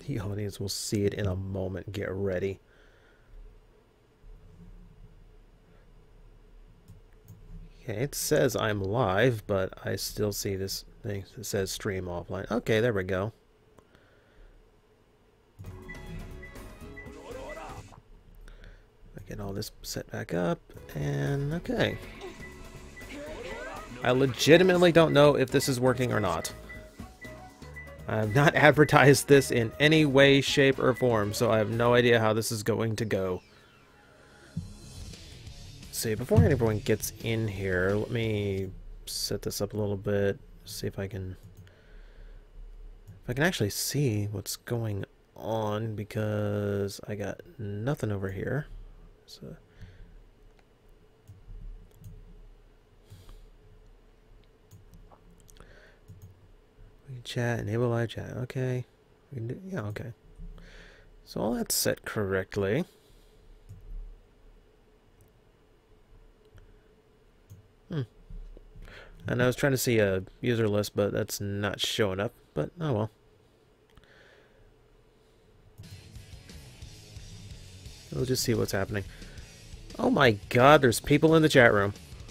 The audience will see it in a moment. Get ready. Okay, it says I'm live, but I still see this thing that says stream offline. Okay, there we go. I get all this set back up, and okay. I legitimately don't know if this is working or not. I have not advertised this in any way, shape, or form, so I have no idea how this is going to go. Let's see, before anyone gets in here, let me set this up a little bit, see if I can actually see what's going on, because I got nothing over here. So chat, enable live chat. Okay. Yeah, okay. So all that's set correctly. And I was trying to see a user list, but that's not showing up. But oh well. We'll just see what's happening. Oh my god, there's people in the chat room.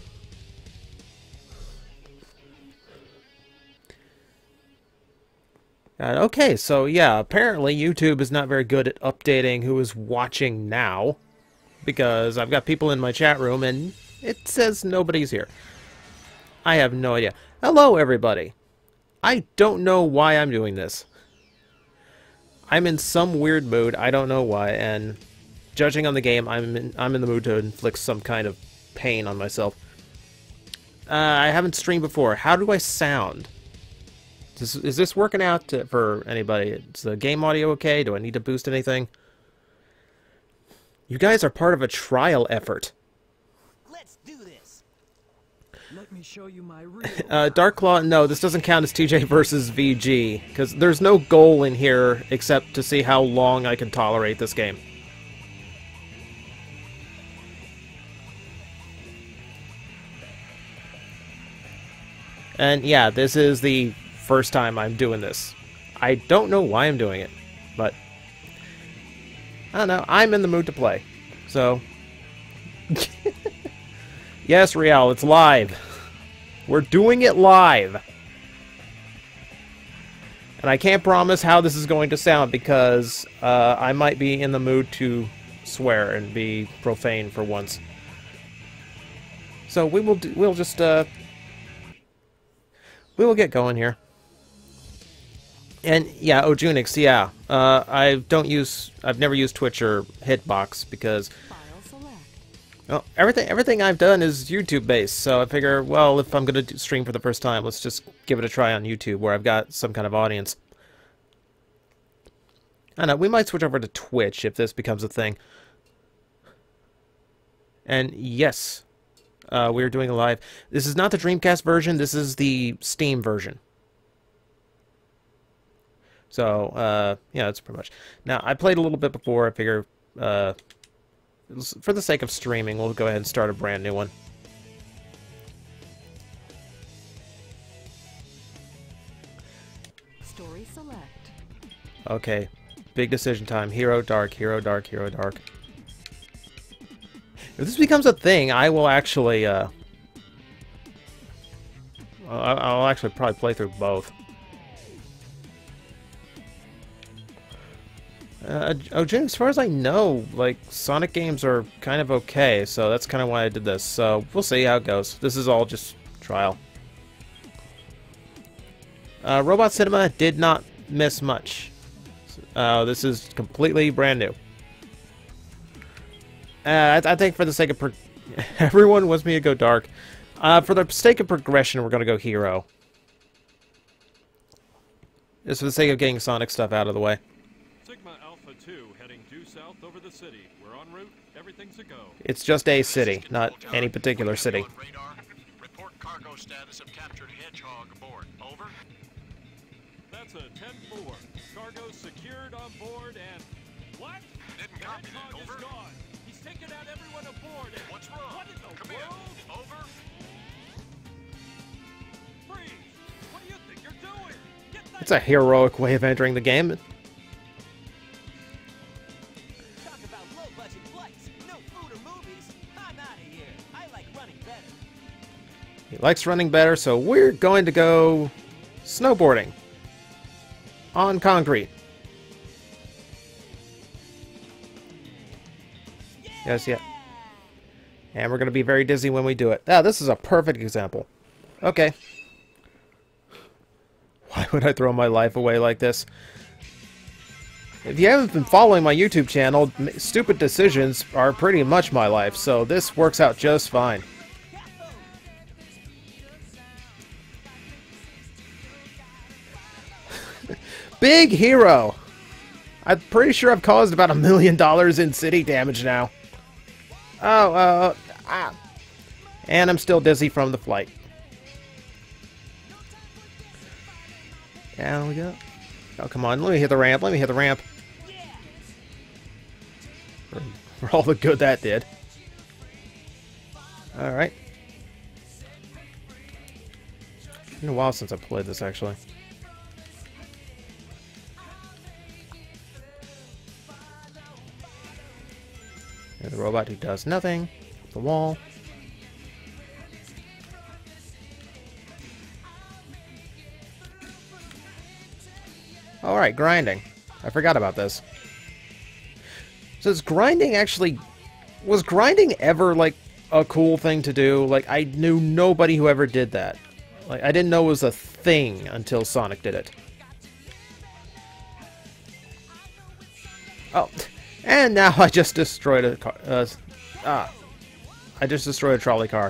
Okay, so yeah, apparently YouTube is not very good at updating who is watching now, because I've got people in my chat room and it says nobody's here. I have no idea. Hello, everybody. I don't know why I'm doing this. I'm in some weird mood, I don't know why, and judging on the game, I'm in the mood to inflict some kind of pain on myself. I haven't streamed before. How do I sound? Is this working out for anybody? Is the game audio okay? Do I need to boost anything? You guys are part of a trial effort. Let's do this. Let me show you my real Darklaw, no, this doesn't count as TJ versus VG, because there's no goal in here except to see how long I can tolerate this game. And yeah, this is the first time I'm doing this. I don't know why I'm doing it, but I don't know. I'm in the mood to play. So, yes, Real, it's live. We're doing it live. And I can't promise how this is going to sound because I might be in the mood to swear and be profane for once. So we'll get going here. And yeah, Ojunix, yeah. I've never used Twitch or Hitbox because well, everything I've done is YouTube based. So I figure, well, if I'm gonna stream for the first time, let's just give it a try on YouTube where I've got some kind of audience. I know we might switch over to Twitch if this becomes a thing. And yes, we're doing a live. This is not the Dreamcast version. This is the Steam version. So, yeah, that's pretty much. Now, I played a little bit before. I figure, for the sake of streaming, we'll go ahead and start a brand new one. Story select. Okay, big decision time. Hero, dark, hero, dark, hero, dark. If this becomes a thing, I will actually, I'll actually probably play through both. Jim, as far as I know, like, Sonic games are kind of okay, so that's kind of why I did this. So, we'll see how it goes. This is all just trial. Robot Cinema did not miss much. This is completely brand new. I think for the sake of... everyone wants me to go dark. For the sake of progression, we're going to go hero. Just for the sake of getting Sonic stuff out of the way. Sigma Alpha 2 heading due south over the city. We're en route. Everything's a go. It's just a city, not any particular city. Report cargo status of captured Hedgehog aboard. Over. That's a 10-4. Cargo secured on board and... What? Didn't The copy Hedgehog that. is Over. gone. He's taken out everyone aboard and... What's wrong? What in the Come world? in. Over. Freeze! What do you think you're doing? Get that... It's a heroic way of entering the game. like running better. He likes running better, so we're going to go snowboarding on concrete. Yes, yeah. And we're going to be very dizzy when we do it. Ah, this is a perfect example. Okay. Why would I throw my life away like this? If you haven't been following my YouTube channel, stupid decisions are pretty much my life, so this works out just fine. Big hero! I'm pretty sure I've caused about $1 million in city damage now. Oh, and I'm still dizzy from the flight. Down we go. Oh, come on. Let me hit the ramp. Let me hit the ramp. For all the good that did. Alright. It's been a while since I played this, actually. There's a robot who does nothing. Up the wall. Alright, grinding. I forgot about this. So is grinding actually... Was grinding ever, like, a cool thing to do? Like, I knew nobody who ever did that. Like, I didn't know it was a thing until Sonic did it. Oh, and now I just destroyed a car. I just destroyed a trolley car.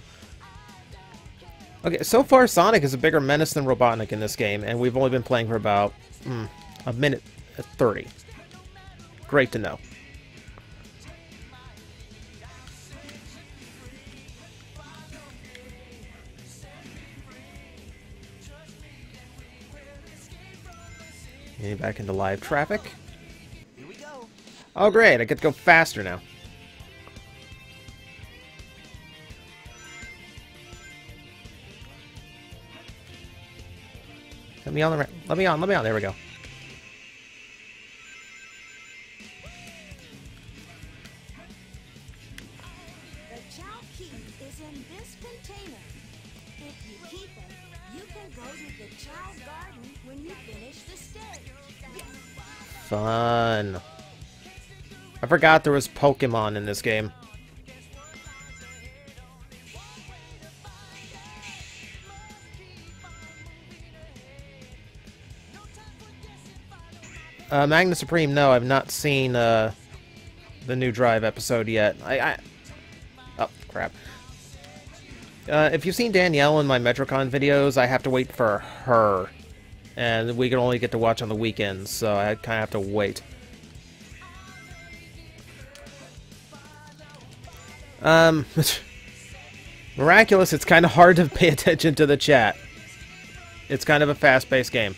Okay, so far Sonic is a bigger menace than Robotnik in this game, and we've only been playing for about a minute 30. Great to know. Getting back into live traffic. Here we go. Oh great, I get to go faster now. Let me on the ramp. Let me on, there we go. The Chow key is in this container. If you keep it, you can go to the Chow garden when you finish the stage. Yes. Fun. I forgot there was Pokemon in this game. Magna Supreme, no, I've not seen the new Drive episode yet. Oh, crap. If you've seen Danielle in my Metrocon videos, I have to wait for her. And we can only get to watch on the weekends, so I kind of have to wait. Miraculous, it's kind of hard to pay attention to the chat. It's kind of a fast-paced game.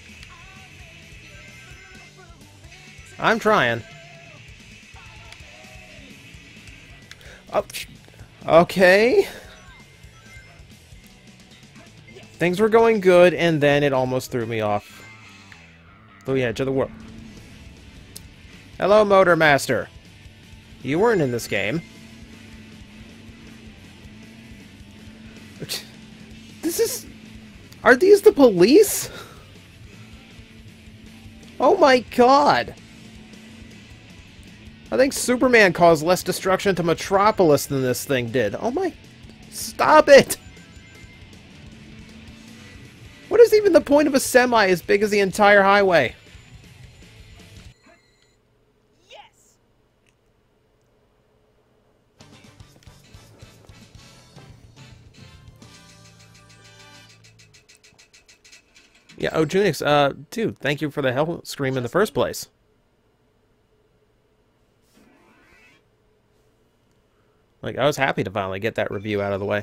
I'm trying. Oh, okay. Things were going good, and then it almost threw me off the edge of the world. Hello, Motor Master. You weren't in this game. This is... Are these the police? Oh my god. I think Superman caused less destruction to Metropolis than this thing did. Oh my... Stop it! What is even the point of a semi as big as the entire highway? Yes. Yeah, oh, Junix, dude, thank you for the hell scream in the first place. Like, I was happy to finally get that review out of the way.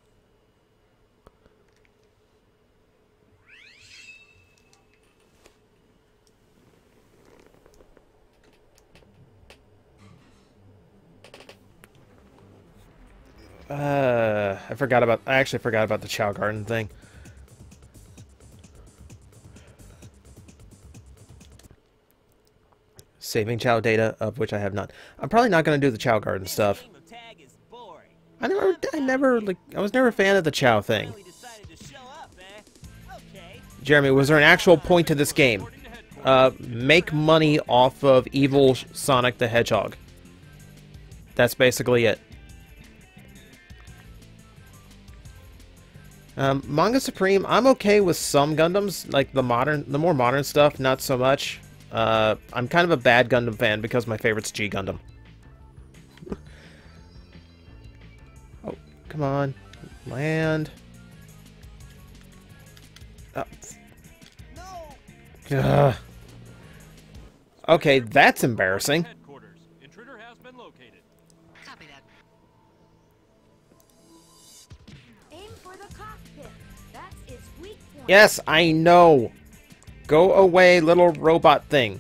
I actually forgot about the Chow Garden thing. Saving Chow data, of which I have not. I'm probably not going to do the Chow Garden stuff. Game of tag is boring. I was never a fan of the Chow thing. Really decided to show up, eh? Okay. Jeremy, was there an actual point to this game? Make money off of evil Sonic the Hedgehog. That's basically it. Manga Supreme, I'm okay with some Gundams, like the more modern stuff, not so much. I'm kind of a bad Gundam fan because my favorite's G Gundam. Oh, come on. Land. Oh. No. Ugh. Okay, that's embarrassing. Headquarters. Intruder has been located. Copy that. Aim for the cockpit. That's its weak point. Yes, I know. Go away, little robot thing.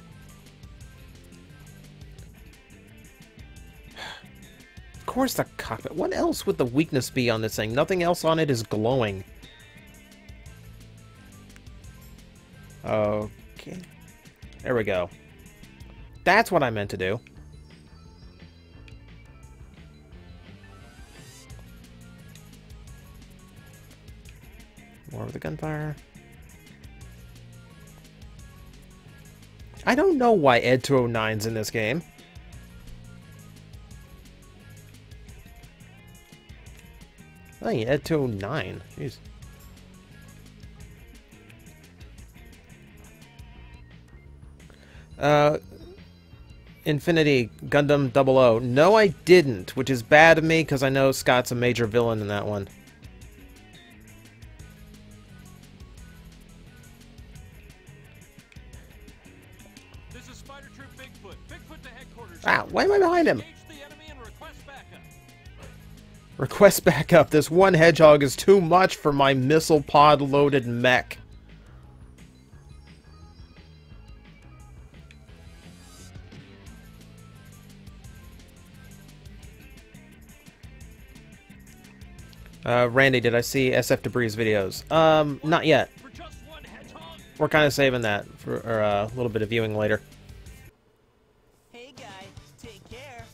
Of course the cockpit. What else would the weakness be on this thing? Nothing else on it is glowing. Okay. There we go. That's what I meant to do. More of the gunfire. I don't know why Ed 209's in this game. Hey, Ed 209. Jeez. Infinity Gundam 00. No, I didn't, which is bad of me because I know Scott's a major villain in that one. This is Spider Troop Bigfoot. Bigfoot to headquarters. Ah, why am I behind him? Engage the enemy and request backup. Request backup. This one hedgehog is too much for my missile pod loaded mech. Randy, did I see SF Debris videos? Not yet. For just one hedgehog. We're kind of saving that for a little bit of viewing later. Hey, guy. Take care.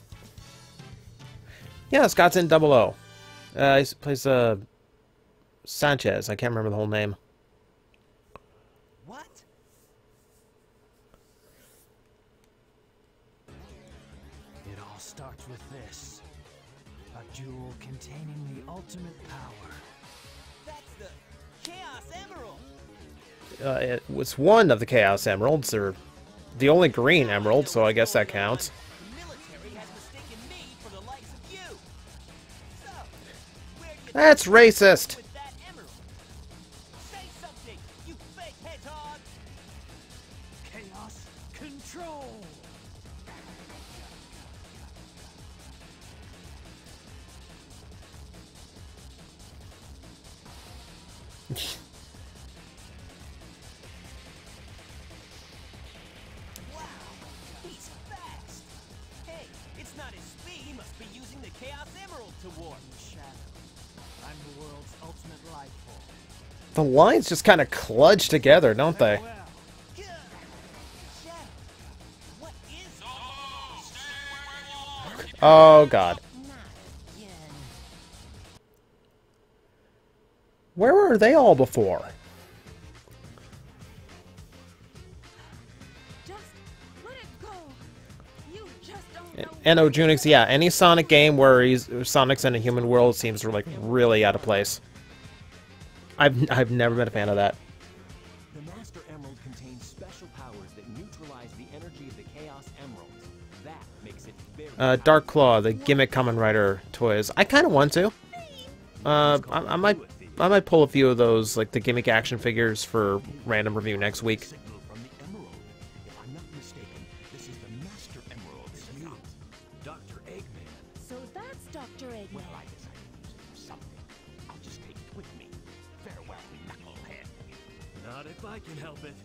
Yeah, Scott's in 00. He plays Sanchez. I can't remember the whole name. What? It all starts with this. A jewel containing the ultimate power. That's the Chaos Emerald. It was one of the Chaos Emeralds, or the only green emerald, so I guess that counts. The military has mistaken me for the likes of you. So, where do you That's racist! with that emerald? Say something, you fake hedgehog. Chaos control! Wow, he's fast. Hey, it's not his speed. He must be using the Chaos Emerald to warp. Shadow. I'm the world's ultimate life form. The lines just kind of kludge together, don't they? Well, Gah! Shadow, what is Oh, God. not again? Where were they all before? Just let it go. You just don't know. And Junix, yeah, any Sonic game where Sonic's in a human world seems like really out of place. I've never been a fan of that. The Master Emerald contains special powers that neutralize the energy of the Chaos Emeralds. That makes it very Dark Claw, the gimmick Kamen Rider toys. I kind of want to. I might pull a few of those, like the gimmick action figures, for random review next week. signal from the Emerald. If I'm not mistaken, this is the Master Emerald's you, Dr. Eggman. So that's Dr. Eggman. Well, I decided to use it for something. I'll just take it with me. Farewell, knucklehead. not if I can help it.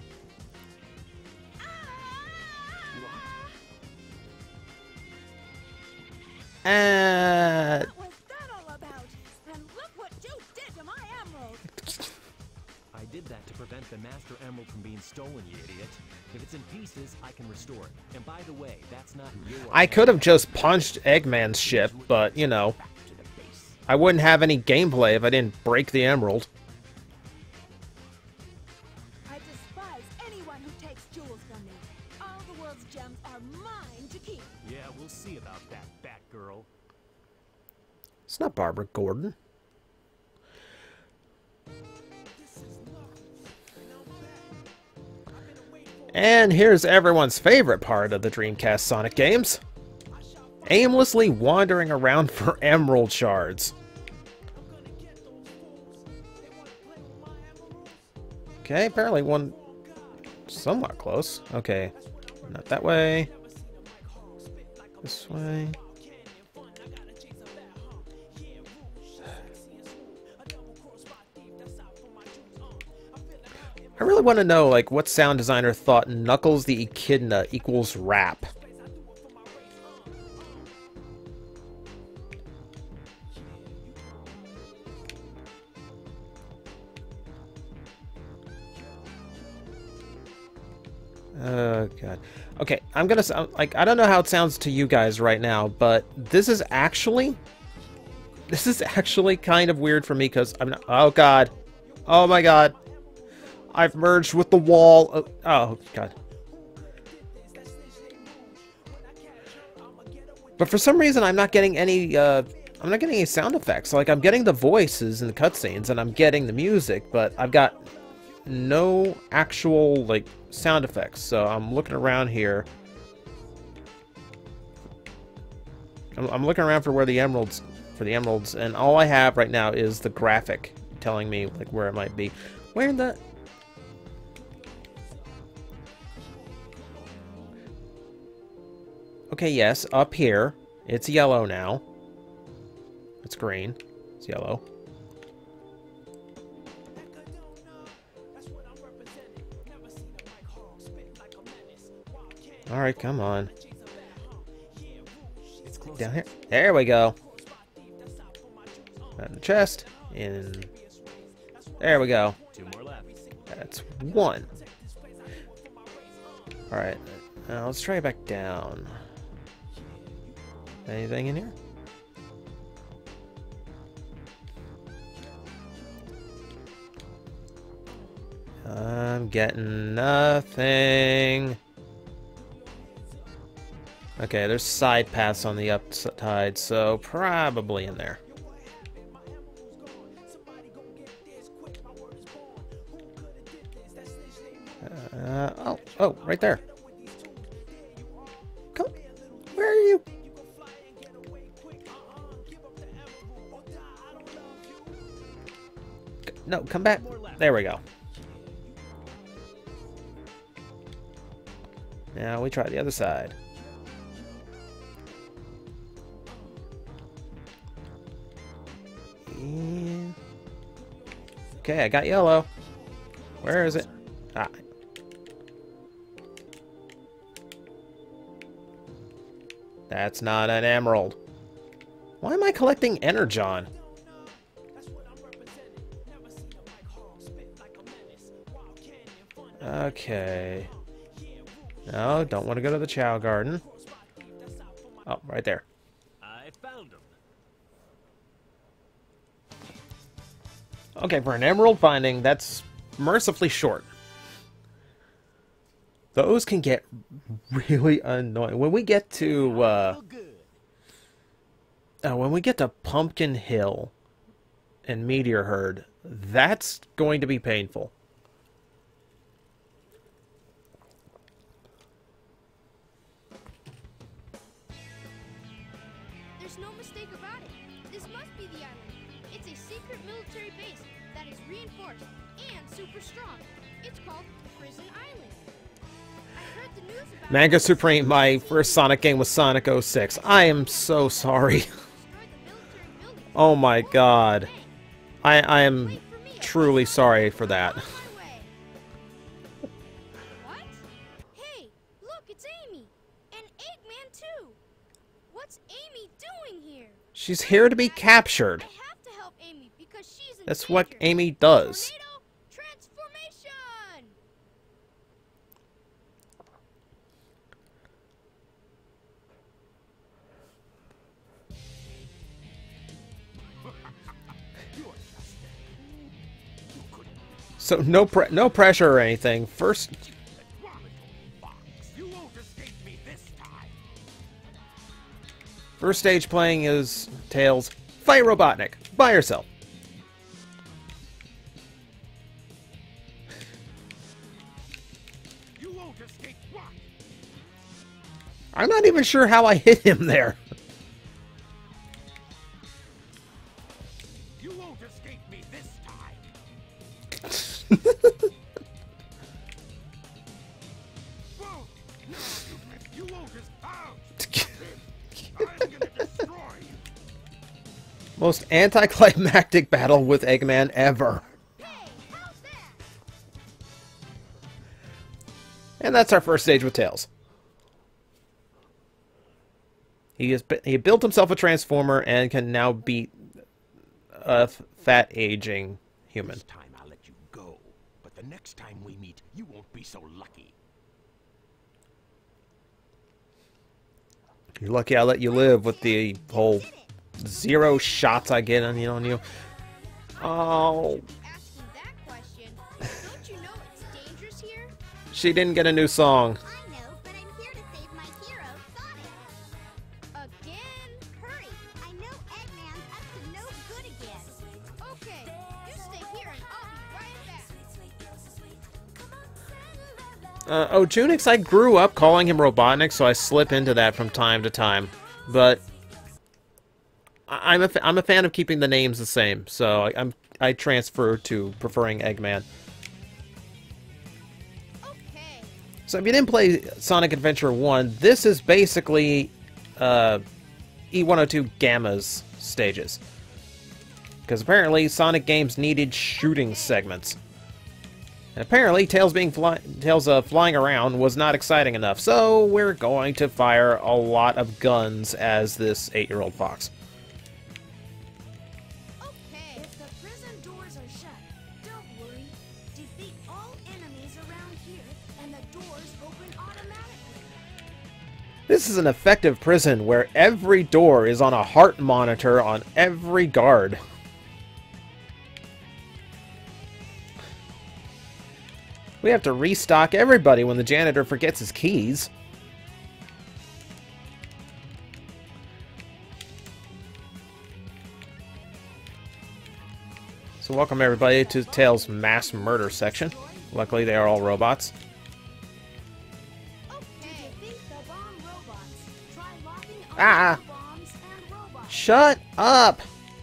What was that all about? And look what you did to my emerald. I did that to prevent the Master Emerald from being stolen, you idiot. If it's in pieces, I can restore it. And by the way, that's not your... I could have just punched Eggman's ship, but, you know. Back to the I wouldn't have any gameplay if I didn't break the emerald. I despise anyone who takes jewels from me. All the world's gems are mine to keep. Yeah, we'll see about that, Batgirl. It's not Barbara Gordon. And here's everyone's favorite part of the Dreamcast Sonic games. Aimlessly wandering around for emerald shards. Okay, apparently one somewhat close. Okay, not that way. This way. I really want to know, like, what sound designer thought Knuckles the Echidna equals rap. Oh, God. Okay, I'm gonna sound like, I don't know how it sounds to you guys right now, but this is actually kind of weird for me because I'm not, oh, God. Oh, my God. I've merged with the wall. Oh, God. But for some reason, I'm not getting any sound effects. Like, I'm getting the voices in the cutscenes, and I'm getting the music, but I've got no actual, like, sound effects. So I'm looking around here. I'm looking around for the emeralds, and all I have right now is the graphic telling me, like, where it might be. Where in the... Okay, yes, up here. It's yellow now. It's green. It's yellow. Alright, come on. Down here. There we go. In the chest. In. There we go. 2 more left. That's 1. Alright. Now let's try it back down. Anything in here? I'm getting nothing. Okay, there's side paths on the upside, so probably in there. Oh, right there. Come, where are you? No, come back. There we go. Now we try the other side. And... okay, I got yellow. Where is it? Ah. That's not an emerald. Why am I collecting Energon? Okay. No, don't want to go to the Chow Garden. Oh, right there. I found him. Okay, for an emerald finding, that's mercifully short. Those can get really annoying. When we get to Pumpkin Hill and Meteor Herd, that's going to be painful. There's no mistake about it. This must be the island. It's a secret military base that is reinforced and super strong. It's called Prison Island. I heard the news about Manga Supreme, my first Sonic game was Sonic 06. I am so sorry. Oh my god. I am truly sorry for that. What? Hey, look, it's Amy. And Eggman too. What's Amy doing here? She's here to be captured. I have to help Amy because she's in That's what danger. Amy does. Tornado transformation. So no pressure or anything. First, You won't escape me this time. first stage playing is Tails. Fight Robotnik by yourself. You won't escape what? I'm not even sure how I hit him there. You won't escape me this time. Whoa! No, you won't escape. I'm gonna destroy you. Most anticlimactic battle with Eggman ever. And that's our first stage with Tails. He built himself a transformer and can now beat a fat aging human. This time I'll let you go, but the next time we meet, you won't be so lucky. You're lucky I let you live with the whole 0 shots I get on you. Oh, Asking that question, don't you know it's dangerous here? she didn't get a new song. I know, but I'm here to save my hero, Sonic. Again? Hurry! I know Eggman's up to no good again. Okay, you stay here and I'll be right back. Oh, Junix, I grew up calling him Robotnik, so I slip into that from time to time. But I'm a fan of keeping the names the same, so I transfer to preferring Eggman. Okay. So if you didn't play Sonic Adventure 1, this is basically E102 Gamma's stages. Because apparently Sonic games needed shooting segments. And apparently Tails flying around was not exciting enough, so we're going to fire a lot of guns as this 8-year-old fox. Okay. If the prison doors are shut, don't worry. Defeat all enemies around here, and the doors open automatically. This is an effective prison where every door is on a heart monitor on every guard. We have to restock everybody when the janitor forgets his keys. So welcome everybody to Tails' mass murder section. Luckily they are all robots. To defeat the bomb robots, try locking on Ah. the bombs and robots. Shut up!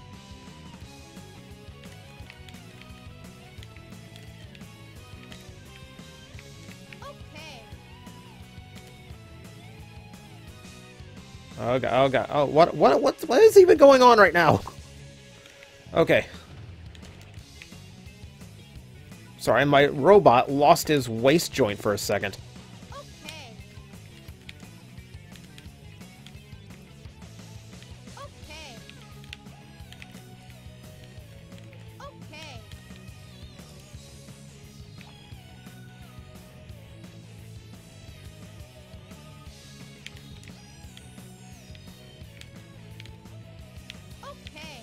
Okay. Oh god, oh god, oh what is even going on right now? Okay. Sorry, my robot lost his waist joint for a second. Okay. Okay. Okay. Okay.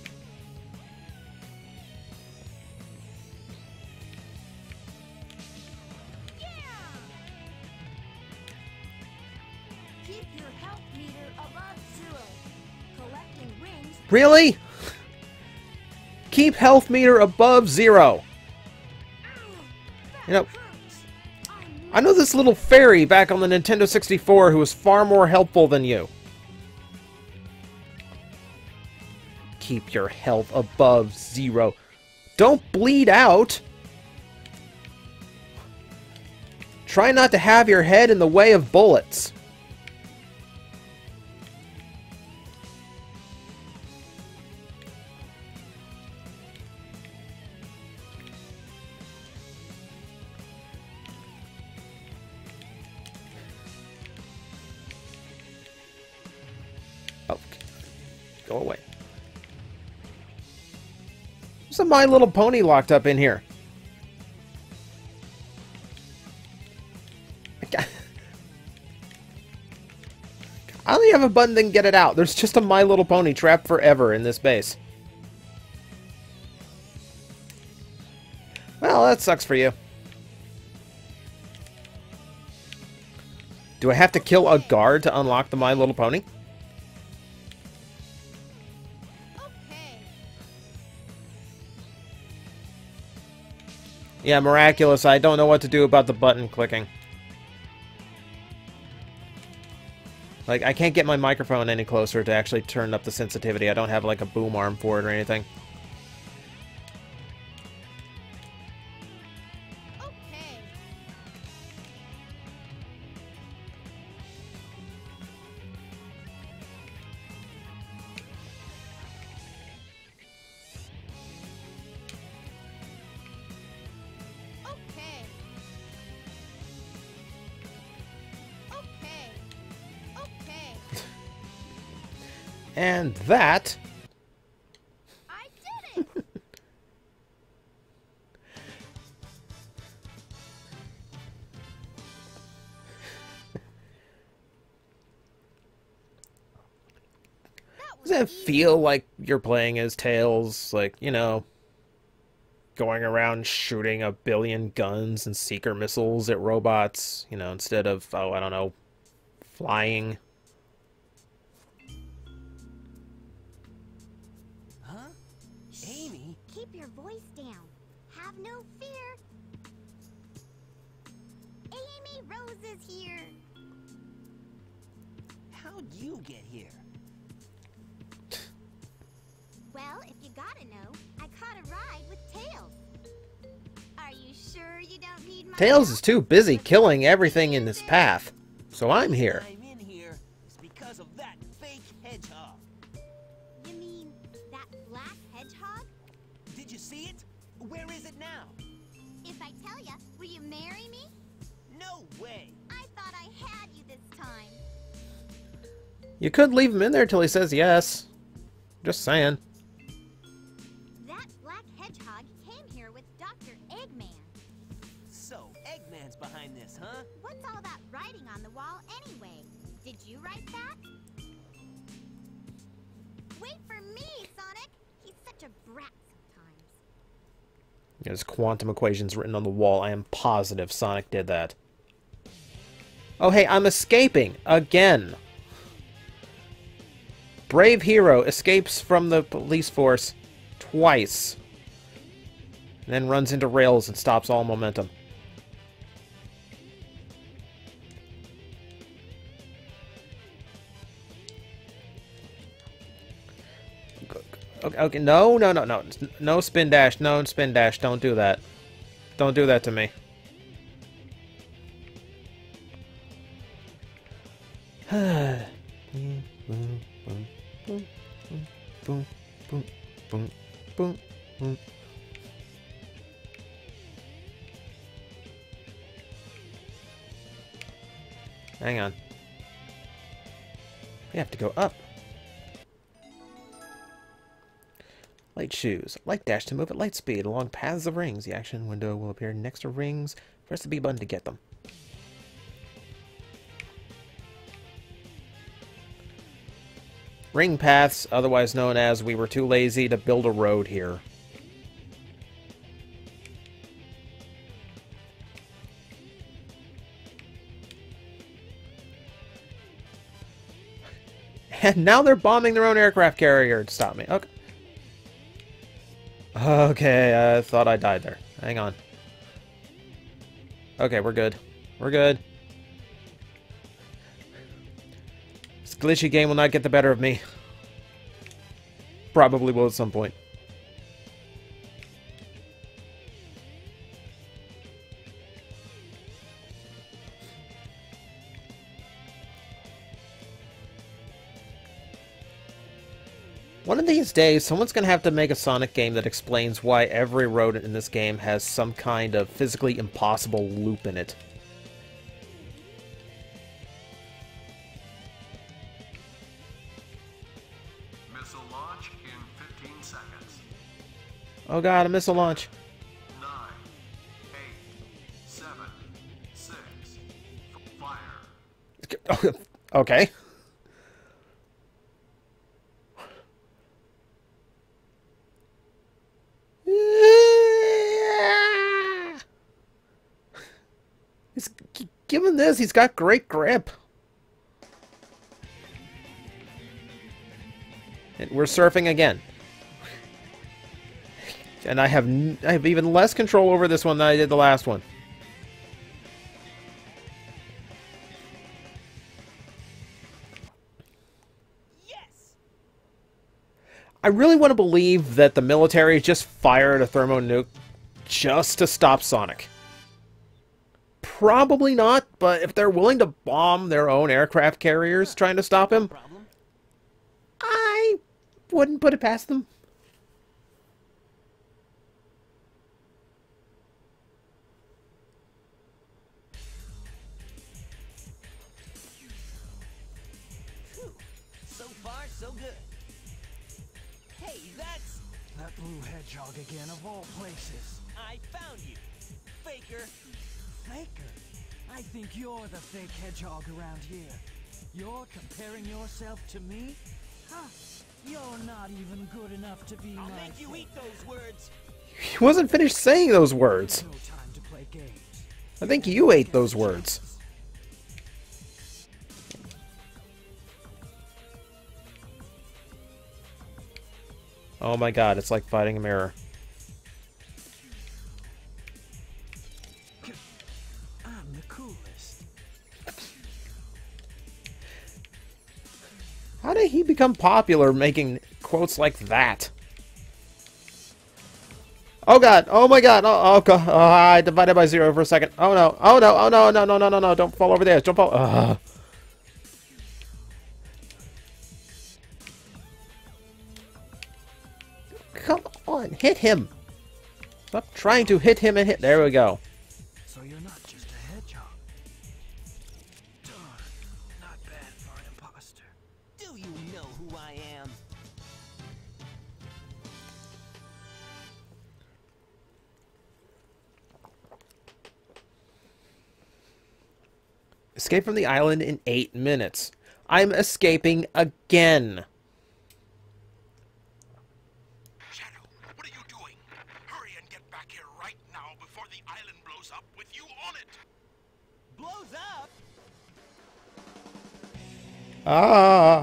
Keep your health meter above 0. Collecting rings. Really? Keep health meter above 0. You know, I know this little fairy back on the Nintendo 64 who was far more helpful than you. Keep your health above 0. Don't bleed out. Try not to have your head in the way of bullets. Oh, go away. There's a My Little Pony locked up in here. I only have a button that can get it out. There's just a My Little Pony trapped forever in this base. Well, that sucks for you. Do I have to kill a guard to unlock the My Little Pony? Okay. Yeah, Miraculous. I don't know what to do about the button clicking. Like, I can't get my microphone any closer to actually turn up the sensitivity. I don't have, like, a boom arm for it or anything. Okay. Okay. Okay. Okay. And that... I did it! Does it feel like you're playing as Tails, like, you know, going around shooting a billion guns and seeker missiles at robots, you know, instead of, oh, I don't know, flying? Huh? Amy? Keep your voice down. Have no fear. Amy Rose is here. How'd you get here? Well, if you gotta know, I caught a ride with Tails. Are you sure you don't need my Tails help? is too busy killing everything in his path, so I'm here. I'm in here is because of that fake hedgehog. You mean that black hedgehog? Did you see it? Where is it now? If I tell ya, will you marry me? No way. I thought I had you this time. You could leave him in there till he says yes. Just saying. That black hedgehog came here with Dr. Eggman. So, Eggman's behind this, huh? What's all that writing on the wall anyway? Did you write that? Wait for me, Sonic! He's such a brat sometimes. There's quantum equations written on the wall. I am positive Sonic did that. Oh, hey, I'm escaping again. Brave hero escapes from the police force twice. And then runs into rails and stops all momentum. Okay, no. No spin dash, no spin dash. Don't do that. Don't do that to me. Hang on. We have to go up. Light shoes. Light dash to move at light speed along paths of rings. The action window will appear next to rings. Press the B button to get them. Ring paths, otherwise known as we were too lazy to build a road here. And now they're bombing their own aircraft carrier to stop me. Okay. Okay, I thought I died there. Hang on. Okay, we're good. We're good. This glitchy game will not get the better of me. Probably will at some point. One of these days, someone's going to have to make a Sonic game that explains why every road in this game has some kind of physically impossible loop in it. Missile launch in 15 seconds. Oh god, a missile launch. 9, 8, 7, 6, fire. Okay. give him this. He's got great grip. And we're surfing again. And I have even less control over this one than I did the last one. Yes! I really want to believe that the military just fired a thermonuke just to stop Sonic. Probably not, but if they're willing to bomb their own aircraft carriers trying to stop him, Problem? I wouldn't put it past them. Phew. So far, so good. Hey, that's... That blue hedgehog again, of all places. I found you. Faker. Faker? I think you're the fake hedgehog around here. You're comparing yourself to me? Huh? You're not even good enough to be I'll my make you fake. eat those words. He wasn't finished saying those words. No time to play games. I think you ate those words. Oh my god, it's like fighting a mirror. I'm the coolest. How did he become popular making quotes like that? Oh god, oh my god, oh god, I divided by 0 for a second. Oh no, oh no, oh no, no, no, no, no, no, don't fall over there, don't fall. Come on, hit him. Stop trying to hit him and hit. There we go. So you're not just a hedgehog. Darn, not bad for an imposter. Do you know who I am? Escape from the island in 8 minutes. I'm escaping again. Shadow, what are you doing? Hurry and get back here right now before the island blows up with you on it. Blows up? Ah.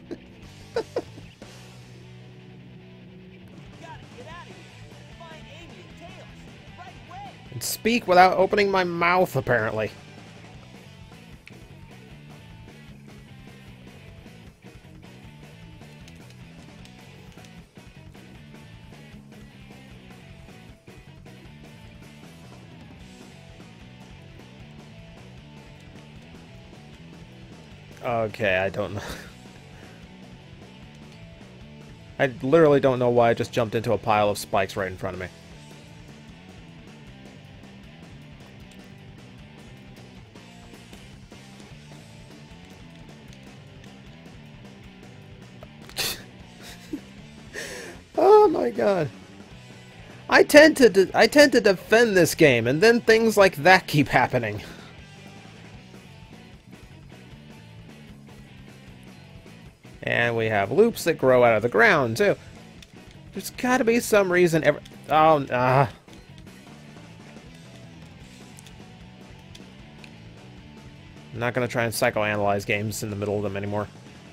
Gotta get out of here. Find Amy and Tails. Right away. And speak without opening my mouth, apparently. Okay, I don't know. I literally don't know why I just jumped into a pile of spikes right in front of me. Oh my god. I tend to defend this game, and then things like that keep happening. And we have loops that grow out of the ground, too. There's gotta be some reason Oh, I'm not gonna try and psychoanalyze games in the middle of them anymore.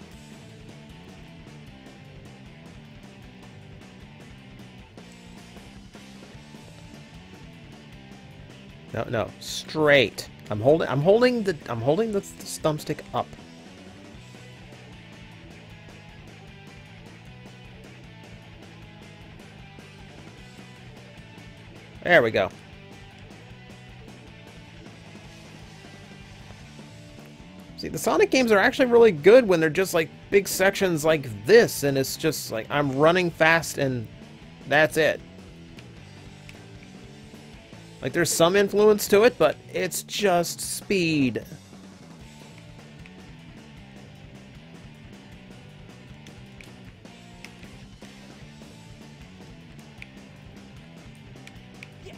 No, no, straight. I'm holding the thumbstick up. There we go. See, the Sonic games are actually really good when they're just like big sections like this, and it's just like I'm running fast and that's it. Like there's some influence to it, but it's just speed. Yes.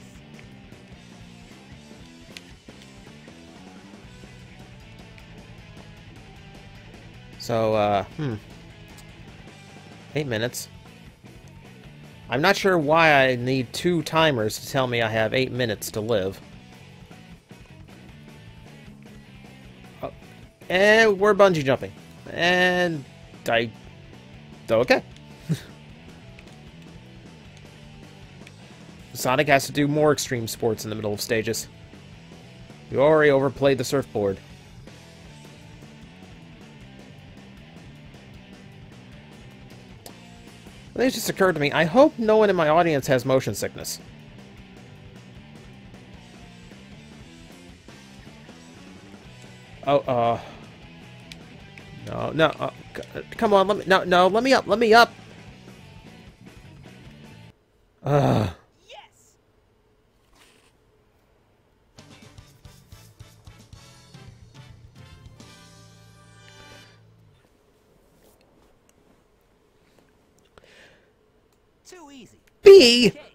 So, 8 minutes. I'm not sure why I need 2 timers to tell me I have 8 minutes to live. And we're bungee jumping. And okay. Sonic has to do more extreme sports in the middle of stages. You already overplayed the surfboard. It just occurred to me, I hope no one in my audience has motion sickness. Oh, no, come on, let me up. Yes! Too easy. B! Cake.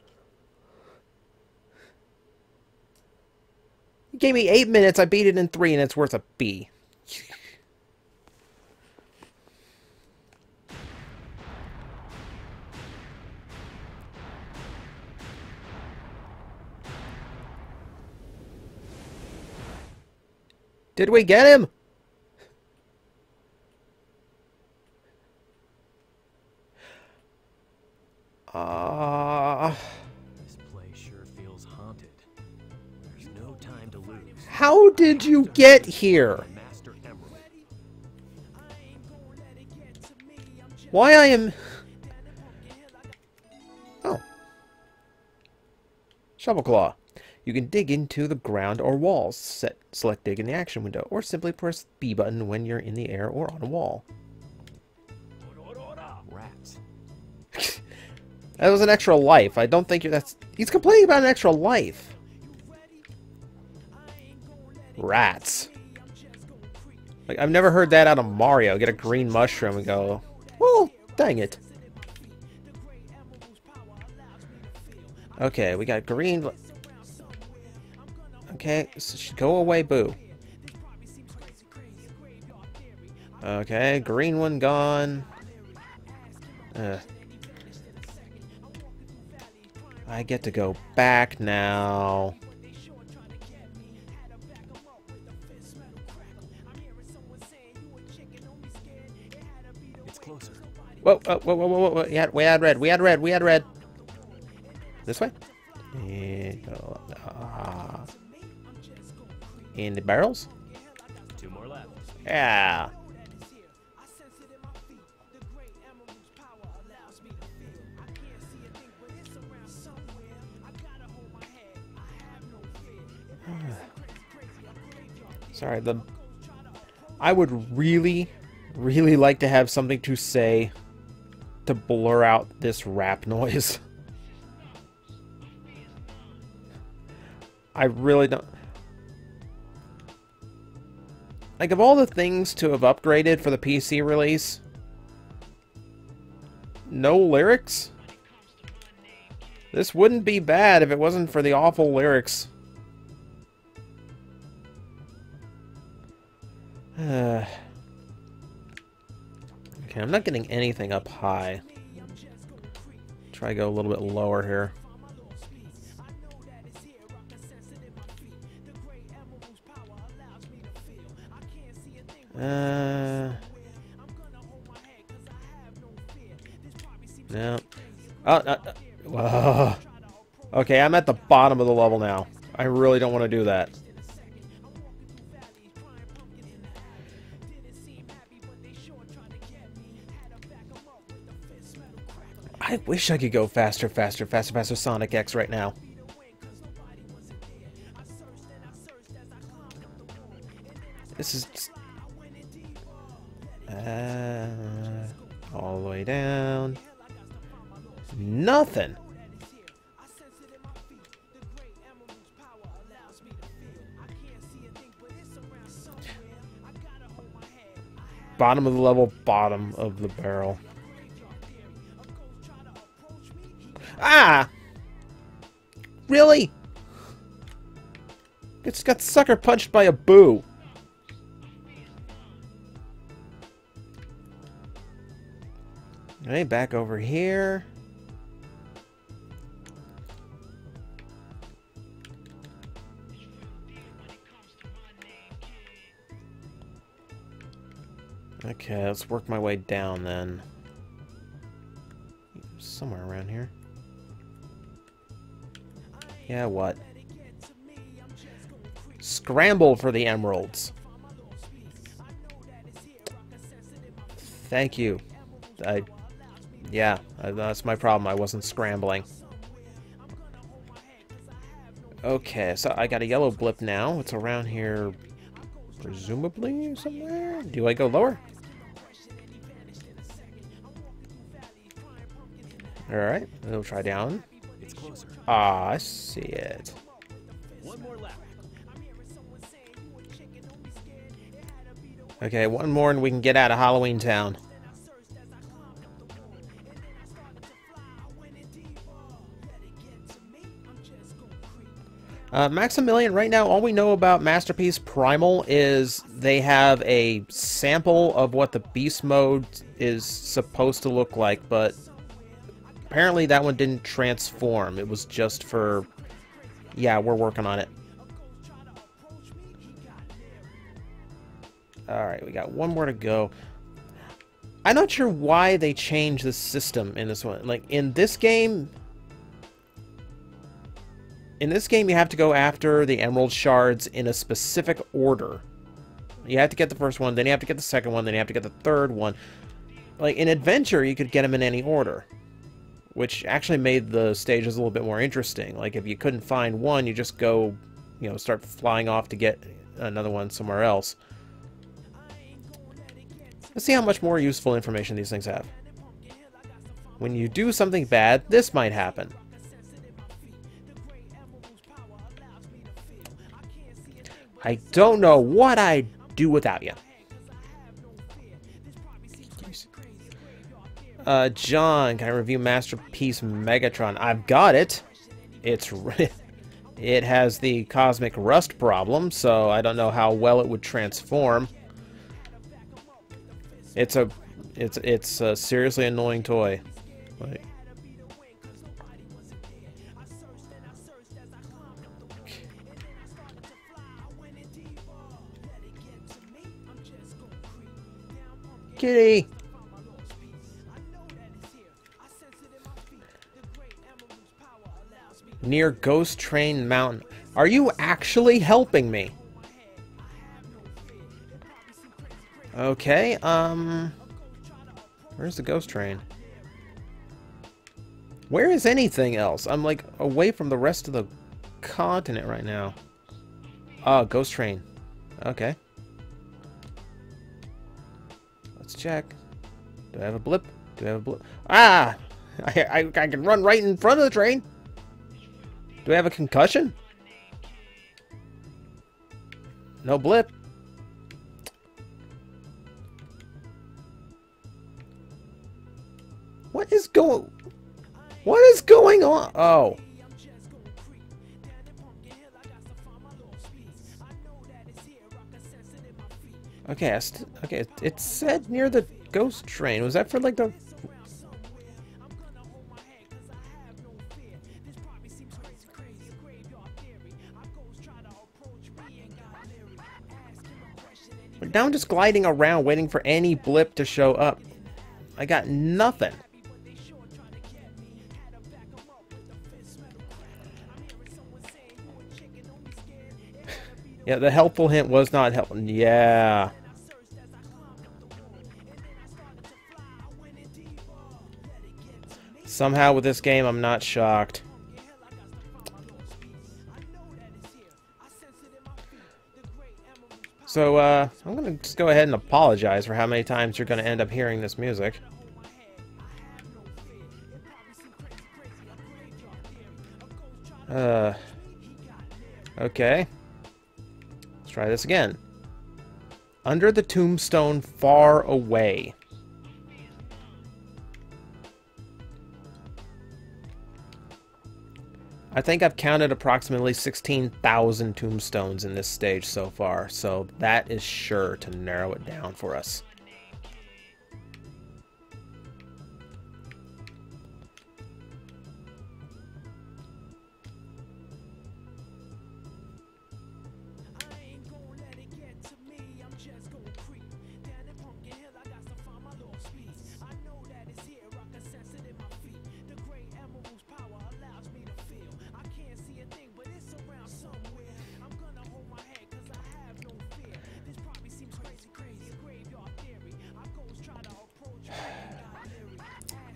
You gave me 8 minutes, I beat it in 3, and it's worth a B. Did we get him? This place sure feels haunted. There's no time to lose. How did you get here? Master Emerald. Why I am... Oh. Shovel Claw. You can dig into the ground or walls. Select dig in the action window, or simply press B button when you're in the air or on a wall. Rats. That was an extra life. I don't think that's... He's complaining about an extra life. Rats. Like, I've never heard that out of Mario. Get a green mushroom and go, well, dang it. Okay, we got green... Okay, so go away, Boo. Okay, green one gone. I get to go back now. It's closer. Whoa, whoa. We had red. This way? In the barrels? 2 more left. Yeah. Sorry, I would really like to have something to say to blur out this rap noise. I really don't... Like, of all the things to have upgraded for the PC release, no lyrics? This wouldn't be bad if it wasn't for the awful lyrics. Okay, I'm not getting anything up high. Try to go a little bit lower here. No. Whoa. Okay, I'm at the bottom of the level now. I really don't want to do that. I wish I could go faster, Sonic X right now. This is... all the way down. Nothing. Bottom of the level, bottom of the barrel. Ah! Really? It's got sucker punched by a Boo. Okay, back over here. Okay, let's work my way down then. Somewhere around here. Yeah, what? Scramble for the emeralds. Thank you. Yeah, that's my problem. I wasn't scrambling. Okay, so I got a yellow blip now. It's around here, presumably somewhere. Do I go lower? Alright, we'll try down. It's closer. Ah, I see it. One more lap. Okay, one more and we can get out of Halloween Town. Maximilian, right now, all we know about Masterpiece Primal is they have a sample of what the Beast Mode is supposed to look like, but apparently that one didn't transform. It was just for... Yeah, we're working on it. Alright, we got one more to go. I'm not sure why they changed the system in this one. Like, in this game... In this game, you have to go after the Emerald Shards in a specific order. You have to get the first one, then you have to get the second one, then you have to get the third one. Like, in Adventure, you could get them in any order. Which actually made the stages a little bit more interesting. Like, if you couldn't find one, you just go, you know, start flying off to get another one somewhere else. Let's see how much more useful information these things have. When you do something bad, this might happen. I don't know what I'd do without you. John, can I review Masterpiece Megatron? I've got it. It has the cosmic rust problem, so I don't know how well it would transform. It's a seriously annoying toy. Like, kitty! Near Ghost Train Mountain. Are you actually helping me? Okay, where's the ghost train? Where is anything else? I'm like away from the rest of the continent right now. Oh, ghost train. Okay. Let's check. Do I have a blip? Do I have a blip? Ah! I can run right in front of the train. Do I have a concussion? No blip. What is going on? Oh. Okay, okay, it said near the ghost train. Was that for like the... Now I'm just gliding around waiting for any blip to show up. I got nothing. Yeah, the helpful hint was not helpful. Yeah. Somehow with this game, I'm not shocked. So, I'm gonna just go ahead and apologize for how many times you're gonna end up hearing this music. Okay. Let's try this again. Under the tombstone, far away. I think I've counted approximately 16,000 tombstones in this stage so far, so that is sure to narrow it down for us.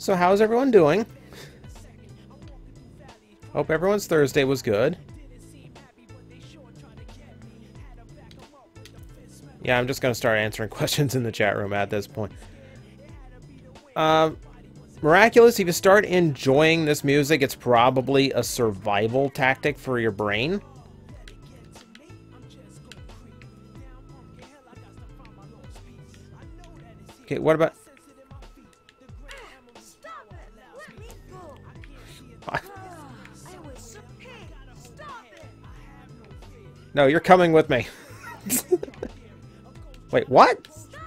So how's everyone doing? Hope everyone's Thursday was good. Yeah, I'm just going to start answering questions in the chat room at this point. Miraculous, if you start enjoying this music, it's probably a survival tactic for your brain. Okay, what about... Stop it! Let me go! I was so... Hey, stop it! No, you're coming with me. Wait, what?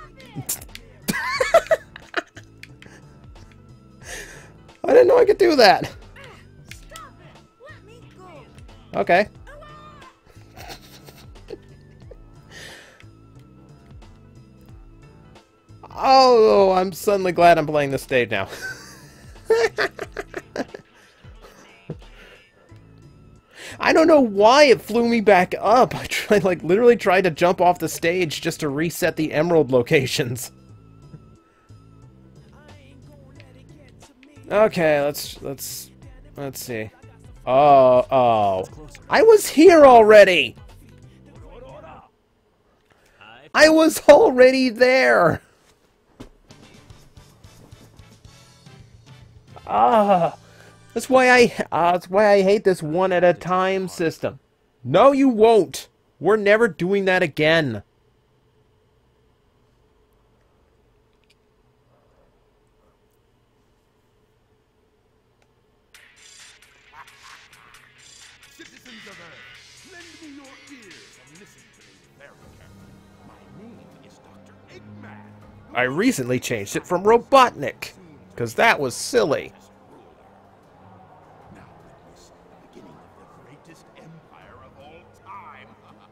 I didn't know I could do that. Stop it! Let me go! Okay. Oh, I'm suddenly glad I'm playing this stage now. I don't know why it flew me back up. I literally tried to jump off the stage just to reset the emerald locations. Okay, let's see. Oh. I was here already. I was already there. That's why I hate this one at a time system. No, you won't. We're never doing that again. Citizens of Earth, lend me your ears and listen to me very carefully. My name is Dr. Eggman. I recently changed it from Robotnik, because that was silly. Now witness the beginning of the greatest empire of all time.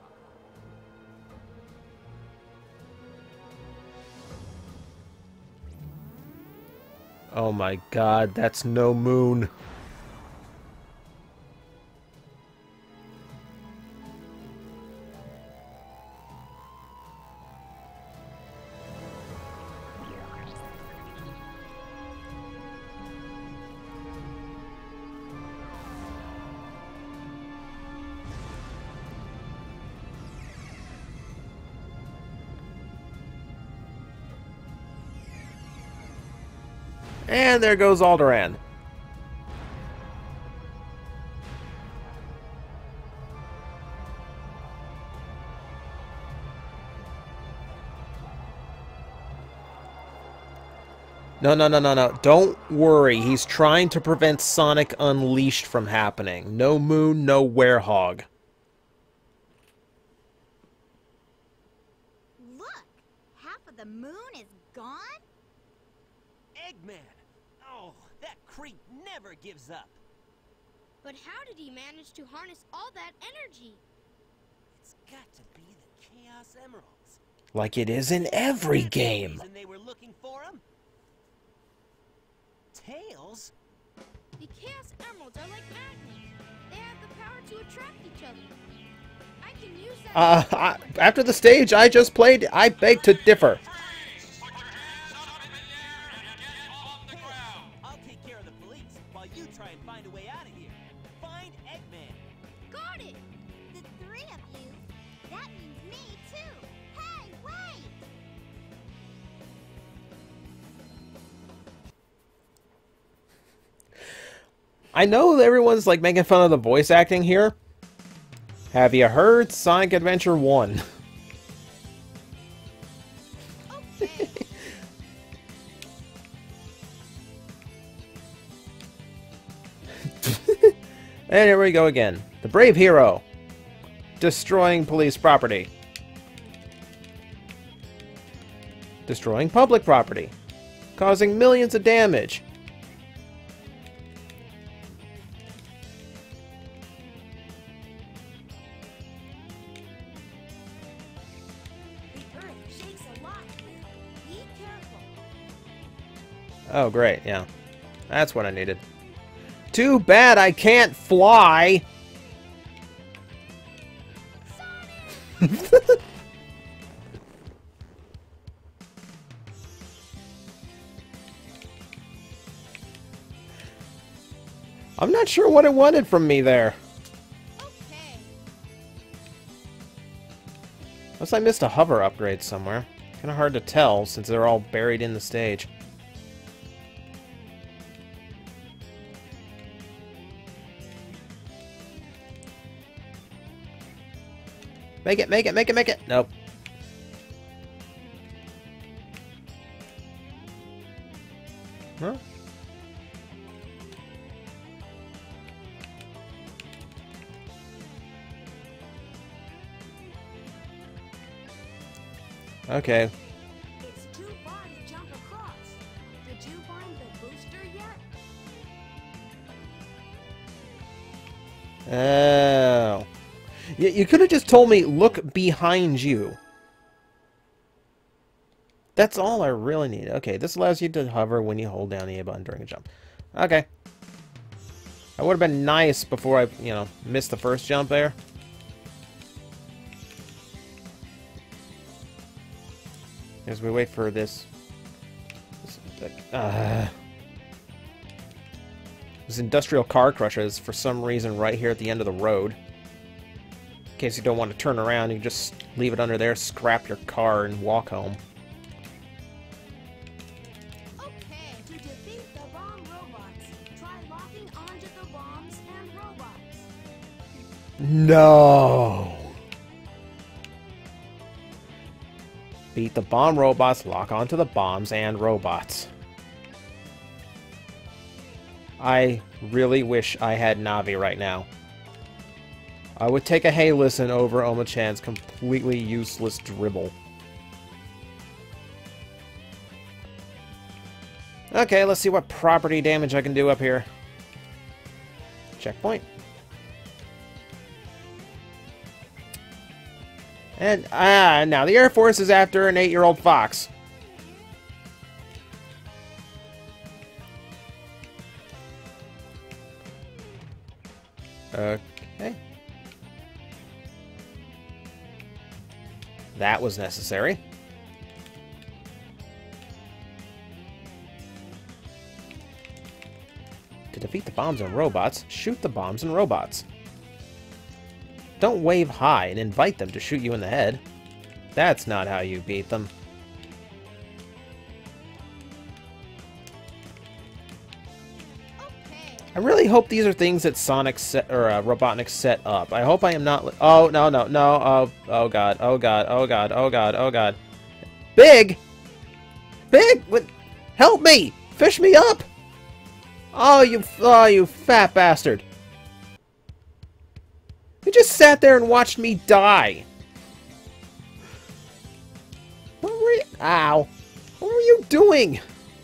Oh my god, that's no moon. And there goes Alderaan. No. Don't worry. He's trying to prevent Sonic Unleashed from happening. No moon, no werehog. Look! Half of the moon is gone? Eggman! Oh, that creep never gives up. But how did he manage to harness all that energy? It's got to be the Chaos Emeralds. Like it is in every game. And they were looking for him. Tails? The Chaos Emeralds are like magnets. They have the power to attract each other. I can use that. After the stage I just played, I beg to differ. I'll take care of the police while you try and find a way out of here. Find Eggman. Got it. The three of you? That means me, too. Hey, wait! I know that everyone's like making fun of the voice acting here. Have you heard Sonic Adventure 1? Okay. And here we go again. The brave hero. Destroying police property. Destroying public property. Causing millions of damage. The earth shakes a lot here. Be careful. Oh, great, yeah. That's what I needed. Too bad I can't fly! I'm not sure what it wanted from me there. Okay. Unless I missed a hover upgrade somewhere. Kind of hard to tell since they're all buried in the stage. Make it, make it, make it, make it! Nope. Huh? Okay. It's too far to jump across. Did you find the booster yet? Oh. You could have just told me, look behind you. That's all I really need. Okay, this allows you to hover when you hold down the A button during a jump. Okay. That would have been nice before I, you know, missed the first jump there. As we wait for this industrial car crusher is for some reason right here at the end of the road. In case you don't want to turn around, you just leave it under there, scrap your car, and walk home. Okay. To defeat the bomb robots, try locking onto the bombs and robots. No! Beat the bomb robots, lock onto the bombs and robots. I really wish I had Navi right now. I would take a hey listen over Oma-chan's completely useless dribble. Okay, let's see what property damage I can do up here. Checkpoint. And, now the Air Force is after an 8-year-old fox. Okay. That was necessary. To defeat the bombs and robots, shoot the bombs and robots. Don't wave high and invite them to shoot you in the head. That's not how you beat them. Okay. I really hope these are things that Sonic set, or Robotnik set up. I hope I am not. Oh no no no! Oh god! Oh god! Oh god! Oh god! Oh god! Big, big! What? Help me! Fish me up! Oh you fat bastard! You just sat there and watched me die. What were you? Ow! What were you doing?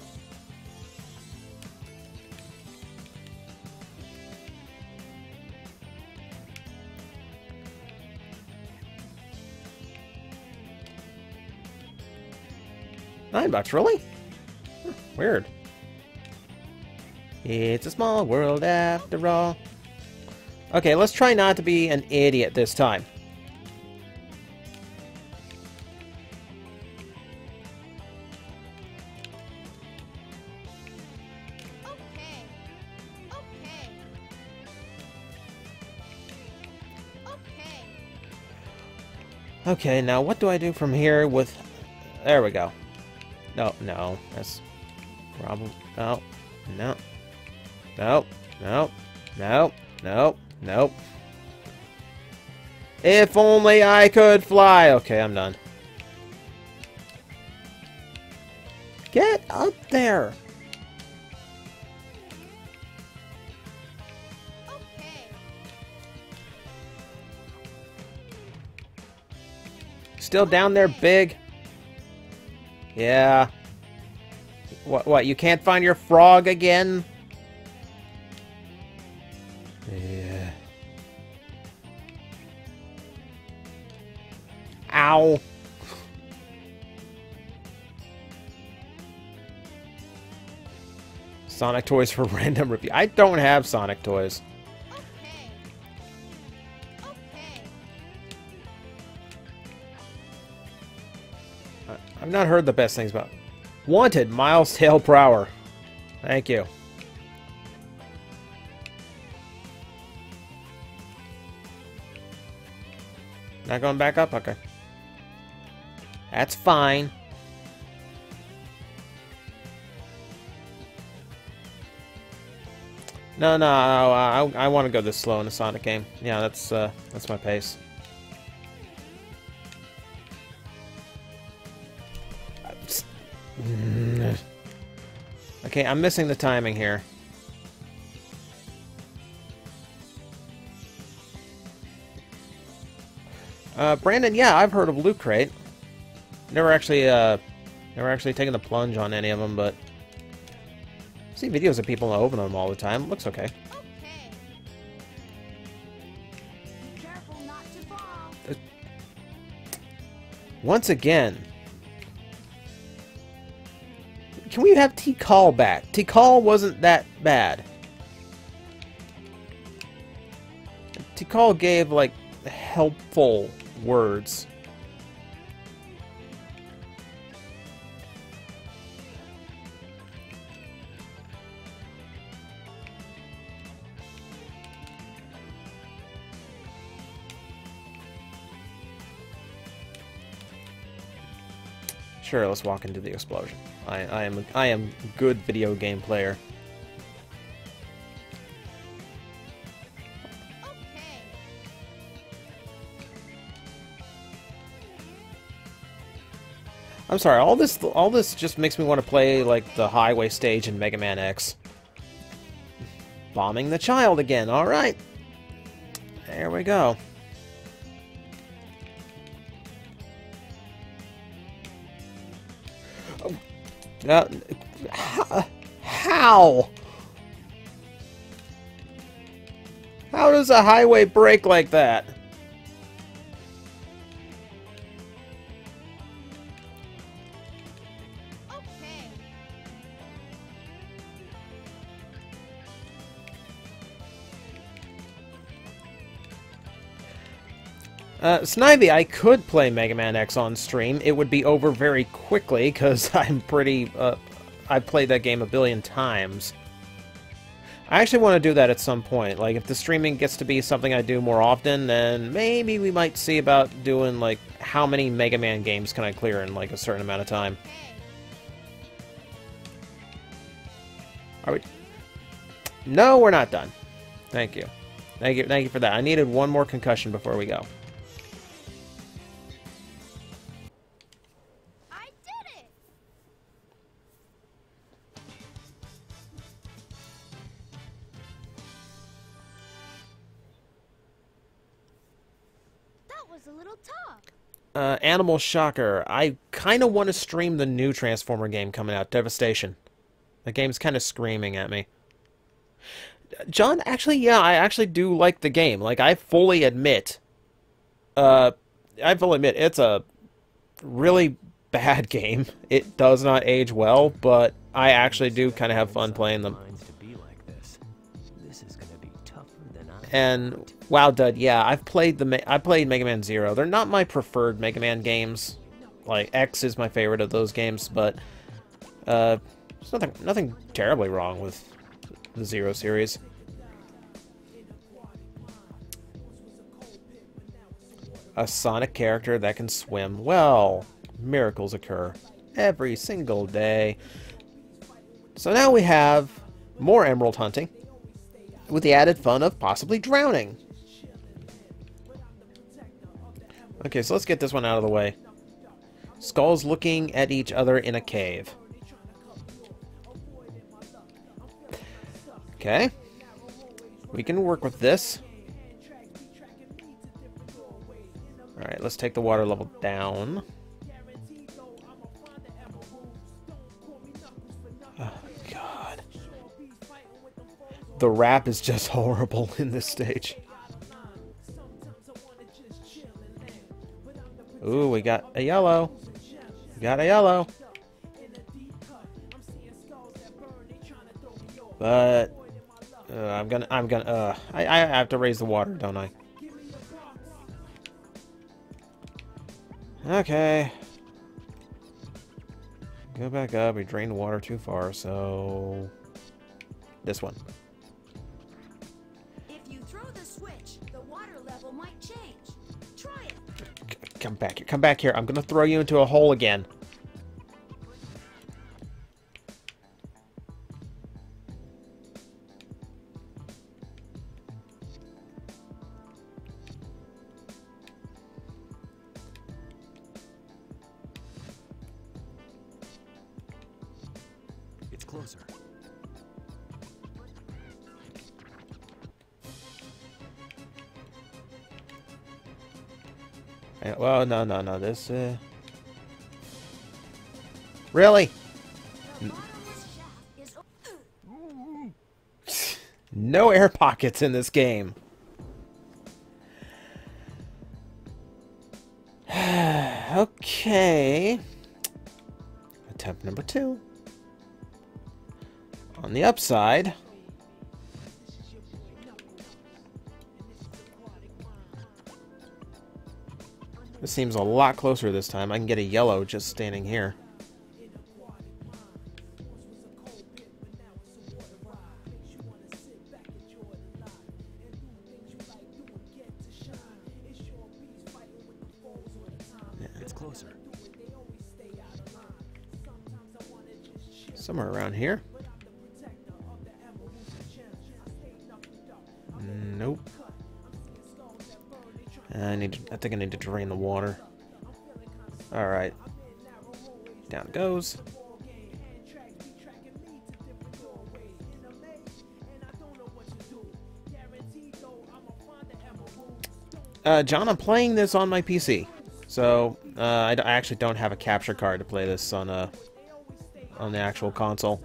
$9, really? Huh, weird. It's a small world after all. Okay, let's try not to be an idiot this time. Okay. Okay. Okay. Okay, now what do I do from here with... There we go. No, no, that's... Problem... No, no. No, no, no, no, no. If only I could fly! Okay, I'm done. Get up there! Okay. Still down there, big? Yeah. What, you can't find your frog again? Yeah. Ow. Sonic toys for random review. I don't have Sonic toys. Okay. Okay. I've not heard the best things about. Wanted, Miles Tail Prower. Thank you. Not going back up? Okay. That's fine. No, I want to go this slow in a Sonic game. Yeah, that's my pace. Okay, I'm missing the timing here. Brandon, yeah, I've heard of Loot Crate. Never actually taken the plunge on any of them, but I see videos of people open them all the time. Looks okay. Okay. Be careful not to fall. Once again, can we have Tikal back? Tikal wasn't that bad. Tikal gave, like, helpful words. Sure, let's walk into the explosion. I am a good video game player. Okay. I'm sorry, all this just makes me want to play like the highway stage in Mega Man X. Bombing the child again. All right. There we go. How? How does a highway break like that? Okay. Snivy, I could play Mega Man X on stream. It would be over very quickly, because I'm pretty, I've played that game a billion times. I actually want to do that at some point. Like, if the streaming gets to be something I do more often, then maybe we might see about doing, like, how many Mega Man games can I clear in, like, a certain amount of time. Are we... No, we're not done. Thank you. Thank you for that. I needed one more concussion before we go. I did it. That was a little tough. Animal Shocker. I kind of want to stream the new Transformer game coming out, Devastation. The game's kind of screaming at me. John, actually, yeah, I actually do like the game. Like, I fully admit, it's a really bad game. It does not age well, but I actually do kind of have fun playing them. And wow, Dud, yeah, I played Mega Man Zero. They're not my preferred Mega Man games. Like, X is my favorite of those games, but there's nothing terribly wrong with the Zero series. A Sonic character that can swim. Well, miracles occur every single day. So now we have more emerald hunting, with the added fun of possibly drowning. Okay, so let's get this one out of the way. Skulls looking at each other in a cave. Okay. We can work with this. Alright, let's take the water level down. Oh, God. The rap is just horrible in this stage. Ooh, we got a yellow. We got a yellow. But I have to raise the water, don't I? Okay. Go back up. We drained the water too far, so this one. If you throw the switch, the water level might change. Try it. Come back here. Come back here. I'm gonna throw you into a hole again. It's closer. Well, no. This, Really? The bottomless shaft is No air pockets in this game. Okay. Attempt number 2. On the upside. This seems a lot closer this time. I can get a yellow just standing here. It's closer. Somewhere around here. Nope. I think I need to drain the water. Alright. Down it goes. John, I'm playing this on my PC. So, I actually don't have a capture card to play this on the actual console.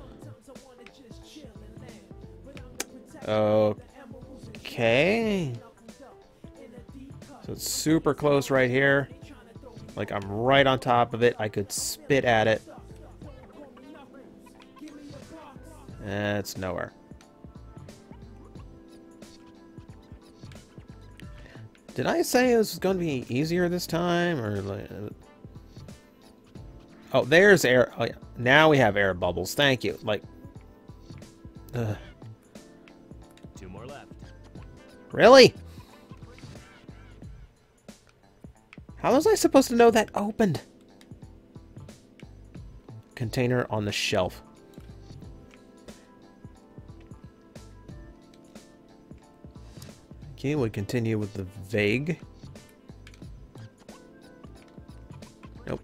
Okay. So it's super close right here. Like, I'm right on top of it. I could spit at it. It's nowhere. Did I say it was going to be easier this time? Or like... Oh, there's air. Oh, yeah. Now we have air bubbles. Thank you. Like... 2 more left. Really? How was I supposed to know that opened? Container on the shelf. Okay, we continue with the vague. Nope.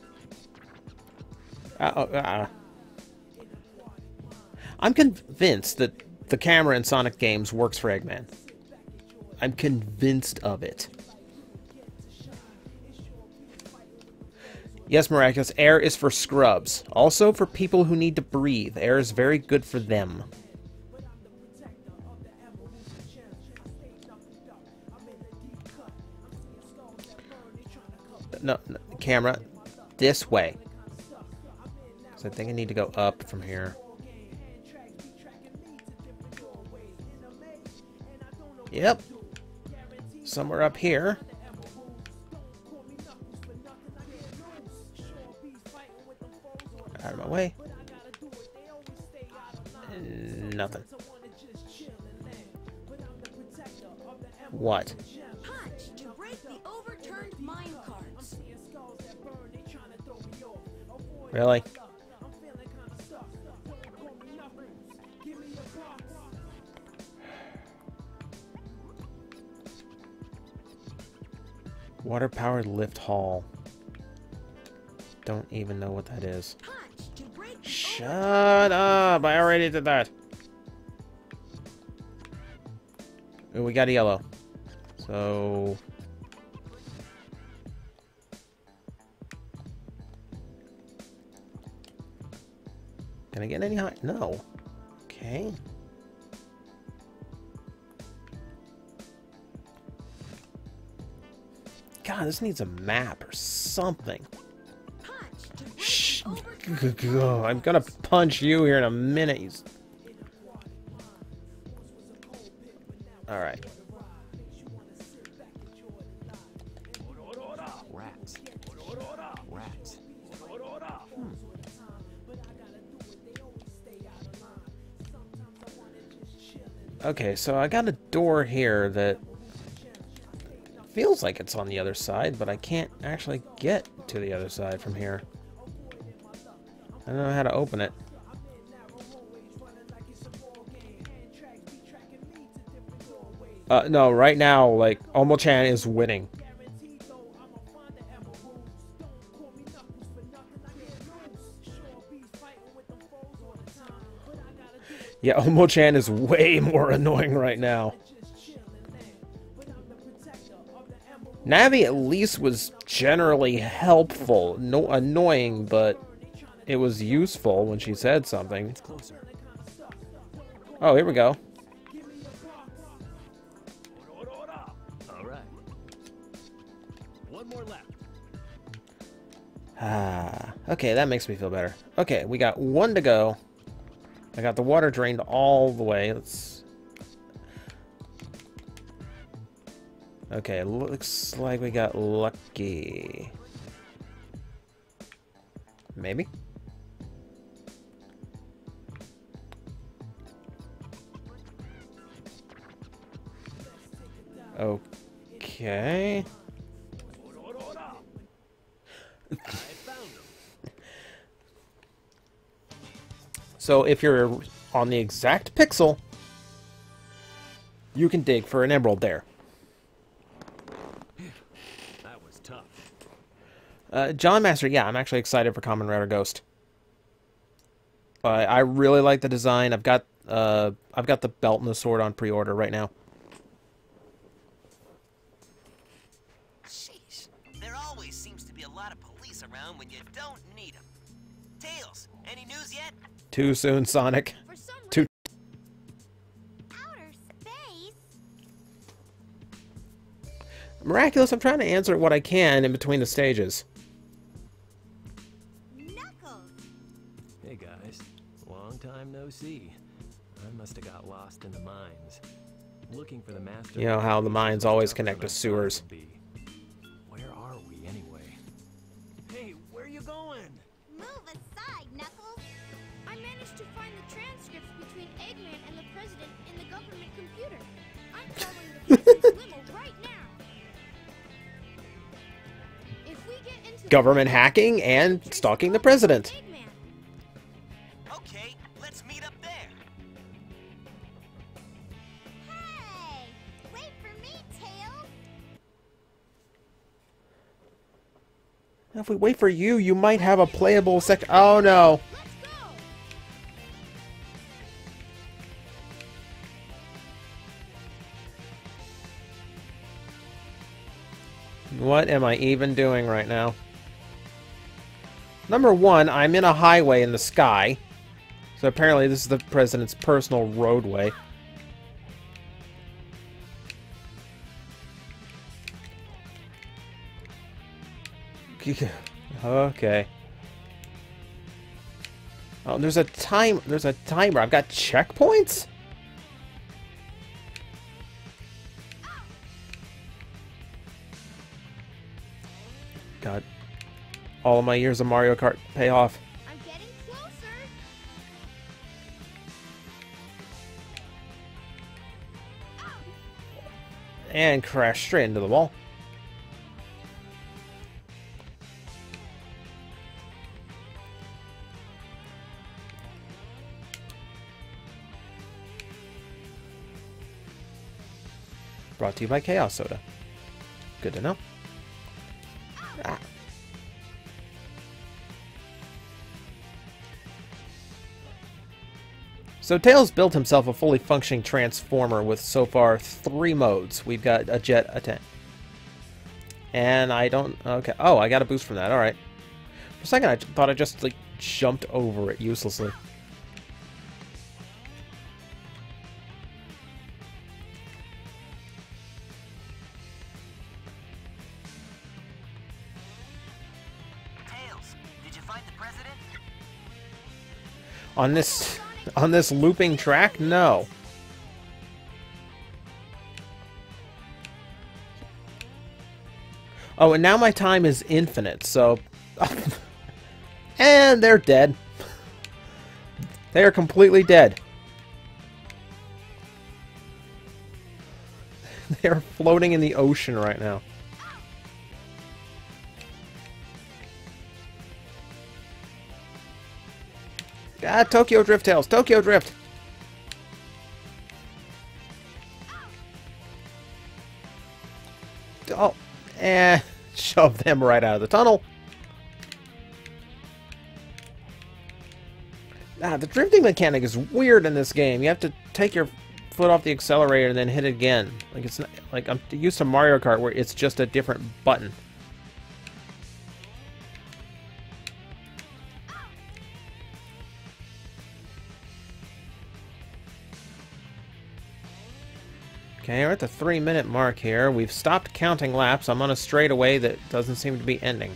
I'm convinced that the camera in Sonic games works for Eggman. I'm convinced of it. Yes, Miraculous, air is for scrubs. Also for people who need to breathe. Air is very good for them. No, camera, this way. So I think I need to go up from here. Yep. Somewhere up here. Out of my way. Nothing. What? punch to break the overturned mine carts. Really? Water-powered lift hall. Don't even know what that is. Punch to break the Shut up! I already did that. Ooh, we got a yellow. So... Can I get any high? No. Okay. God, this needs a map or something. punch to break Shh. the overturned I'm gonna punch you here in a minute. Alright. Rats. Rats. Okay, so I got a door here that feels like it's on the other side, but I can't actually get to the other side from here. I don't know how to open it. No, right now, like, Omo-chan is winning. Yeah, Omo-chan is way more annoying right now. Navi at least was generally helpful. No, annoying, but it was useful when she said something. It's closer. Oh, here we go. All right. One more left. Ah, okay, that makes me feel better. Okay, we got one to go. I got the water drained all the way. Let's... Okay, looks like we got lucky. Maybe? Okay. So if you're on the exact pixel, you can dig for an emerald there. That was tough. John Master, yeah, I'm actually excited for Kamen Rider Ghost. I really like the design. I've got the belt and the sword on pre-order right now. Sheesh. There always seems to be a lot of police around when you don't need them. Tails, any news yet? Too soon, Sonic. For some Too. Outer space? Miraculous, I'm trying to answer what I can in between the stages. Knuckles! Hey guys, long time no see. I must have got lost in the mines. Looking for the master. You know how the mines always connect to sewers. Where are we anyway? Hey, where are you going? Move aside, Knuckles! I managed to find the transcripts between Eggman and the president in the government computer. I'm following the president's limo right now. If we get into Government hacking and stalking the president. Eggman. Okay, let's meet up there. Hey! Wait for me, Tails! If we wait for you, you might have a playable sec. Oh no. Let's go. What am I even doing right now? Number one, I'm in a highway in the sky. So apparently this is the president's personal roadway. Okay. Oh, there's a timer. I've got checkpoints? God. All of my years of Mario Kart pay off. I'm getting closer. And crash straight into the wall. Brought to you by Chaos Soda. Good to know. Ah. So Tails built himself a fully functioning transformer with so far 3 modes. We've got a jet, a tank. And I don't... Okay. Oh, I got a boost from that. Alright. For a second, I thought I just, like, jumped over it uselessly. Tails, did you find the president? On this looping track? No. Oh, and now my time is infinite, so... And they're dead. They are completely dead. They are floating in the ocean right now. Ah, Tokyo Drift, Tails! Tokyo Drift! Oh, shove them right out of the tunnel. Ah, the drifting mechanic is weird in this game. You have to take your foot off the accelerator and then hit it again. Like it's not, like I'm used to Mario Kart where it's just a different button. Okay, we're at the 3-minute mark here. We've stopped counting laps. I'm on a straightaway that doesn't seem to be ending.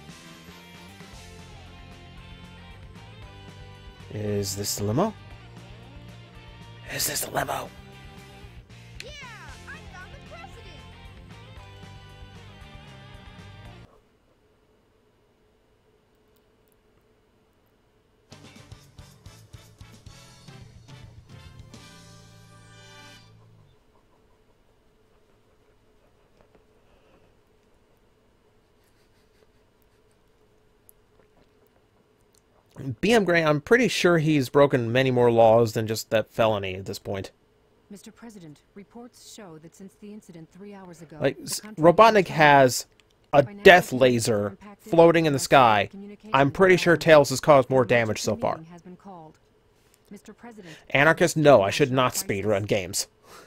Is this the limo? Is this the limo? Yeah, I found the president. BM Gray, I'm pretty sure he's broken many more laws than just that felony at this point. Mr. President, reports show that since the incident 3 hours ago, Like, the country Robotnik has a Financial death conditions laser impacted floating in the sky. communication I'm pretty sure environment. Tails has caused more damage so Emergency far. meeting has been called. Mr. President, Anarchist, no, I should not crisis. speedrun games.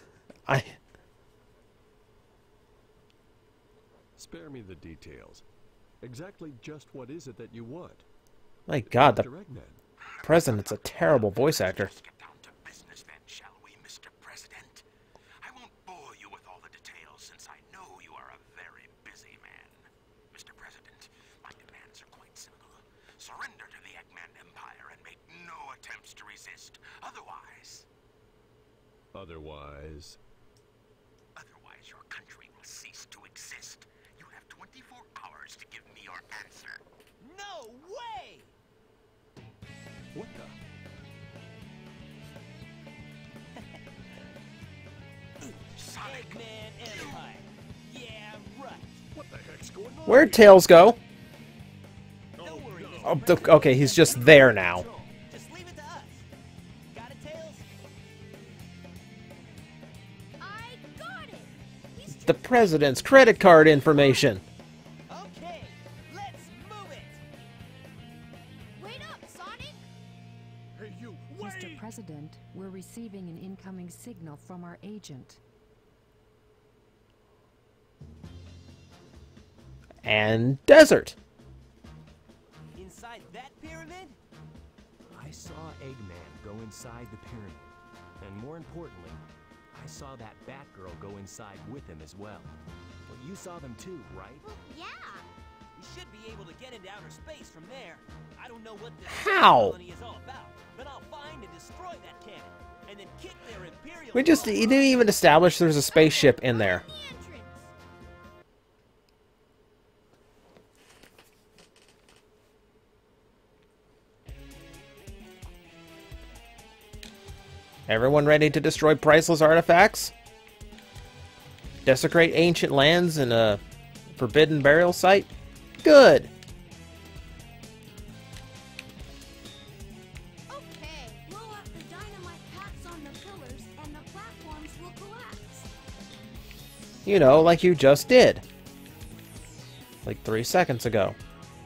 Spare me the details. Exactly just what is it that you want? My God, the Dr. Eggman. president's a terrible voice actor. Let's get down to business then, shall we, Mr. President? I won't bore you with all the details since I know you are a very busy man. Mr. President, my demands are quite simple. Surrender to the Eggman Empire and make no attempts to resist. Otherwise, Otherwise, your country will cease to exist. You have 24 hours to give me your answer. No way! what the? Sonic, Eggman Empire. Yeah, right. What the heck's going on? Where'd Tails go? Don't worry, Mr. Oh, President. okay, he's just there now. Just leave it to us. Got it, Tails? I got it. He's The president's credit card information. Okay, let's move it. wait up, Sonic. Hey, you, Mr. wait! President, we're receiving an incoming signal from our agent. And desert. Inside that pyramid? I saw Eggman go inside the pyramid. And more importantly, I saw that Batgirl go inside with him as well. Well, you saw them too, right? Well, yeah. We should be able to get into outer space from there. I don't know what this How? colony is all about, but I'll find and destroy that cannon, and then kick their Imperial. You didn't even establish there's a spaceship in there. The entrance. Everyone ready to destroy priceless artifacts? Desecrate ancient lands in a forbidden burial site? Good. Okay, blow up the dynamite packs on the pillars and the platforms will collapse. You know, like you just did. Like 3 seconds ago.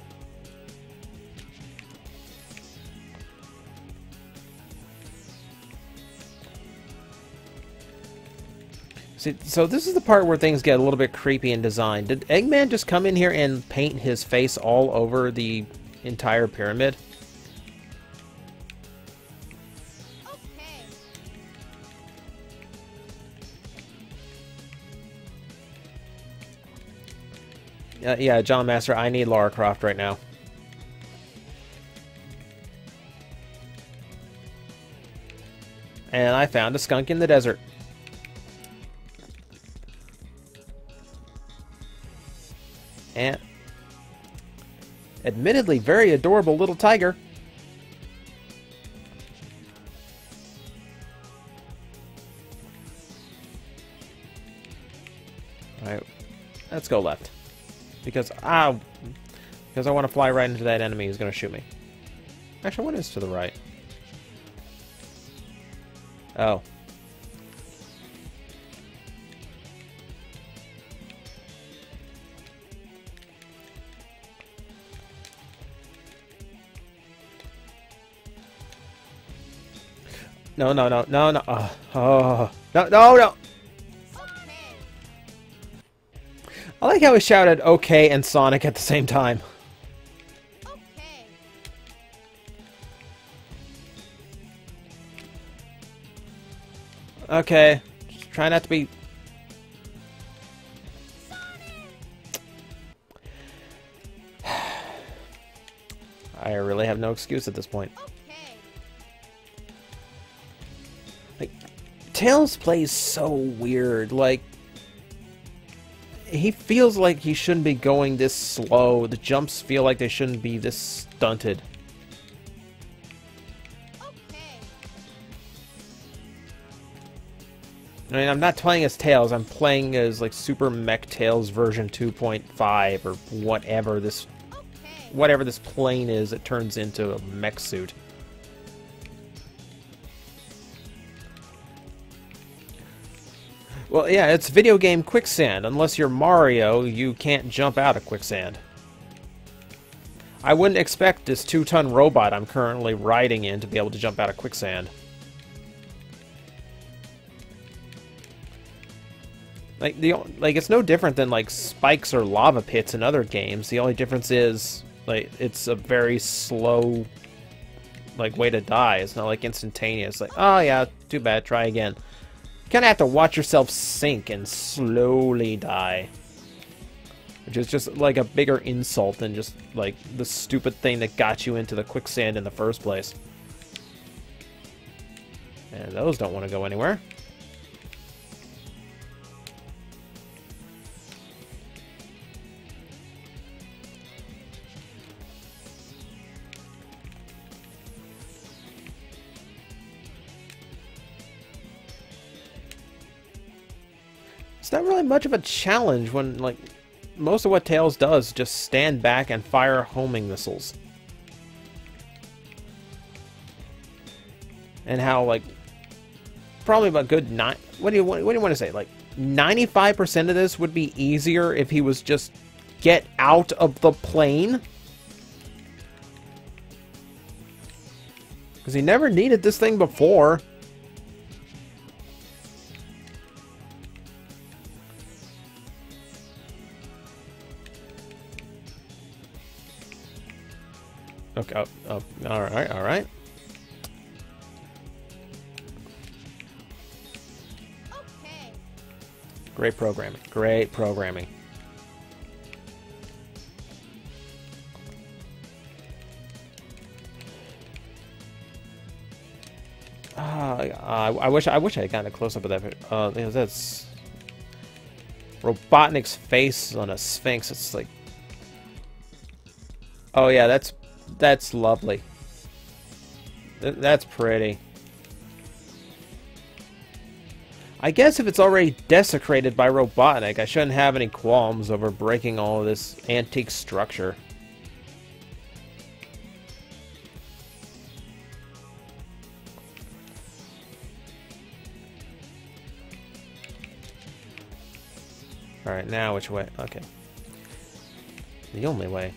See, so this is the part where things get a little bit creepy in design. Did Eggman just come in here and paint his face all over the entire pyramid? Okay. Yeah, John Master, I need Lara Croft right now. And I found a skunk in the desert. And admittedly, very adorable little tiger. Alright, let's go left. Because I want to fly right into that enemy who's going to shoot me. Actually, what is to the right? Oh. No, no, no, no, no. Oh, no, no, no. I like how he shouted "okay" and Sonic at the same time. Okay. Okay. Just try not to be... I really have no excuse at this point. Okay. Like, Tails plays so weird. Like, he feels like he shouldn't be going this slow. The jumps feel like they shouldn't be this stunted. Okay. I mean, I'm not playing as Tails. I'm playing as, like, Super Mech Tails version 2.5 or whatever this... Okay. whatever this plane is, it turns into a mech suit. Well, yeah, it's video game quicksand. Unless you're Mario, you can't jump out of quicksand. I wouldn't expect this 2-ton robot I'm currently riding in to be able to jump out of quicksand. Like, it's no different than, like, spikes or lava pits in other games. The only difference is, like, it's a very slow, like, way to die. It's not, like, instantaneous. Like, oh, yeah, too bad, try again. You kind of have to watch yourself sink and slowly die. Which is just, like, a bigger insult than just, like, the stupid thing that got you into the quicksand in the first place. And those don't want to go anywhere. It's not really much of a challenge when, like, most of what Tails does is just stand back and fire homing missiles. And how, like, probably about good what do you want to say? Like, 95% of this would be easier if he was just get out of the plane. Because he never needed this thing before. Okay, oh, alright, alright. Okay. Great programming, great programming. I wish I had gotten a close-up of that. That's Robotnik's face on a Sphinx. It's like, oh yeah, that's lovely. That's pretty. I guess if it's already desecrated by Robotnik, I shouldn't have any qualms over breaking all of this antique structure. Alright, now which way? Okay. The only way.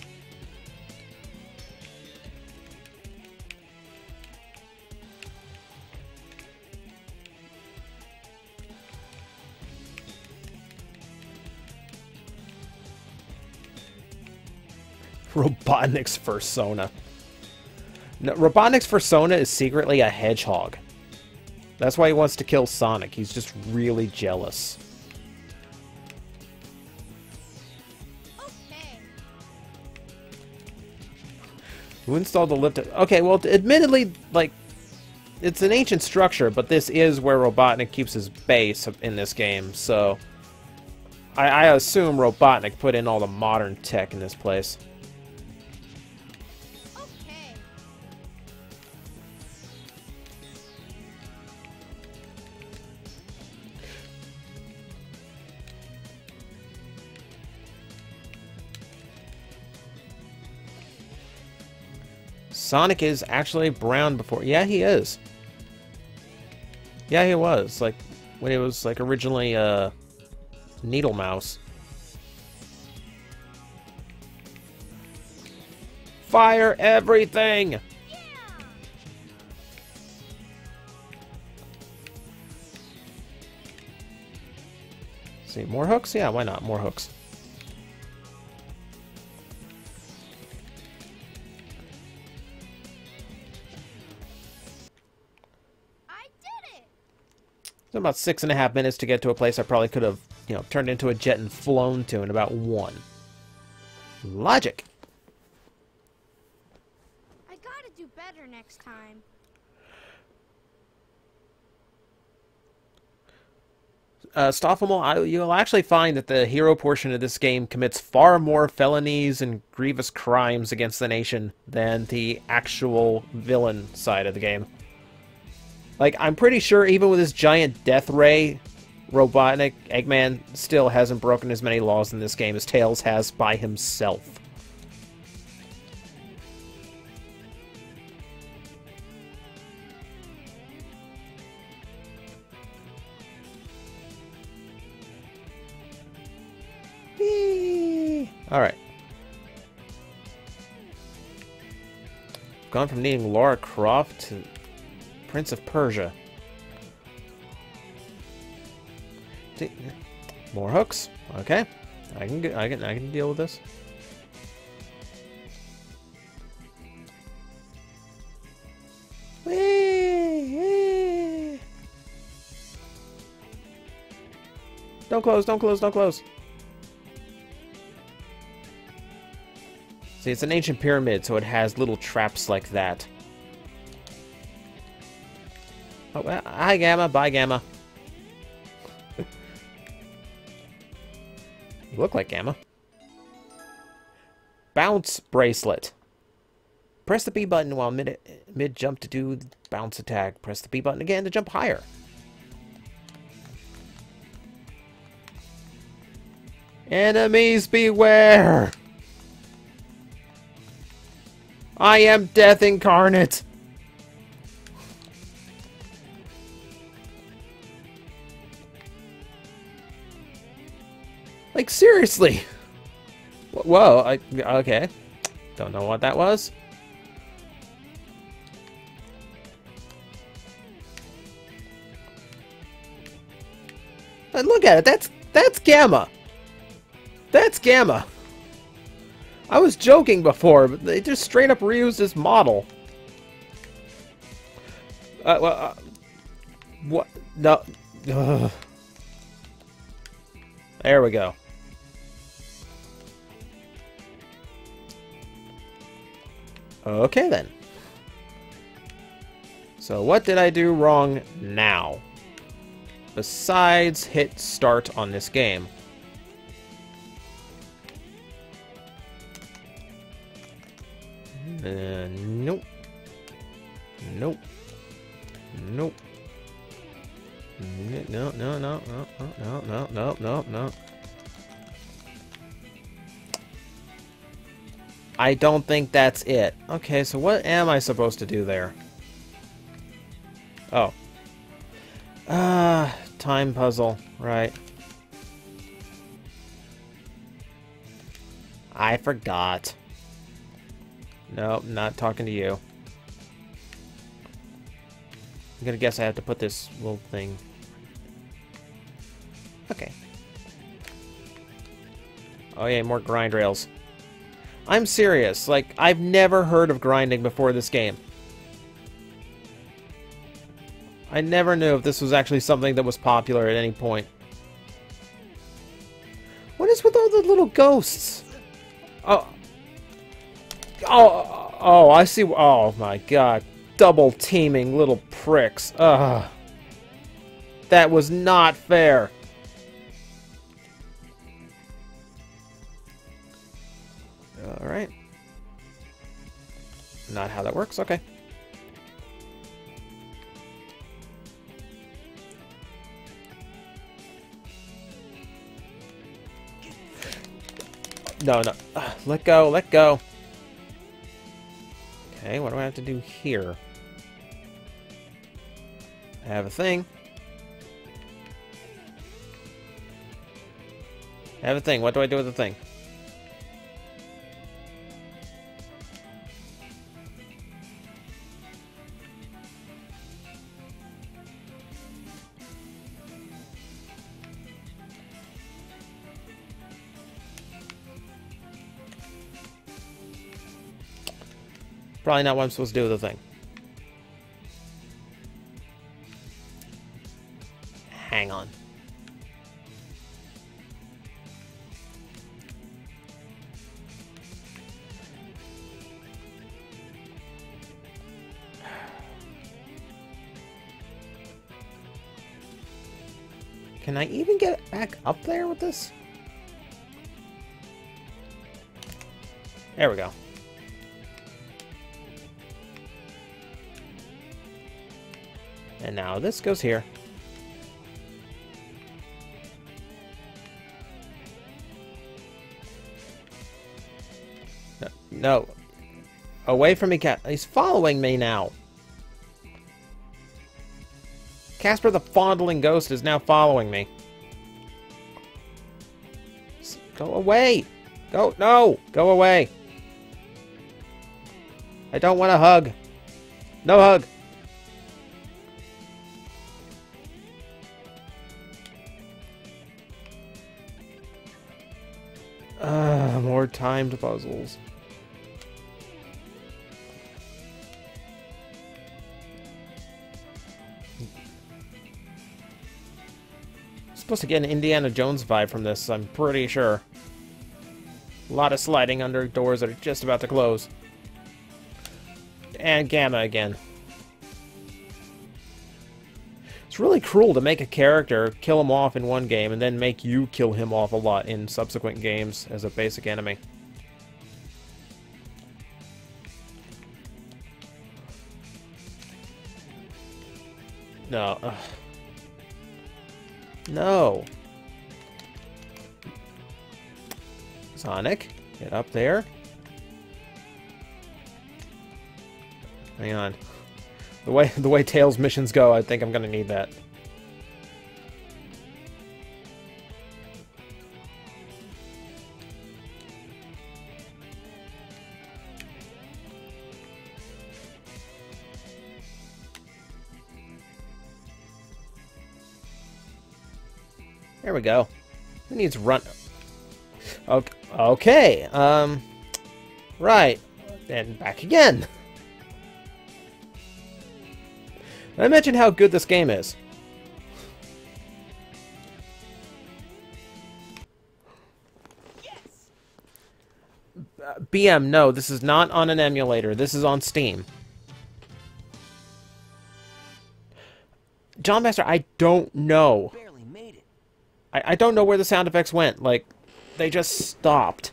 Robotnik's Fursona. No, Robotnik's Fursona is secretly a hedgehog. That's why he wants to kill Sonic. He's just really jealous. Okay. Who installed the lift? Okay, well, admittedly, like, it's an ancient structure, but this is where Robotnik keeps his base in this game, so I assume Robotnik put in all the modern tech in this place. Okay. Sonic is actually brown before... Yeah, he is. Yeah, he was. Like, when he was, like, originally, Needle Mouse. Fire everything! See, more hooks? Yeah, why not? More hooks. I did it! So about 6.5 minutes to get to a place I probably could have, you know, turned into a jet and flown to in about 1. Logic! I gotta do better next time. Stoffel, you'll actually find that the hero portion of this game commits far more felonies and grievous crimes against the nation than the actual villain side of the game. Like, I'm pretty sure even with his giant death ray, Robotnik Eggman still hasn't broken as many laws in this game as Tails has by himself. Alright. Gone from needing Lara Croft to Prince of Persia. More hooks. Okay. I can deal with this. Whee! Don't close, don't close, don't close. See, it's an ancient pyramid, so it has little traps like that. Oh, well, hi, Gamma. Bye, Gamma. You look like Gamma. Bounce bracelet. Press the B button while mid-jump to do the bounce attack. Press the B button again to jump higher. Enemies beware! I am death incarnate! Like, seriously! Whoa, okay. Don't know what that was. But look at it, that's Gamma! That's Gamma! I was joking before, but they just straight up reused his model. What? No. Ugh. There we go. Okay then. So what did I do wrong now? Besides hit start on this game. Nope. Nope. Nope. No, no, no, no, no, no, no, no, no. I don't think that's it. Okay, so what am I supposed to do there? Oh. Time puzzle, right. I forgot. Nope, not talking to you. I'm gonna guess I have to put this little thing. Okay. Oh yeah, more grind rails. I'm serious, like, I've never heard of grinding before this game. I never knew if this was actually something that was popular at any point. What is with all the little ghosts? Oh, I see. Oh my god. Double teaming little pricks. Ugh. That was not fair. Alright. Not how that works, okay. No, no. Let go, let go. Okay, what do I have to do here? I have a thing. I have a thing. What do I do with the thing? Probably not what I'm supposed to do with the thing. Hang on. Can I even get back up there with this? There we go. And now this goes here. No. Away from me, Cat. He's following me now. Casper the Fondling Ghost is now following me. Go away! Go, no! Go away! I don't want a hug. No hug! More timed puzzles. Supposed to get an Indiana Jones vibe from this, I'm pretty sure. A lot of sliding under doors that are just about to close. And Gamma again. It's really cruel to make a character, kill him off in one game, and then make you kill him off a lot in subsequent games as a basic enemy. No. Ugh. No. Sonic, get up there. Hang on. The way Tails missions go, I think I'm gonna need that. There we go. Who needs run? Okay. Right. And back again. Did I mention how good this game is? Yes! BM, no, this is not on an emulator. This is on Steam. John Master, I don't know. Barely made it. I don't know where the sound effects went. Like, they just stopped.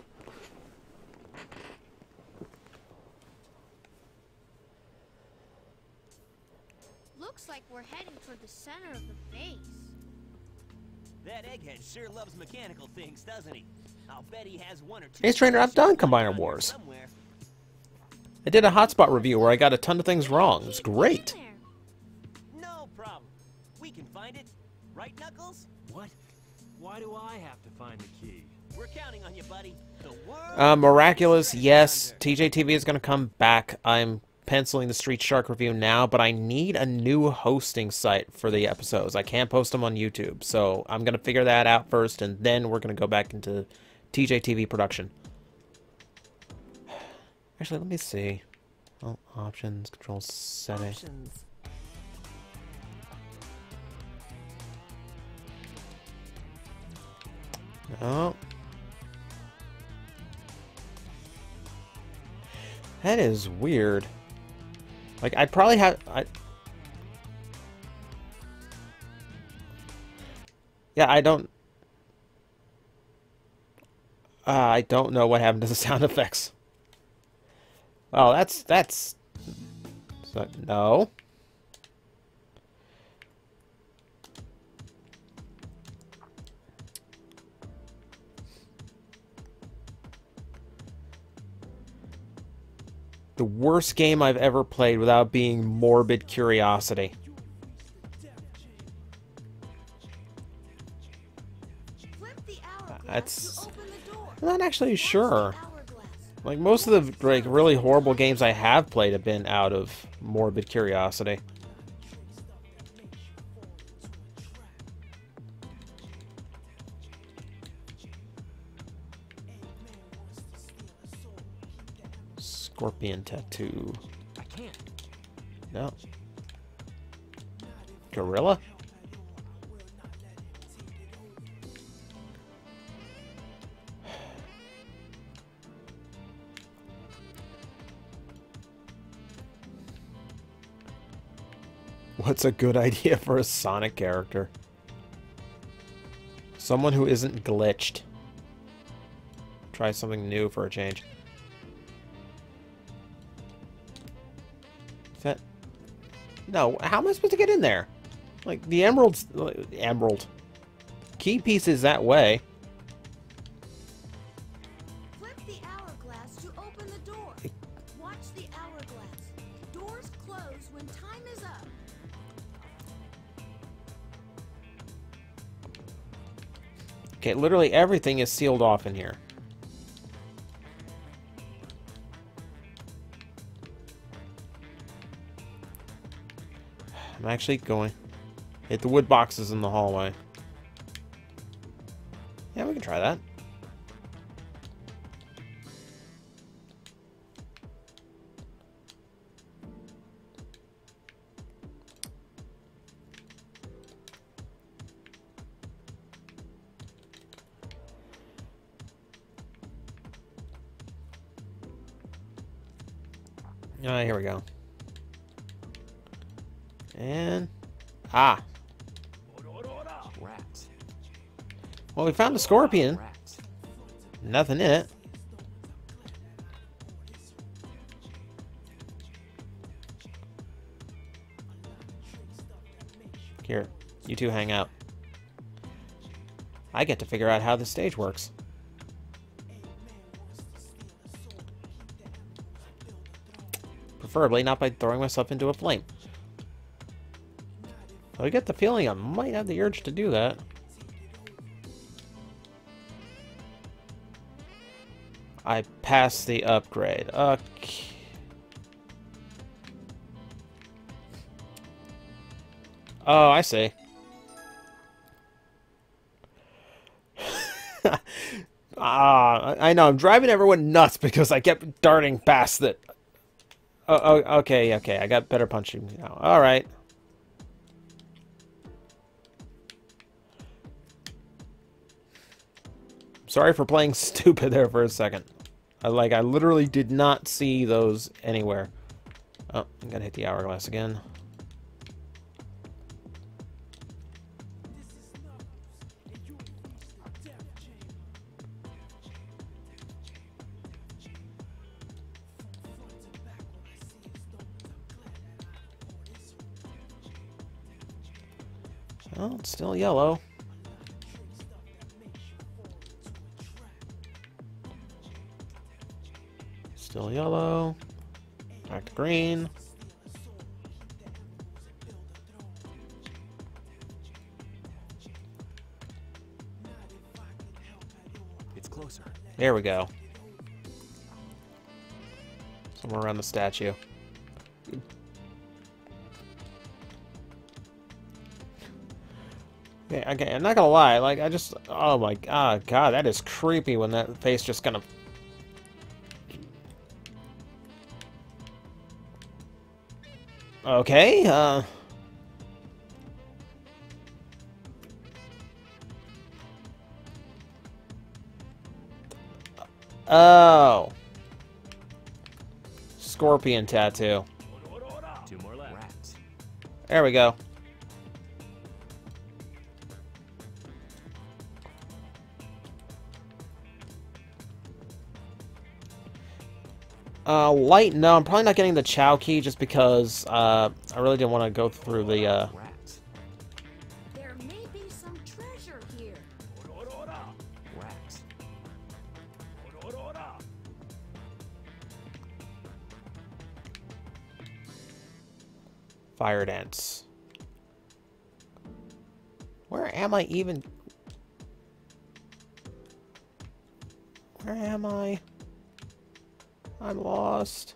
Looks like we're heading toward the center of the base. That egghead sure loves mechanical things, doesn't he? I'll bet he has one or two. Ace Trainer, I've done Combiner Wars. Somewhere. I did a hotspot review where I got a ton of things wrong. It's great. No problem. We can find it. Right, Knuckles? What? Why do I have to find the key? We're counting on you, buddy. The world Miraculous, yes. TJTV is going to come back. I'm penciling the Street Shark review now, but I need a new hosting site for the episodes. I can't post them on YouTube, so I'm going to figure that out first, and then we're going to go back into TJTV production. Actually, let me see. Oh, options, control setting. Options. No. That is weird. Like, I'd probably have... Yeah, I don't know what happened to the sound effects. Oh, that's... So, no. The worst game I've ever played without being morbid curiosity. Flip the hourglass That's... to open the door. I'm not actually Watch sure. the hourglass. Like, most of the, like, really horrible games I have played have been out of morbid curiosity. Scorpion tattoo. I can't. No. Gorilla? What's a good idea for a Sonic character? Someone who isn't glitched. Try something new for a change. Is that... No, how am I supposed to get in there? Like, the emerald's... Emerald. Key piece is that way. Flip the hourglass to open the door. Watch the hourglass. Doors close when time is up. Okay, literally everything is sealed off in here. I'm actually going... Hit the wood boxes in the hallway. Yeah, we can try that. Here we go. And... Ah! Rats. Well, we found a scorpion. Rats. Nothing in it. Here, you two hang out. I get to figure out how the stage works. Preferably not by throwing myself into a flame. I get the feeling I might have the urge to do that. I passed the upgrade. Okay. Oh, I see. I know, I'm driving everyone nuts because I kept darting past it. Oh, okay, okay, I got better punching now. Alright. Sorry for playing stupid there for a second. I literally did not see those anywhere. Oh, I'm gonna hit the hourglass again. Oh, it's still yellow. Still yellow. Back to green. It's closer. There we go. Somewhere around the statue. Yeah, okay, I'm not gonna lie, like, I just... Oh my god, that is creepy when that face just kind of... Okay, Oh. Scorpion tattoo. Two more left. Rats. There we go. Light, no, I'm probably not getting the Chao key just because, I really didn't want to go through the, Rats. There may be some treasure here. Rats. fire dance. Where am I even? Where am I? I'm lost.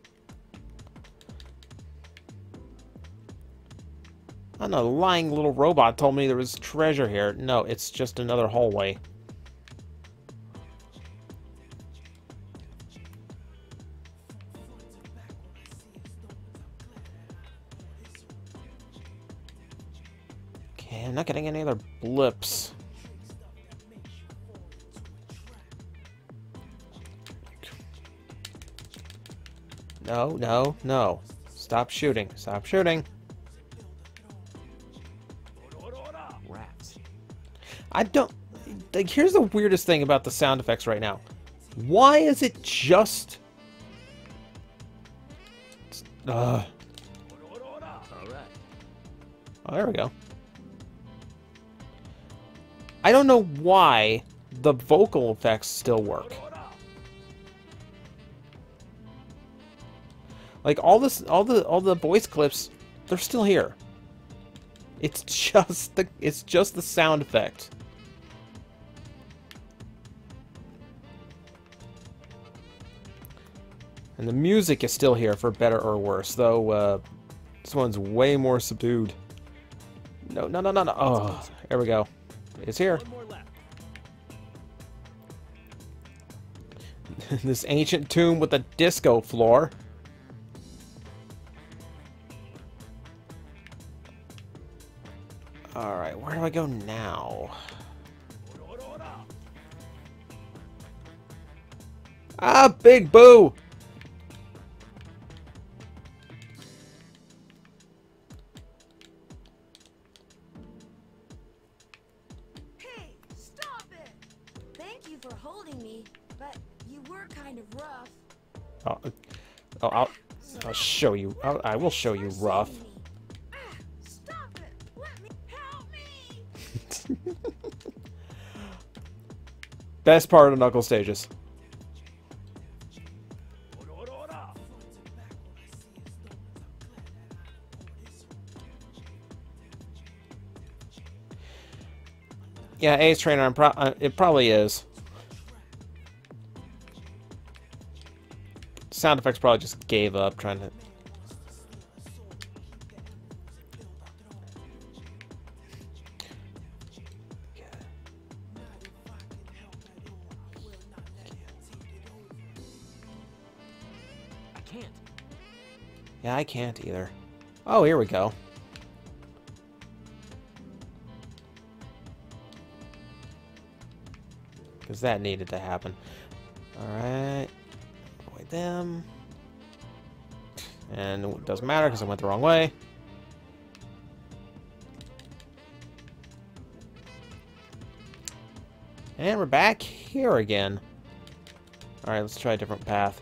I don't know, the lying little robot told me there was treasure here. No, it's just another hallway. Okay, I'm not getting any other blips. No, no, no. Stop shooting. Stop shooting. Rats. I don't... Like, here's the weirdest thing about the sound effects right now. Why is it just... All right. Oh, there we go. I don't know why the vocal effects still work. Like all the voice clips, they're still here. It's just the sound effect. And the music is still here for better or worse, though this one's way more subdued. No, no, no, no, no. Oh, there we go. It's here. One more left. This ancient tomb with a disco floor. Alright, where do I go now? Ah, Big Boo! Hey, stop it! Thank you for holding me, but you were kind of rough. I'll show you. I will show you rough. Stop it! Let me help me! Best part of Knuckles stages. Yeah, Ace Trainer, it probably is. Sound effects probably just gave up trying to... I can't. Yeah, I can't either. Oh, here we go. Because that needed to happen. Alright. Avoid them. And it doesn't matter because I went the wrong way. And we're back here again. Alright, let's try a different path.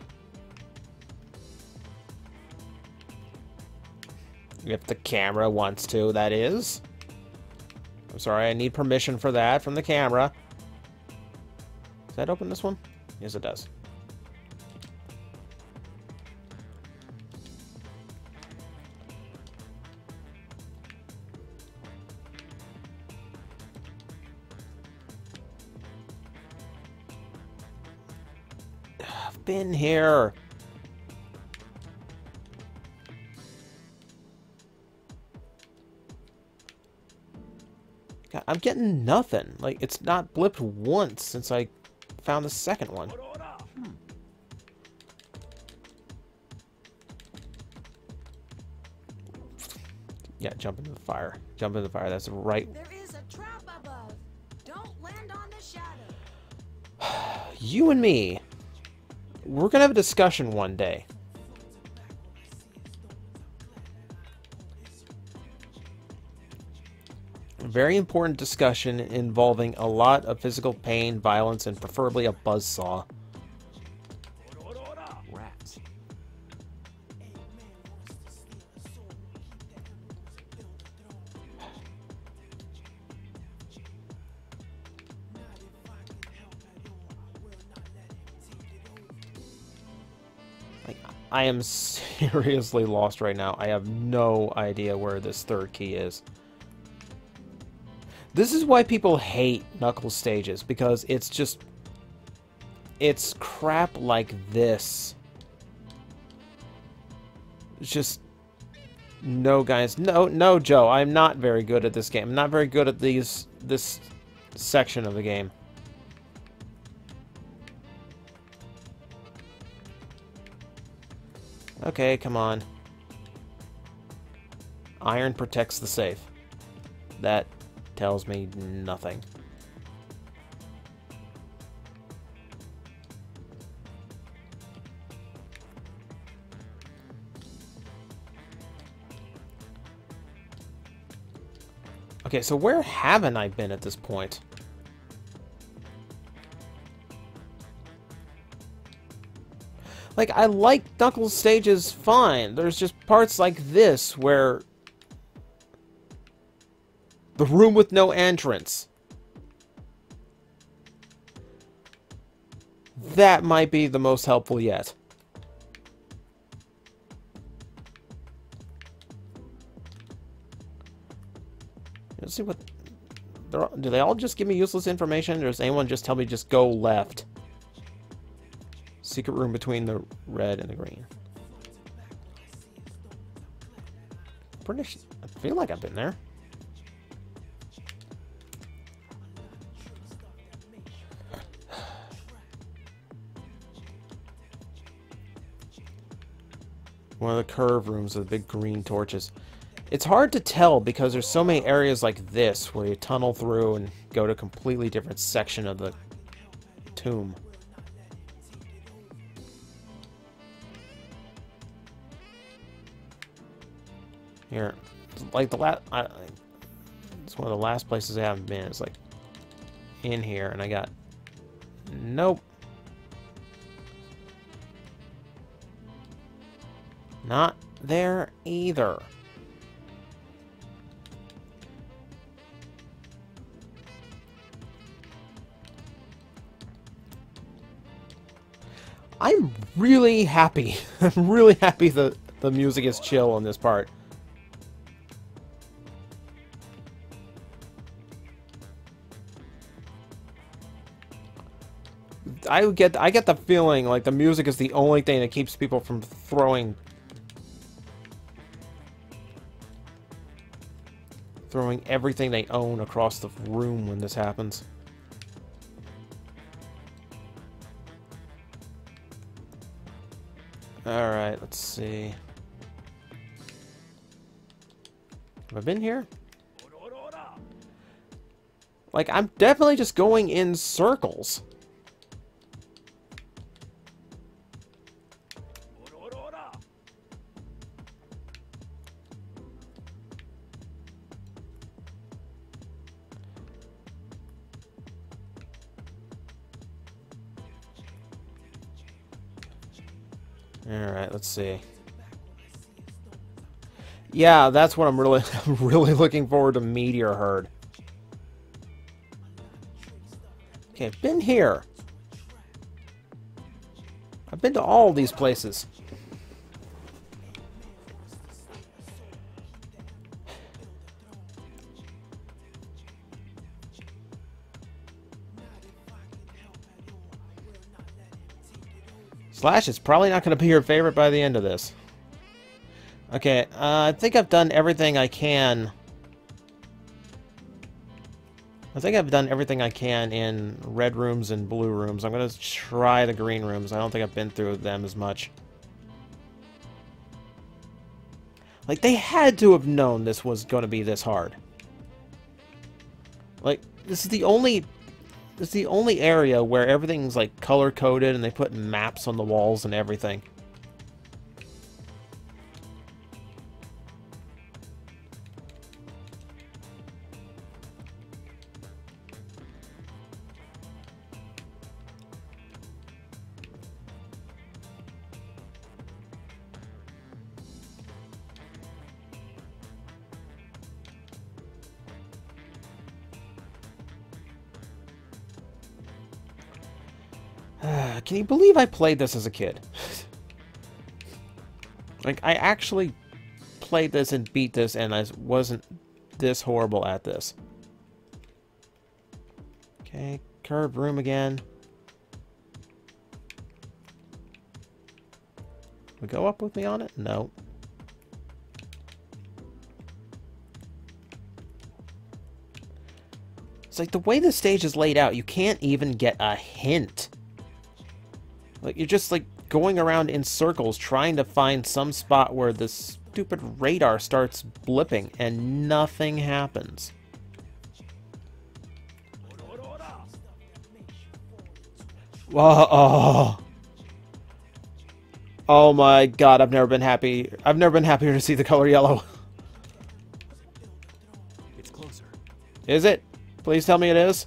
If the camera wants to, that is. I'm sorry, I need permission for that from the camera. Does that open this one? Yes, it does. I've been here. God, I'm getting nothing. Like, it's not blipped once since I found the second one. Yeah, jump into the fire. Jump into the fire. That's right. There is a trap above. Don't land on the shadow. You and me, we're gonna have a discussion one day. A very important discussion involving a lot of physical pain, violence, and preferably a buzzsaw. Rats. Like, I am seriously lost right now. I have no idea where this third key is. This is why people hate Knuckles stages, because it's just... it's crap like this. It's just... No, guys. No, Joe. I'm not very good at this game. I'm not very good at this section of the game. Okay, come on. Iron protects the safe. That tells me nothing. Okay, so where haven't I been at this point? Like, I like Knuckles stages fine. There's just parts like this where... The room with no entrance. That might be the most helpful yet. Let's see what... Do they all just give me useless information, or does anyone just tell me just go left? Secret room between the red and the green. I feel like I've been there. One of the curve rooms with the big green torches. It's hard to tell because there's so many areas like this where you tunnel through and go to a completely different section of the tomb. Here, like the last, it's one of the last places I haven't been. It's like in here, and I got nope, not there either. I'm really happy. I'm really happy that the music is chill on this part. I get the feeling like the music is the only thing that keeps people from throwing everything they own across the room when this happens. Alright, let's see. Have I been here? Like, I'm definitely just going in circles. Alright, let's see. Yeah, that's what I'm really looking forward to, Meteor Herd. Okay, I've been here. I've been to all these places. Slash is probably not going to be your favorite by the end of this. Okay, I think I've done everything I can. I think I've done everything I can in red rooms and blue rooms. I'm going to try the green rooms. I don't think I've been through them as much. Like, they had to have known this was going to be this hard. Like, this is the only area where everything's like color-coded and they put maps on the walls and everything. Can you believe I played this as a kid? Like, I actually played this and beat this, and I wasn't this horrible at this. Okay, curved room again. we go up with me on it? No. It's like the way the stage is laid out, you can't even get a hint. Like, you're just, like, going around in circles trying to find some spot where the stupid radar starts blipping and nothing happens. Whoa, oh my god, I've never been happier to see the color yellow. It's closer. Is it? Please tell me it is.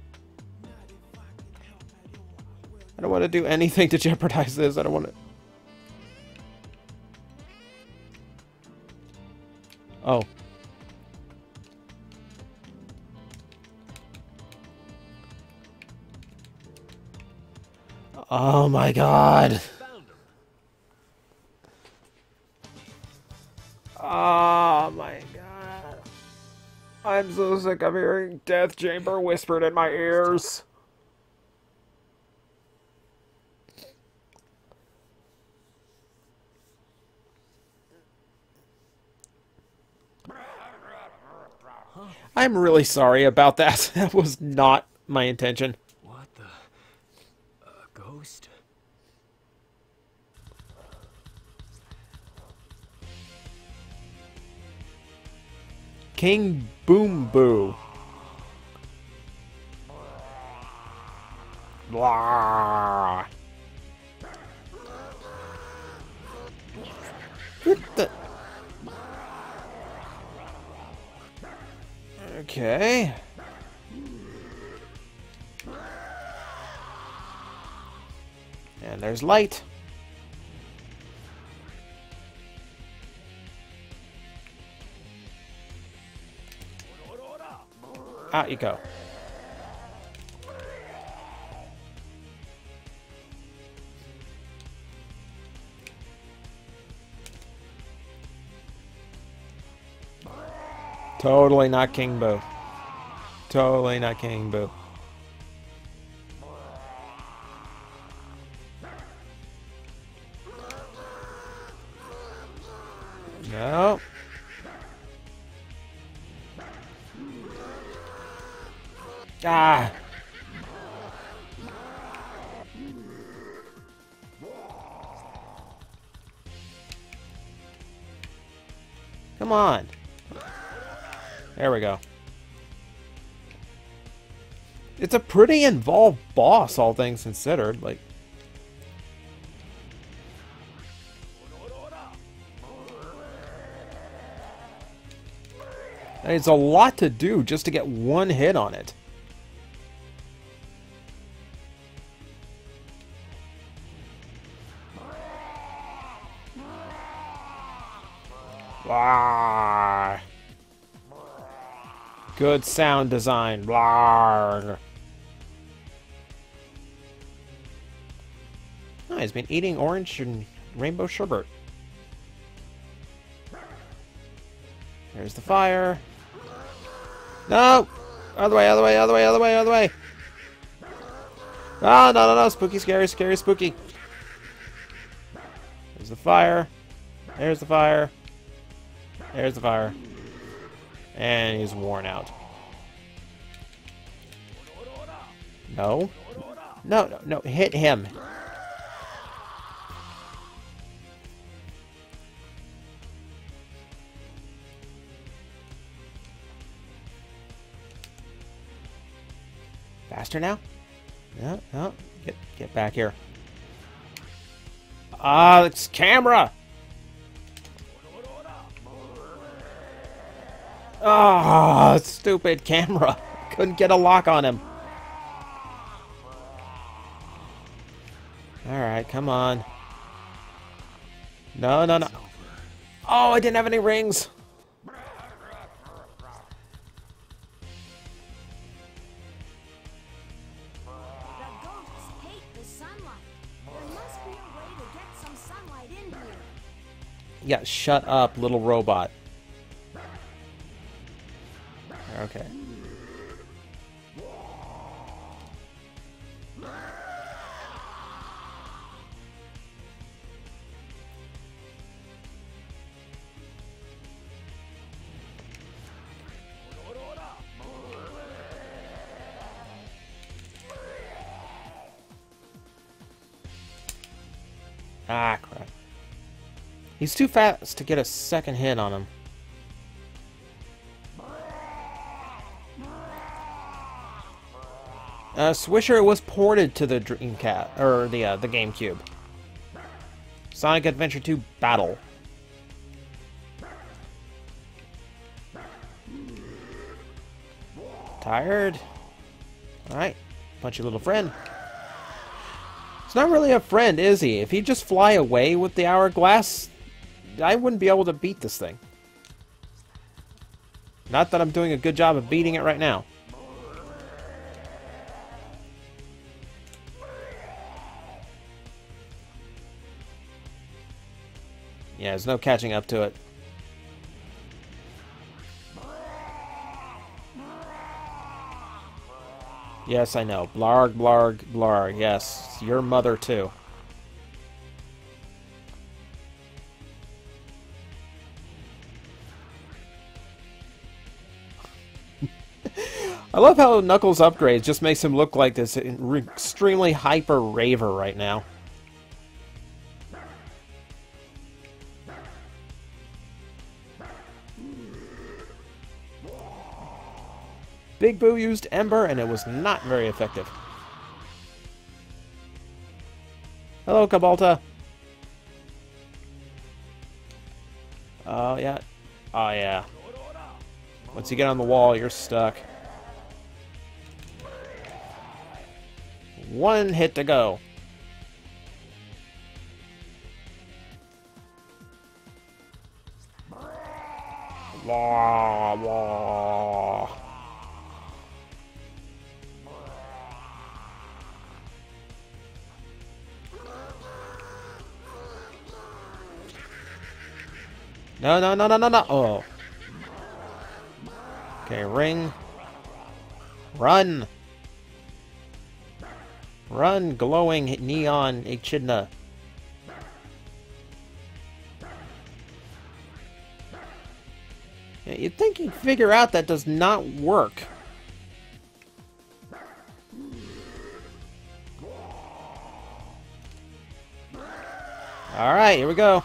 I don't want to do anything to jeopardize this. I don't want to... Oh. Oh my god. Oh my god. I'm so sick of hearing Death Chamber whispered in my ears. I'm really sorry about that. That was not my intention. What the? A ghost? King Boom Boo. Blah. What the? Okay. And there's light. Out you go. Totally not King Boo. Totally not King Boo. No. Ah. Come on. There we go. It's a pretty involved boss, all things considered. Like, it's a lot to do just to get one hit on it. Blah. Good sound design. Blah. Oh, he's been eating orange and rainbow sherbet. There's the fire. No! Other way, other way, other way, other way, other way. Oh, no, no, no. Spooky, scary, scary, spooky. There's the fire. There's the fire. There's the fire. And he's worn out. No. No, no, no. Hit him. Faster now? No, no. Get back here. Ah, it's camera! Ah, stupid camera. Couldn't get a lock on him. Alright, come on. No, no, no. Oh, I didn't have any rings. The ghosts hate the sunlight. There must be a way to get some sunlight in here. Yeah, shut up, little robot. Okay. Ah, crap. He's too fast to get a second hit on him. Swisher was ported to the Dreamcast, or the GameCube. Sonic Adventure 2 Battle. Tired? Alright. Punch your little friend. He's not really a friend, is he? If he'd just fly away with the hourglass, I wouldn't be able to beat this thing. Not that I'm doing a good job of beating it right now. Yeah, there's no catching up to it. Yes, I know. Blarg, blarg, blarg. Yes, your mother too. I love how Knuckles' upgrades just makes him look like this extremely hyper raver right now. Big Boo used Ember, and it was not very effective. Hello, Cabalta. Oh, yeah. Oh, yeah. Once you get on the wall, you're stuck. One hit to go. Wah, wah. No, no, no, no, no, no. Oh. Okay, ring. Run. Run, glowing neon echidna. Yeah, you'd think you'd figure out that does not work. Alright, here we go.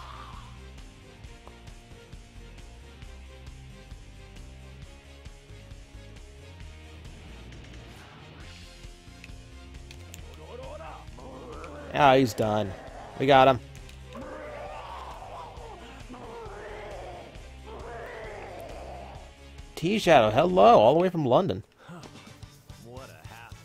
Ah, he's done. We got him. T-Shadow, hello, all the way from London. What a hassle.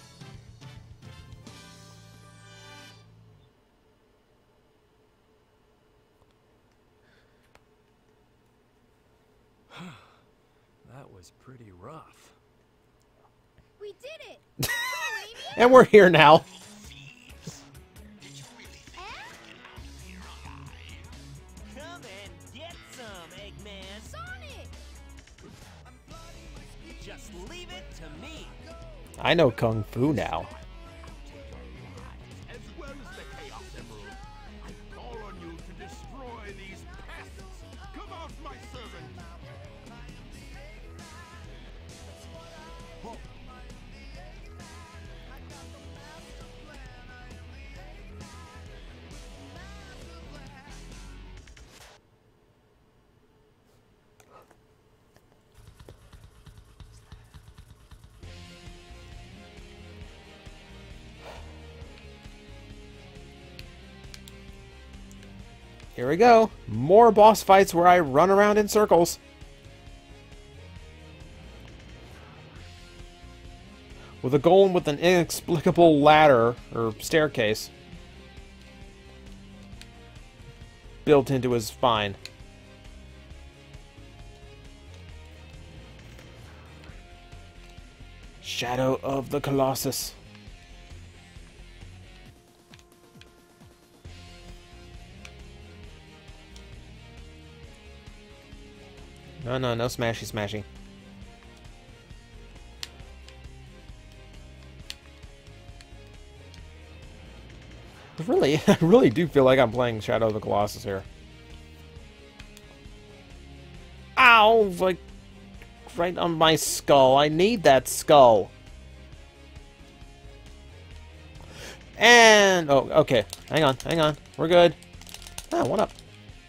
That was pretty rough. We did it! And we're here now. Come and get some, Eggman. Sonic! Just leave it to me. I know Kung Fu now. As well as the Chaos Emerald. I call on you to destroy these pests. Come out, my servant. Here we go. More boss fights where I run around in circles. With a golem with an inexplicable ladder, or staircase, built into his spine. Shadow of the Colossus. No, no, no smashy smashy. I really do feel like I'm playing Shadow of the Colossus here. Ow! Like, right on my skull. I need that skull. And... Oh, okay. Hang on, hang on. We're good. Ah, what up?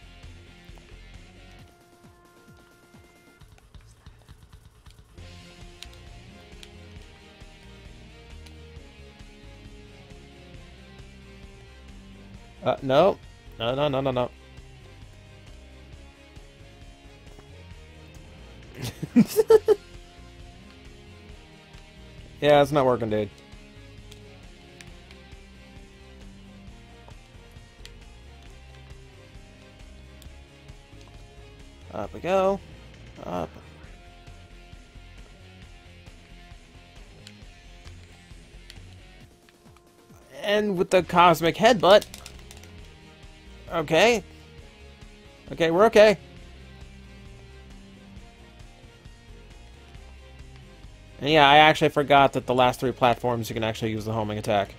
No. No, no, no, no, no. Yeah, it's not working, dude. Up we go. Up. And with the cosmic headbutt. Okay. Okay, we're okay. And yeah, I actually forgot that the last 3 platforms you can actually use the homing attack.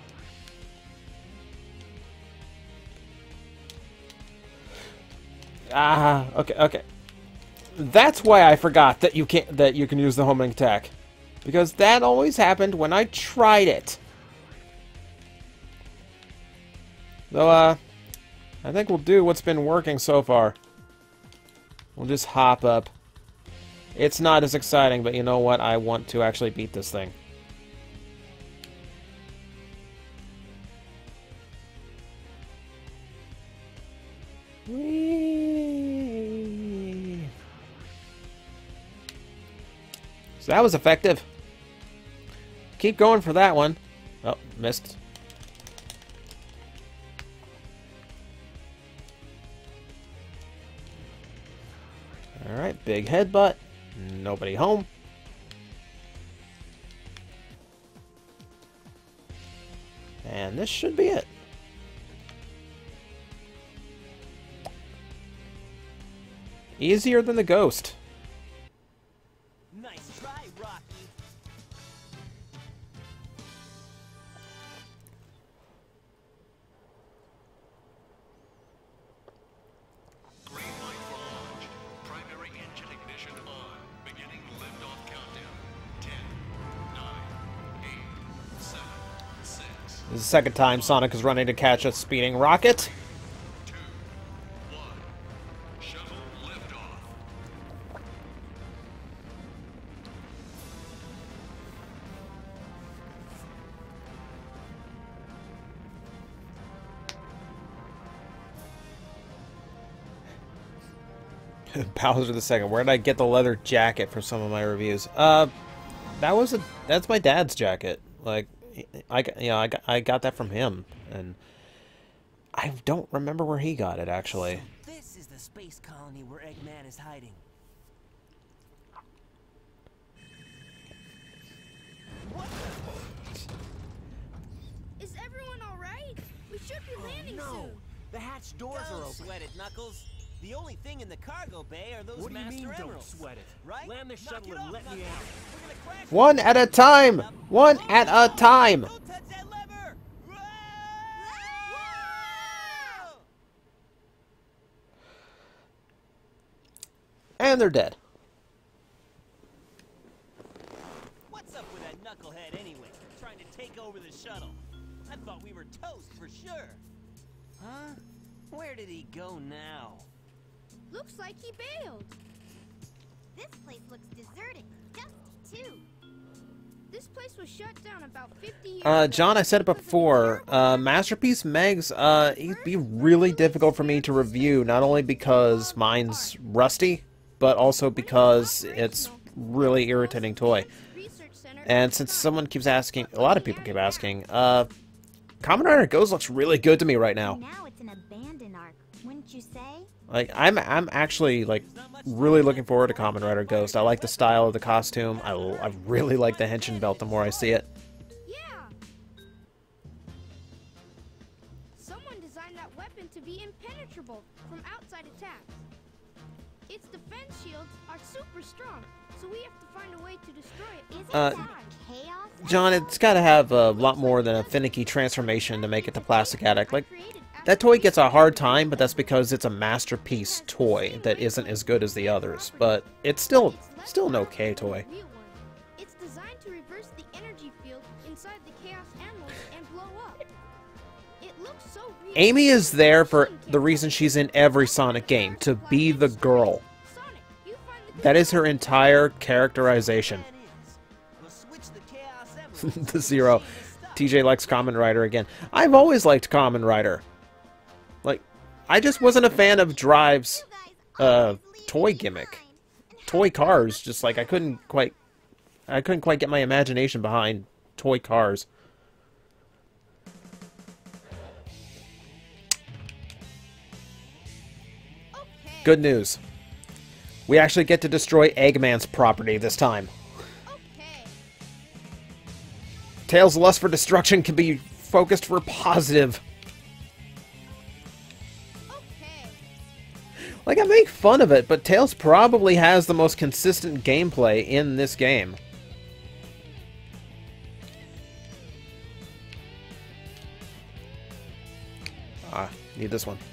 Ah, okay, okay. That's why I forgot that you can use the homing attack. Because that always happened when I tried it. So, I think we'll do what's been working so far. We'll just hop up. It's not as exciting, but you know what? I want to actually beat this thing. Whee! So that was effective. Keep going for that one. Oh, missed. Alright, big headbutt. Nobody home. And this should be it. Easier than the ghost. Nice try, Rocky. Green light for launch. Primary engine ignition on. Beginning liftoff countdown. 10, 9, 8, 7, 6. This is the second time Sonic is running to catch a speeding rocket. 2, 1. Shuttle liftoff. Bowser the Second. Where did I get the leather jacket for some of my reviews? That's my dad's jacket. Like, I got that from him, and I don't remember where he got it actually. This is the space colony where Eggman is hiding. Is everyone all right? We should be landing soon. The hatch doors are open. Sweat it, Knuckles. The only thing in the cargo bay are those What do you Master mean, don't Emeralds. sweat it? Right? Land the Knock shuttle it and off, let me Knuckles. out. We're gonna crash One at a time! One at a time! Don't touch that lever! Whoa! And they're dead. What's up with that knucklehead anyway? Trying to take over the shuttle. I thought we were toast for sure. Huh? Where did he go now? Looks like he bailed. This place looks deserted. Dusty, too. This place was shut down about 50 years ago. John, I said it before, Masterpiece Megs, it'd be really difficult for me to review, not only because mine's rusty, but also because it's really irritating toy. And since someone keeps asking, a lot of people keep asking, Kamen Rider Ghost looks really good to me right now. Now it's an abandoned arc, wouldn't you say? Like, I'm actually, like, really looking forward to Kamen Rider Ghost. I like the style of the costume. I really like the Henshin belt the more I see it. Yeah. Someone designed that weapon to be impenetrable from outside attacks. Its defense shields are super strong, so we have to find a way to destroy it. Isn't Uh, that chaos? John, it's gotta have a lot more than a finicky transformation to make it the Plastic Addict. Like, that toy gets a hard time, but that's because it's a masterpiece toy that isn't as good as the others. But it's still an okay toy. It's designed to reverse the energy energy field inside the Chaos Emeralds and blow up. It looks so real. Amy is there for the reason she's in every Sonic game, to be the girl. Sonic, you find the That is her entire characterization. We'll switch the Chaos Emeralds The Zero. TJ likes Kamen Rider again. I've always liked Kamen Rider. Like, I just wasn't a fan of Drive's toy gimmick. Toy cars, just like I couldn't quite get my imagination behind toy cars. Good news. We actually get to destroy Eggman's property this time. Okay. Tails' lust for destruction can be focused for positive. Okay. Like, I make fun of it, but Tails probably has the most consistent gameplay in this game. Ah, need this one.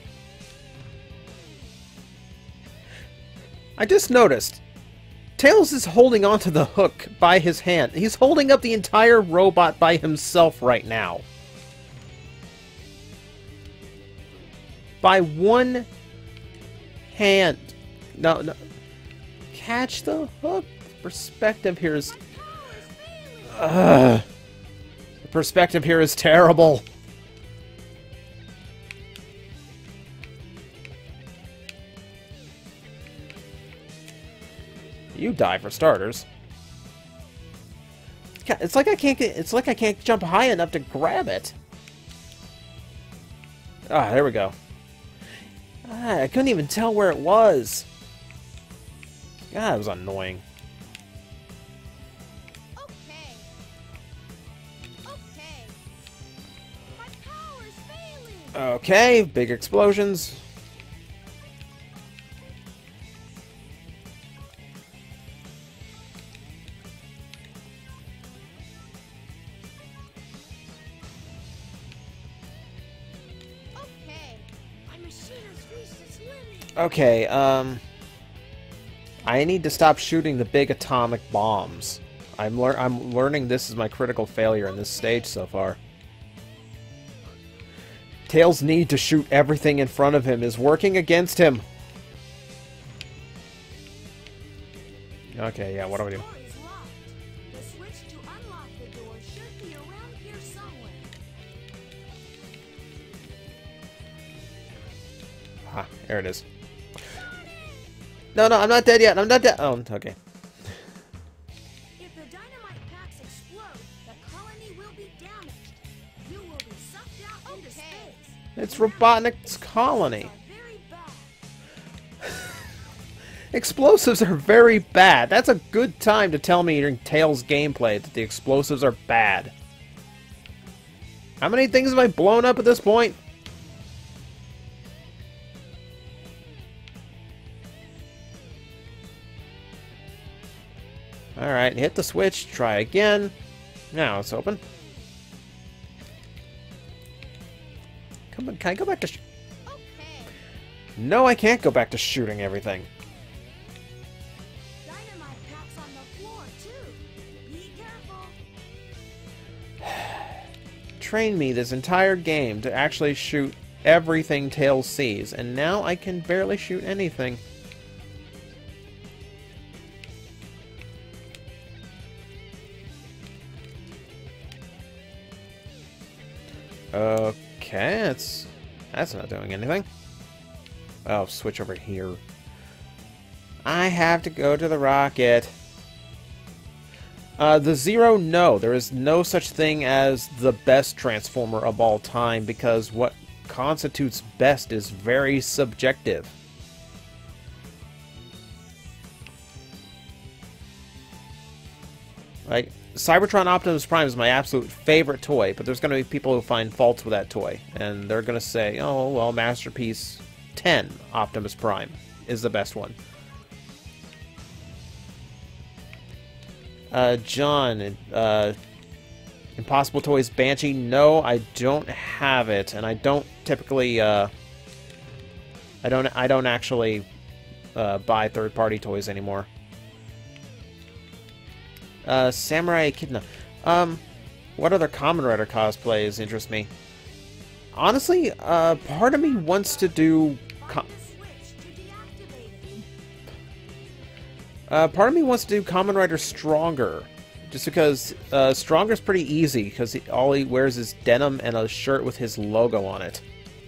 I just noticed, Tails is holding onto the hook by his hand. He's holding up the entire robot by himself right now. By one hand. No, no. Catch the hook. Perspective here is... The perspective here is terrible. You die for starters. It's like I can't jump high enough to grab it. Ah, there we go. Ah, I couldn't even tell where it was. God, it was annoying. Okay. Okay. My power's failing. Okay, big explosions. Okay. My machine has reached its limit. Okay, I need to stop shooting the big atomic bombs. I'm learning this is my critical failure in this stage so far. Tails' need to shoot everything in front of him is working against him. Okay, yeah, what do we do? Door is locked. The switch to unlock the door should be around here somewhere. Ah, there it is. No, no, I'm not dead yet. I'm not dead. Oh, okay. If the dynamite packs explode, the colony will be damaged. You will be sucked out into space. It's Robotnik's colony. Very bad. Explosives are very bad. That's a good time to tell me during Tails' gameplay that the explosives are bad. How many things have I blown up at this point? Alright, hit the switch, try again. Now it's open. Come on, can I go back to Okay. No, I can't go back to shooting everything. Dynamite packs on the floor, too. Be careful. Trained me this entire game to actually shoot everything Tails sees, and now I can barely shoot anything. Okay, that's not doing anything. Oh, switch over here. I have to go to the rocket. The Zero, no. There is no such thing as the best Transformer of all time, because what constitutes best is very subjective. Like, Cybertron Optimus Prime is my absolute favorite toy, but there's going to be people who find faults with that toy, and they're going to say, oh, well, Masterpiece 10 Optimus Prime is the best one. John, Impossible Toys Banshee, no, I don't have it, and I don't typically, I don't actually buy third-party toys anymore. Samurai Echidna. What other Kamen Rider cosplays interest me? Honestly, part of me wants to do... part of me wants to do Kamen Rider Stronger. Just because Stronger's pretty easy, because all he wears is denim and a shirt with his logo on it.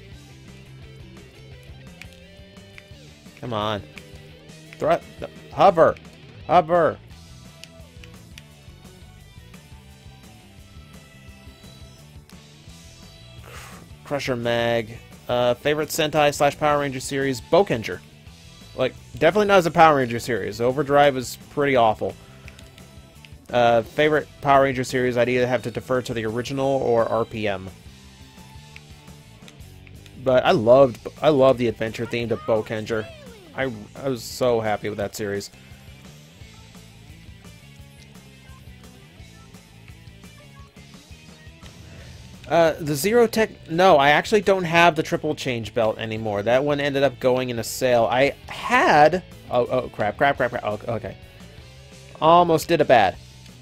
Come on. Hover! Hover! Crusher Mag. Favorite Sentai / Power Ranger series? Bokenger. Like, definitely not as a Power Ranger series. Overdrive is pretty awful. Favorite Power Ranger series, I'd either have to defer to the original or RPM. But I love the adventure themed of Bokenger. I was so happy with that series. The Zero Tech... No, I actually don't have the triple change belt anymore. That one ended up going in a sale. I had... Oh, crap. Oh, okay. Almost did it bad.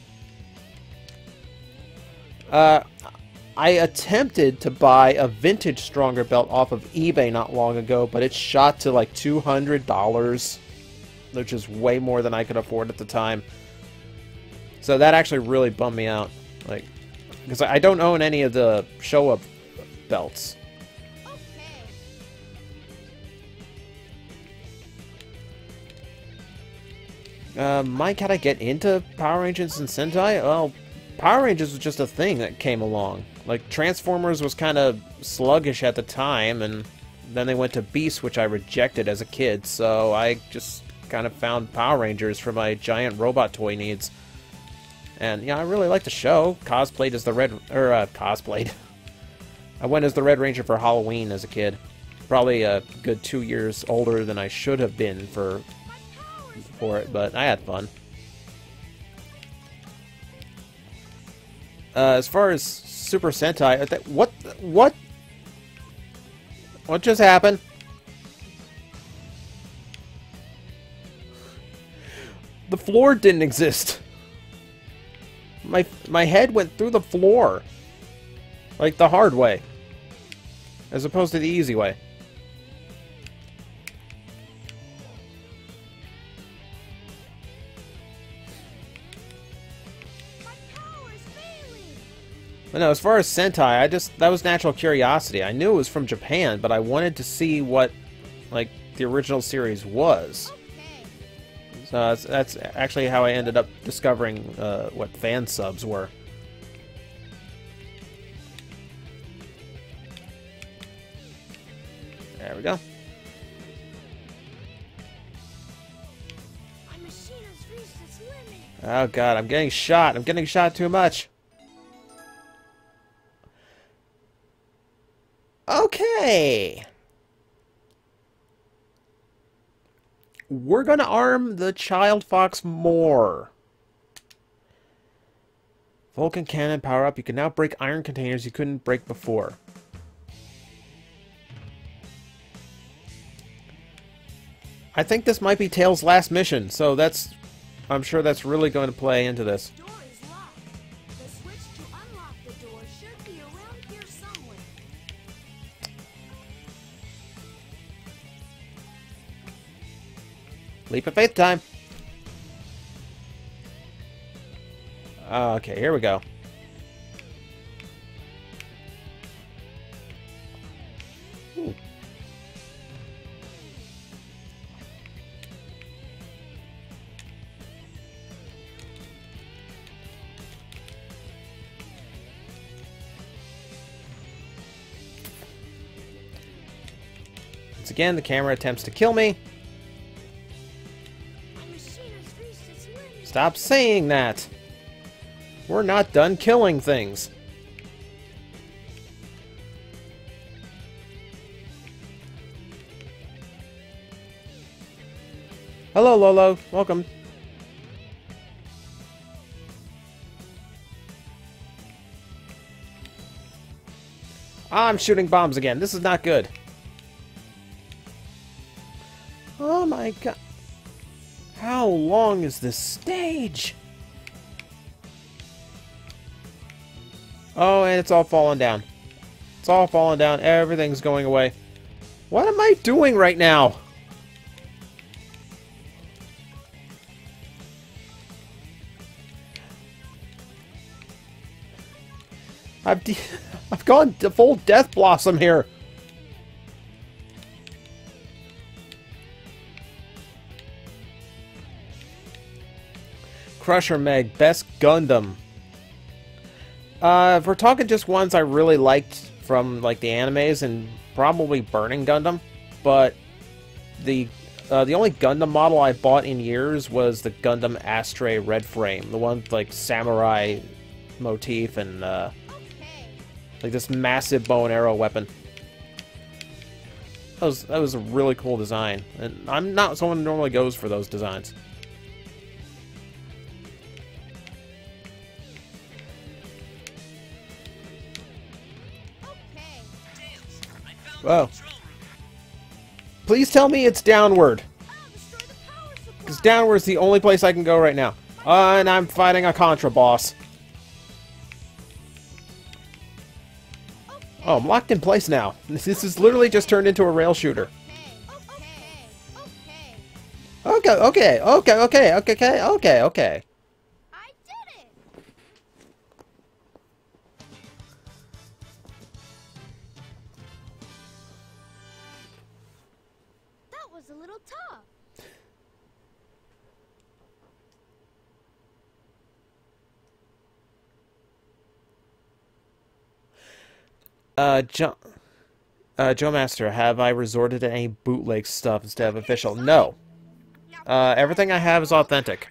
I attempted to buy a vintage Stronger belt off of eBay not long ago, but it shot to like $200, which is way more than I could afford at the time. So that actually really bummed me out. Like, because I don't own any of the show-up belts. Mike, how'd I get into Power Rangers and Sentai? Well, Power Rangers was just a thing that came along. Like, Transformers was kind of sluggish at the time, and then they went to Beast, which I rejected as a kid, so I just kind of found Power Rangers for my giant robot toy needs. And, yeah, I really liked the show. Cosplayed as the cosplayed. I went as the Red Ranger for Halloween as a kid. Probably a good 2 years older than I should have been for it, but I had fun. As far as Super Sentai, what just happened? The floor didn't exist. My head went through the floor. Like the hard way. As opposed to the easy way. But no, as far as Sentai, that was natural curiosity. I knew it was from Japan, but I wanted to see what, like, the original series was. So that's actually how I ended up discovering what fan subs were. There we go. Oh god, I'm getting shot. I'm getting shot too much. Okay. We're gonna arm the Child Fox more. Vulcan cannon power up. You can now break iron containers you couldn't break before. I think this might be Tails' last mission, so I'm sure that's really going to play into this. Door is locked. The switch to unlock the door should be around here somewhere. Leap of faith time. Okay, here we go. Ooh. Once again, the camera attempts to kill me. Stop saying that! We're not done killing things. Hello, Lolo. Welcome. I'm shooting bombs again. This is not good. Oh my god. How long is this stage? Oh, and it's all falling down. It's all falling down. Everything's going away. What am I doing right now? I've gone to full Death Blossom here. Crusher Meg, best Gundam. If we're talking just ones I really liked from like the animes, and probably Burning Gundam, but the only Gundam model I bought in years was the Gundam Astray Red Frame, the one with like samurai motif and like this massive bow and arrow weapon. That was a really cool design, and I'm not someone who normally goes for those designs. Whoa. Please tell me it's downward. Because downward's the only place I can go right now. And I'm fighting a Contra boss. Oh, I'm locked in place now. This is literally just turned into a rail shooter. Okay. I did it! That was a little tough. Joe Master, have I resorted to any bootleg stuff instead of official? No. Everything I have is authentic.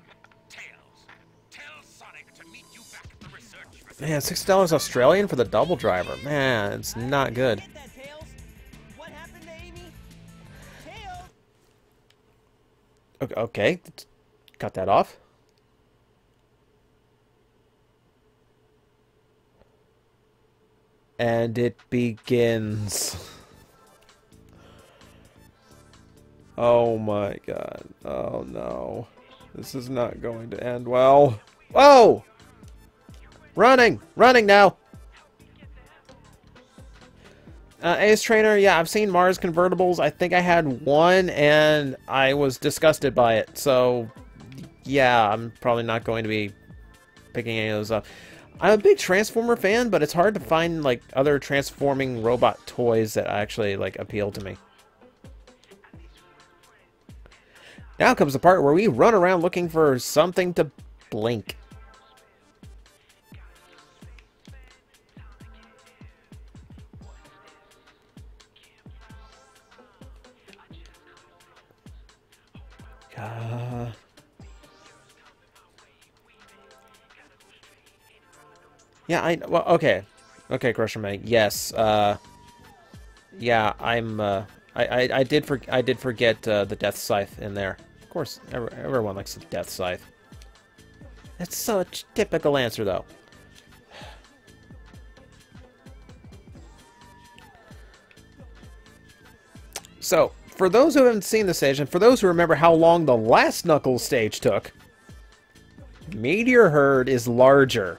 Man, $6 Australian for the double driver. Man, it's not good. Okay, cut that off. And it begins. Oh my god. Oh no. This is not going to end well. Whoa! Running! Running now! Ace Trainer, yeah, I've seen Mars convertibles. I think I had one and I was disgusted by it. So, yeah, I'm probably not going to be picking any of those up. I'm a big Transformer fan, but it's hard to find like other transforming robot toys that actually like appeal to me. Now comes the part where we run around looking for something to blink. Yeah, well, okay. Okay, Crusher Meg. Yes. Yeah, I did forget the Death Scythe in there. Of course, everyone likes the Death Scythe. That's such a typical answer, though. So, for those who haven't seen the stage, and for those who remember how long the last Knuckles stage took, Meteor Herd is larger.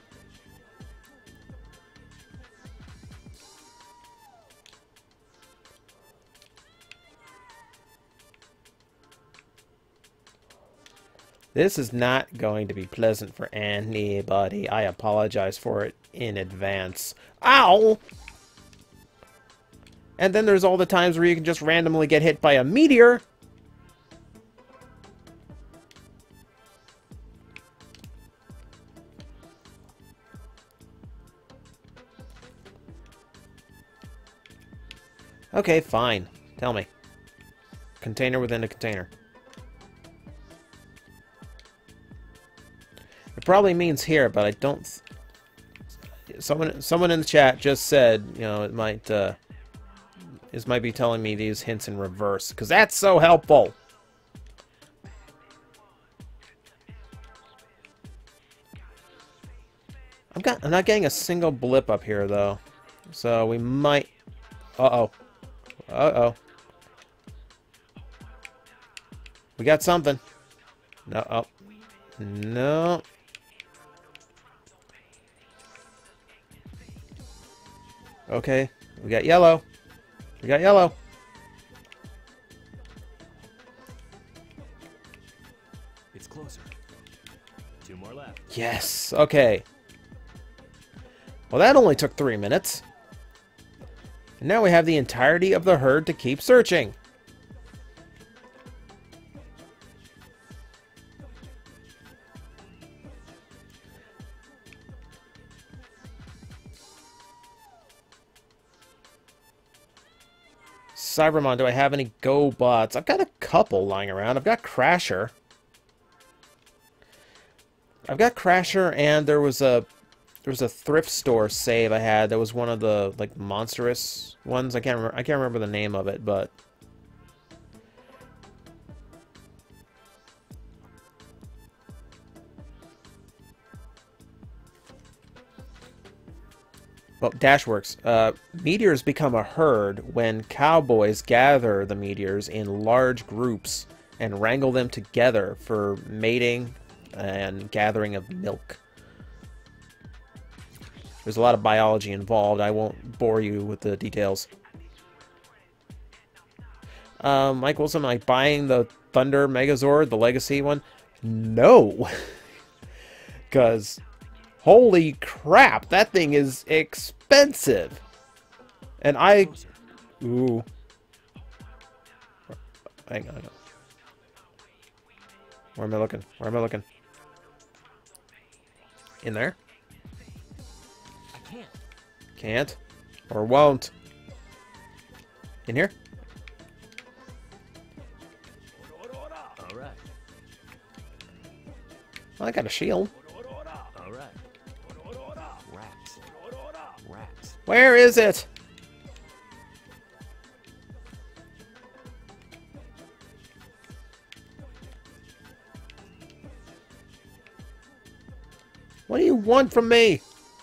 This is not going to be pleasant for anybody. I apologize for it in advance. Ow! And then there's all the times where you can just randomly get hit by a meteor. Okay, fine. Tell me. Container within a container. It probably means here, but I don't... Someone in the chat just said, you know, it might... This might be telling me these hints in reverse, because that's so helpful! I'm not getting a single blip up here, though. So we might... Uh-oh. Uh-oh. We got something. No, oh. No. Okay, we got yellow. We got yellow. It's closer. 2 more left. Yes, okay. Well, that only took 3 minutes. And now we have the entirety of the herd to keep searching. Cybermon, do I have any GoBots? I've got a couple lying around. I've got Crasher. And there was a thrift store save I had that was one of the like monstrous ones. I can't remember the name of it, but well, Dashworks. Meteors become a herd when cowboys gather the meteors in large groups and wrangle them together for mating and gathering of milk. There's a lot of biology involved. I won't bore you with the details. Mike Wilson, am I buying the Thunder Megazord, the Legacy one? No. Because, holy crap, that thing is expensive. And I... Ooh. Hang on. Where am I looking? Where am I looking? In there? I can't. Can't. Or won't. In here? Alright. Well, I got a shield. Alright. Rats. Rats. Where is it? What do you want from me?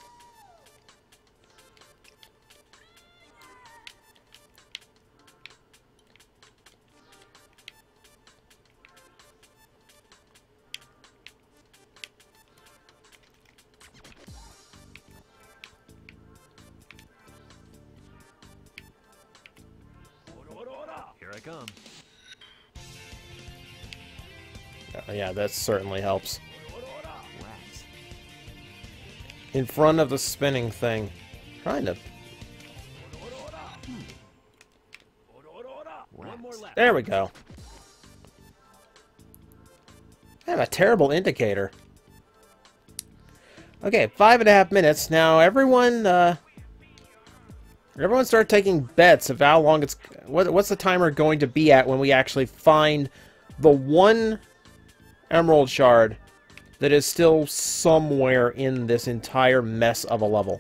Here I come. Yeah, that certainly helps. Rats. In front of the spinning thing. Kind of. One more left. There we go. I have a terrible indicator. Okay, 5.5 minutes. Now, everyone start taking bets of how long it's... What's the timer going to be at when we actually find the one Emerald Shard that is still somewhere in this entire mess of a level?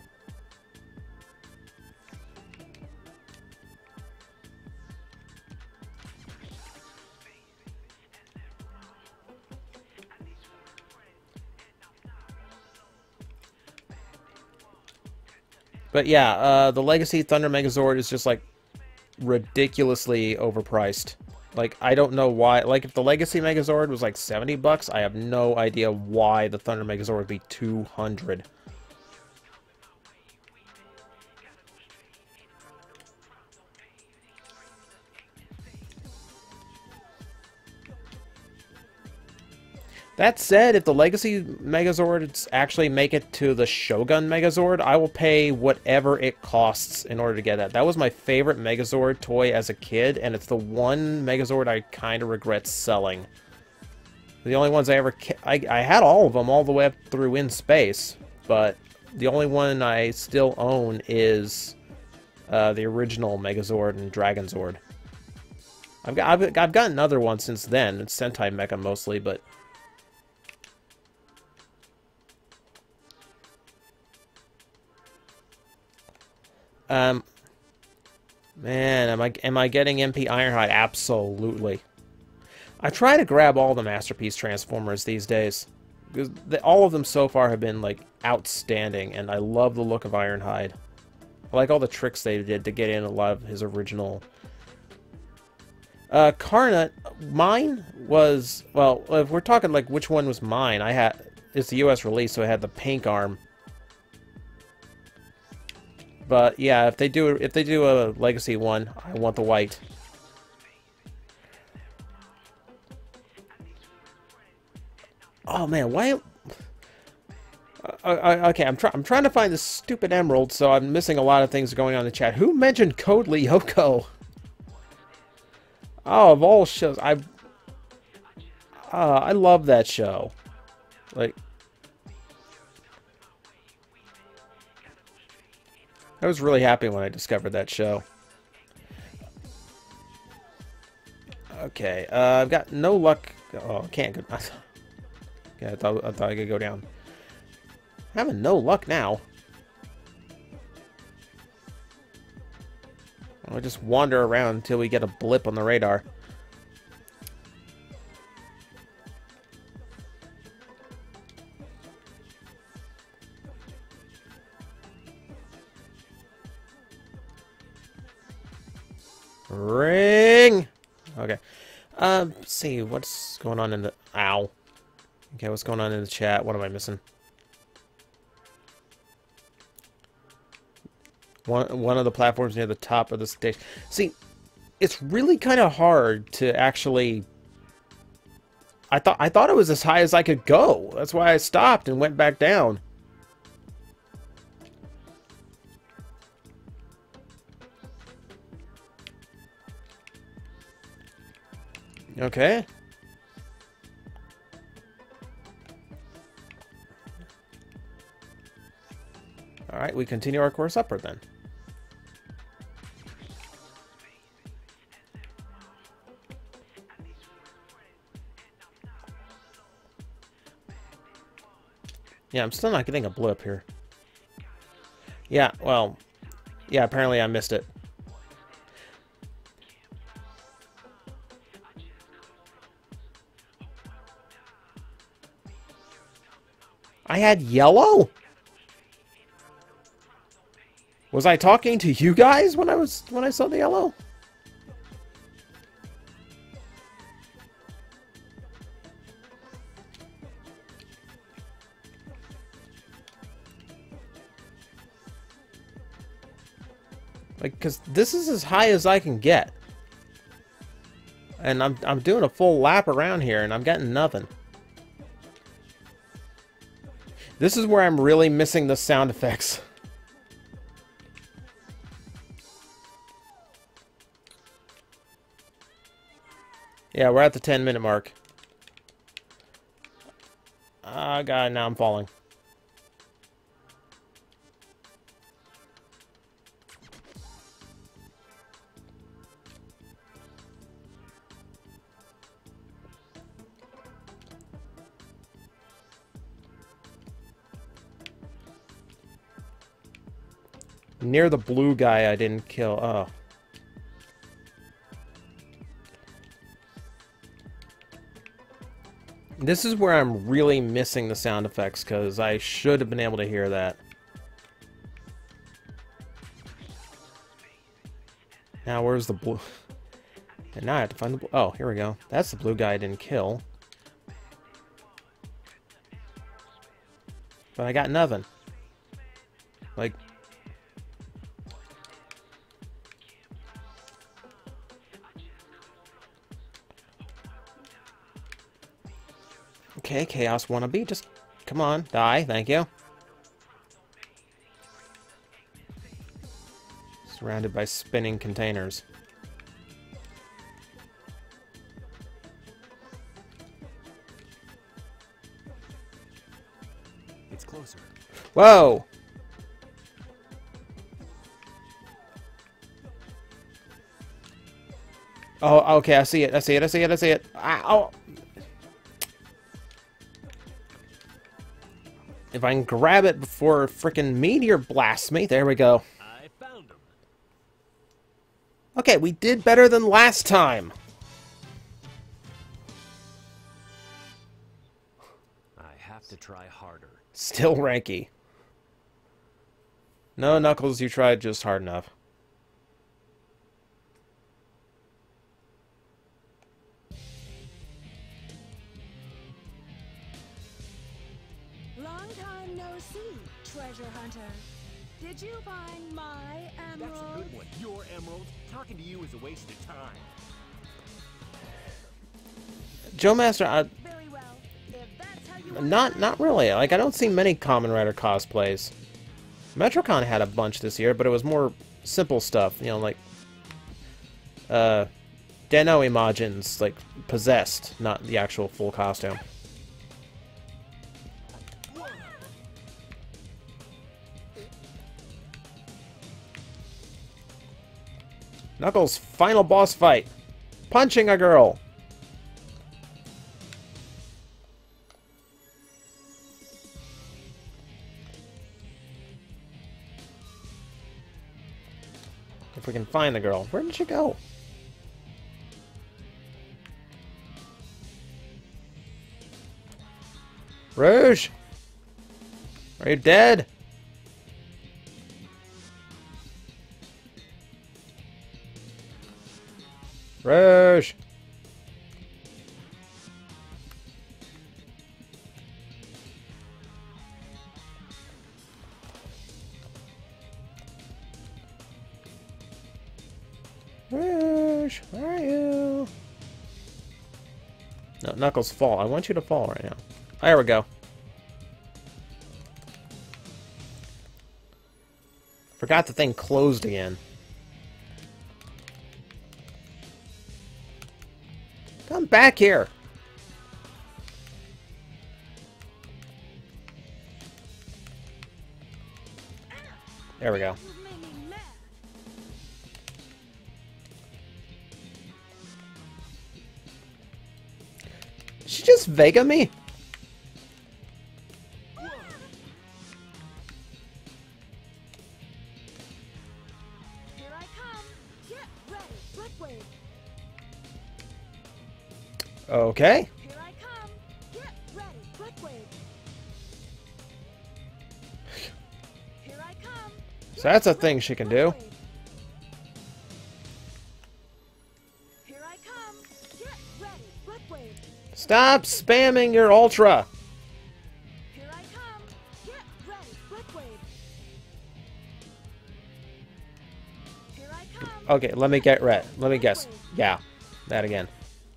But yeah, the Legacy Thunder Megazord is just like ridiculously overpriced. Like, I don't know why. Like, if the Legacy Megazord was like $70, I have no idea why the Thunder Megazord would be $200. That said, if the Legacy Megazords actually make it to the Shogun Megazord, I will pay whatever it costs in order to get that. That was my favorite Megazord toy as a kid, and it's the one Megazord I kind of regret selling. The only ones I ever... I had all of them all the way up through In Space, but the only one I still own is the original Megazord and Dragonzord. I've gotten another one since then. It's Sentai Mecha mostly, but... Man, am I getting MP Ironhide? Absolutely. I try to grab all the Masterpiece Transformers these days. Because all of them so far have been, like, outstanding, and I love the look of Ironhide. I like all the tricks they did to get in a lot of his original... Karnot, mine was... Well, if we're talking, like, which one was mine, it's the US release, so I had the pink arm. But yeah, if they do a Legacy one, I want the white. Oh man, why? Okay, I'm trying to find this stupid emerald, so I'm missing a lot of things going on in the chat. Who mentioned Code Lyoko? Oh, of all shows, I love that show. Like, I was really happy when I discovered that show. Okay, I've got no luck. Oh, I can't go. Okay, I thought I could go down. Having no luck now. I'll just wander around until we get a blip on the radar. Ring! Okay. Let's see, what's going on in the... Ow. Okay, what's going on in the chat? What am I missing? One of the platforms near the top of the stage. See, it's really kind of hard to actually... I thought it was as high as I could go. That's why I stopped and went back down. Okay. Alright, we continue our course upward then. Yeah, I'm still not getting a blip here. Yeah, well... Yeah, apparently I missed it. I had yellow? Was I talking to you guys when I saw the yellow? Like, cause this is as high as I can get. And I'm doing a full lap around here and I'm getting nothing. This is where I'm really missing the sound effects. Yeah, we're at the 10-minute mark. Ah, God, now I'm falling. Near the blue guy I didn't kill. Oh. This is where I'm really missing the sound effects, because I should have been able to hear that. Now, where's the blue? And now I have to find the blue. Oh, here we go. That's the blue guy I didn't kill. But I got nothing. Like... Okay, Chaos Wannabe, just come on, die, thank you. Surrounded by spinning containers. It's closer. Whoa! Oh, okay, I see it, I see it, I see it, I see it. Ow! If I can grab it before a frickin' meteor blasts me, there we go. I found him. Okay, we did better than last time. I have to try harder. Still ranky. No, Knuckles, you tried just hard enough. Long time no see, treasure hunter. Did you find my That's a emerald? good one. Your emerald. Talking to you is a waste of time. Joe Master, Very well. If that's how you want not really. Like, I don't see many Kamen Rider cosplays. Metrocon had a bunch this year, but it was more simple stuff. You know, like Den-O Imagines, like possessed, not the actual full costume. Knuckles' final boss fight. Punching a girl. If we can find the girl. Where did she go? Rouge? Are you dead? Rouge! Rouge, where are you? No, Knuckles, fall. I want you to fall right now. There we go. Forgot the thing closed again. Come back here. There we go. you made me mad. She just Vega me? Here I come. Get ready. Flip wave. Okay. Here I come. Get ready. Flip wave. Here I come. So that's a thing she can do. Here I come. Get ready. Flip wave. Stop spamming your Ultra. Here I come. Get ready. Flip wave. Here I come. Okay, let me get red. Let me guess. Yeah, that again.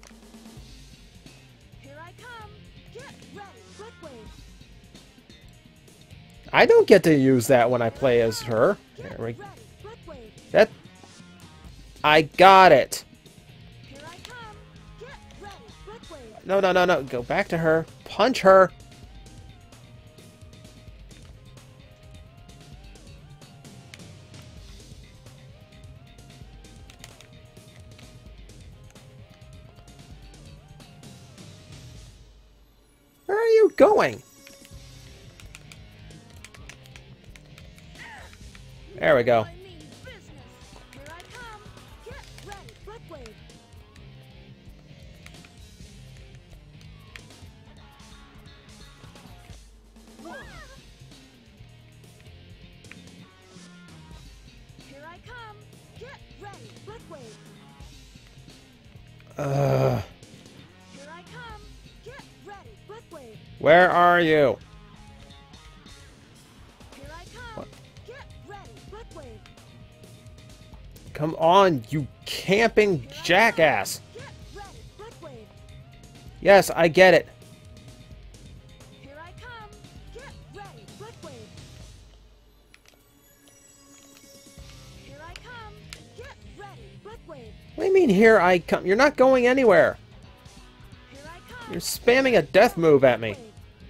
Here I come. Get ready. Flip wave. I don't get to use that when I play as her. There we Ready. Flip wave. That. I got it. Here I come. Get ready. Flip wave. No, no, no, no. Go back to her. Punch her. Where are you going? There we go. I mean business. Here I come. Get ready. Flip wave. Here I come. Get ready. Flip wave. Here I come. Get ready. Flip wave. Where are you? Here I come. Get ready. Flip wave. Come on, you camping jackass. Get ready. Flip wave. Yes, I get it. Here I come. Get ready. Flip wave. Here I come. Get ready. Flip wave. What do you mean here I come? You're not going anywhere. Here I come. You're spamming a death move at me.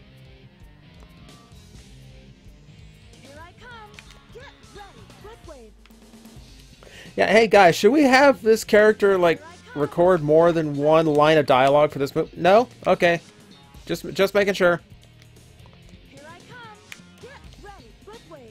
Here I come. Get ready. Flip wave. Yeah, hey guys, should we have this character like record more than one line of dialogue for this move? No? Okay. Just making sure. Here I come. Get ready. Flip wave.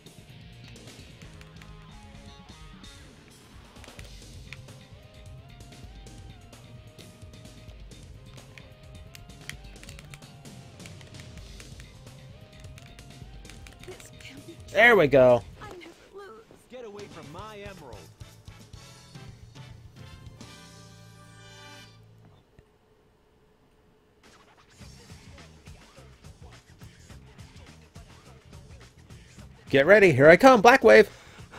This can't be. There we go. I never lose. Get away from my emerald. Get ready, here I come, Black Wave!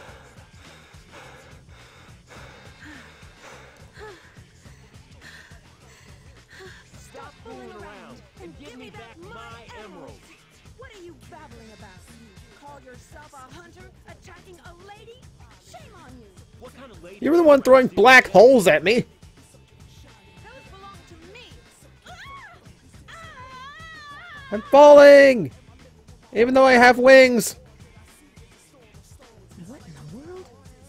Stop fooling around and give me back my emerald. What are you babbling about? Call yourself a hunter attacking a lady? Shame on you. What kind of lady? You were the one throwing black holes at me! Those belong to me. I'm falling! Even though I have wings! What in the world?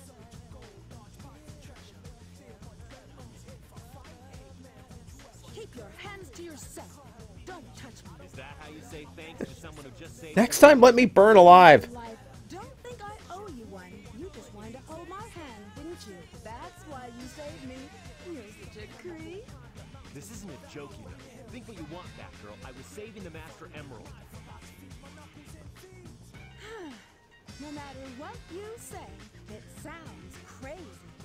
Keep your hands to yourself. Don't touch me. Is that how you say thanks to someone who just saved Next time, let me burn alive! Life, don't think I owe you one. You just wanted to hold my hand, didn't you? That's why you saved me. You're such a creep. This isn't a joke, you know. Think what you want, Batgirl. I was saving the Master Emerald. No matter what you say, it sounds crazy.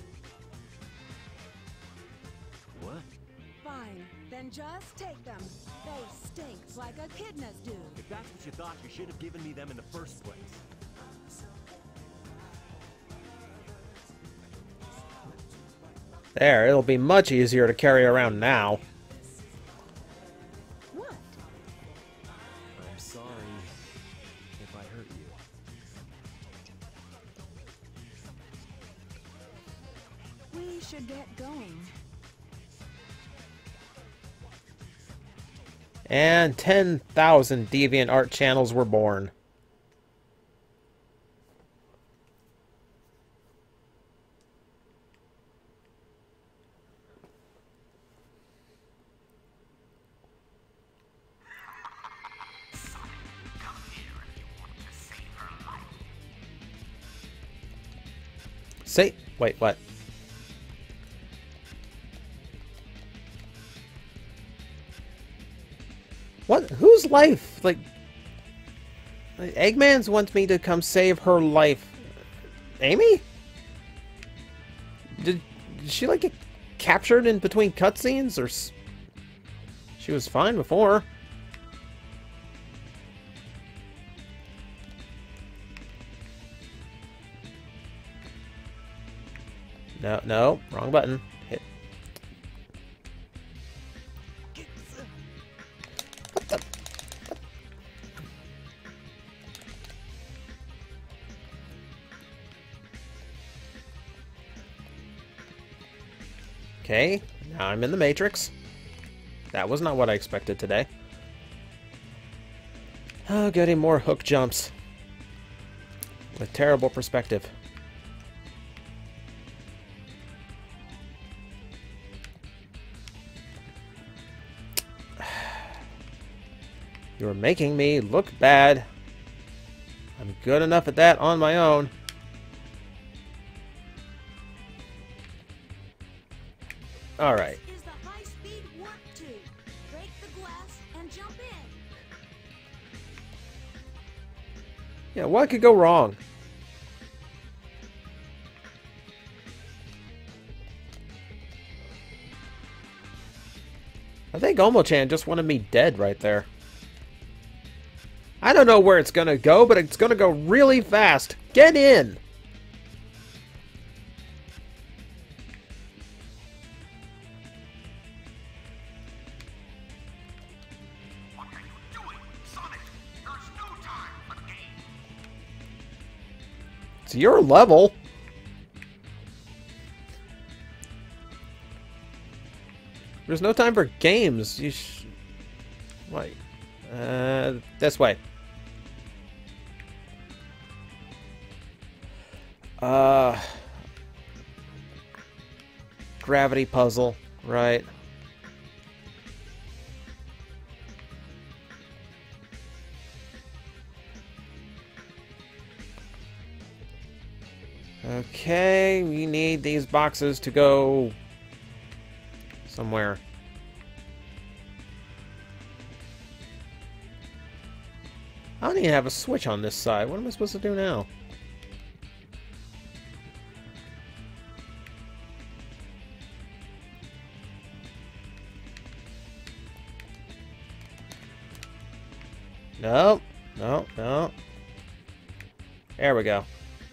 What? Fine, then just take them. They stink like echidnas do. If that's what you thought, you should have given me them in the first place. There, it'll be much easier to carry around now. What? I'm sorry if I hurt you. We should get going. And 10,000 DeviantArt channels were born. Say, wait, what? What? Whose life? Like, Eggman's wants me to come save her life. Amy? Did she, like, get captured in between cutscenes? Or... She was fine before. No, no, wrong button. Hit. What the? Okay, now I'm in the Matrix. That was not what I expected today. Oh, getting more hook jumps. With terrible perspective. You're making me look bad. I'm good enough at that on my own. Alright. This is the high-speed warp tube. Break the glass and jump in. Yeah, what could go wrong? I think Omo-chan just wanted me dead right there. I don't know where it's gonna go, but it's gonna go really fast. Get in! What are you doing, Sonic? There's no time for games. It's your level. There's no time for games. You wait. This way. Gravity puzzle, right. Okay, we need these boxes to go somewhere. I don't even have a switch on this side. What am I supposed to do now? No, no, no. There we go.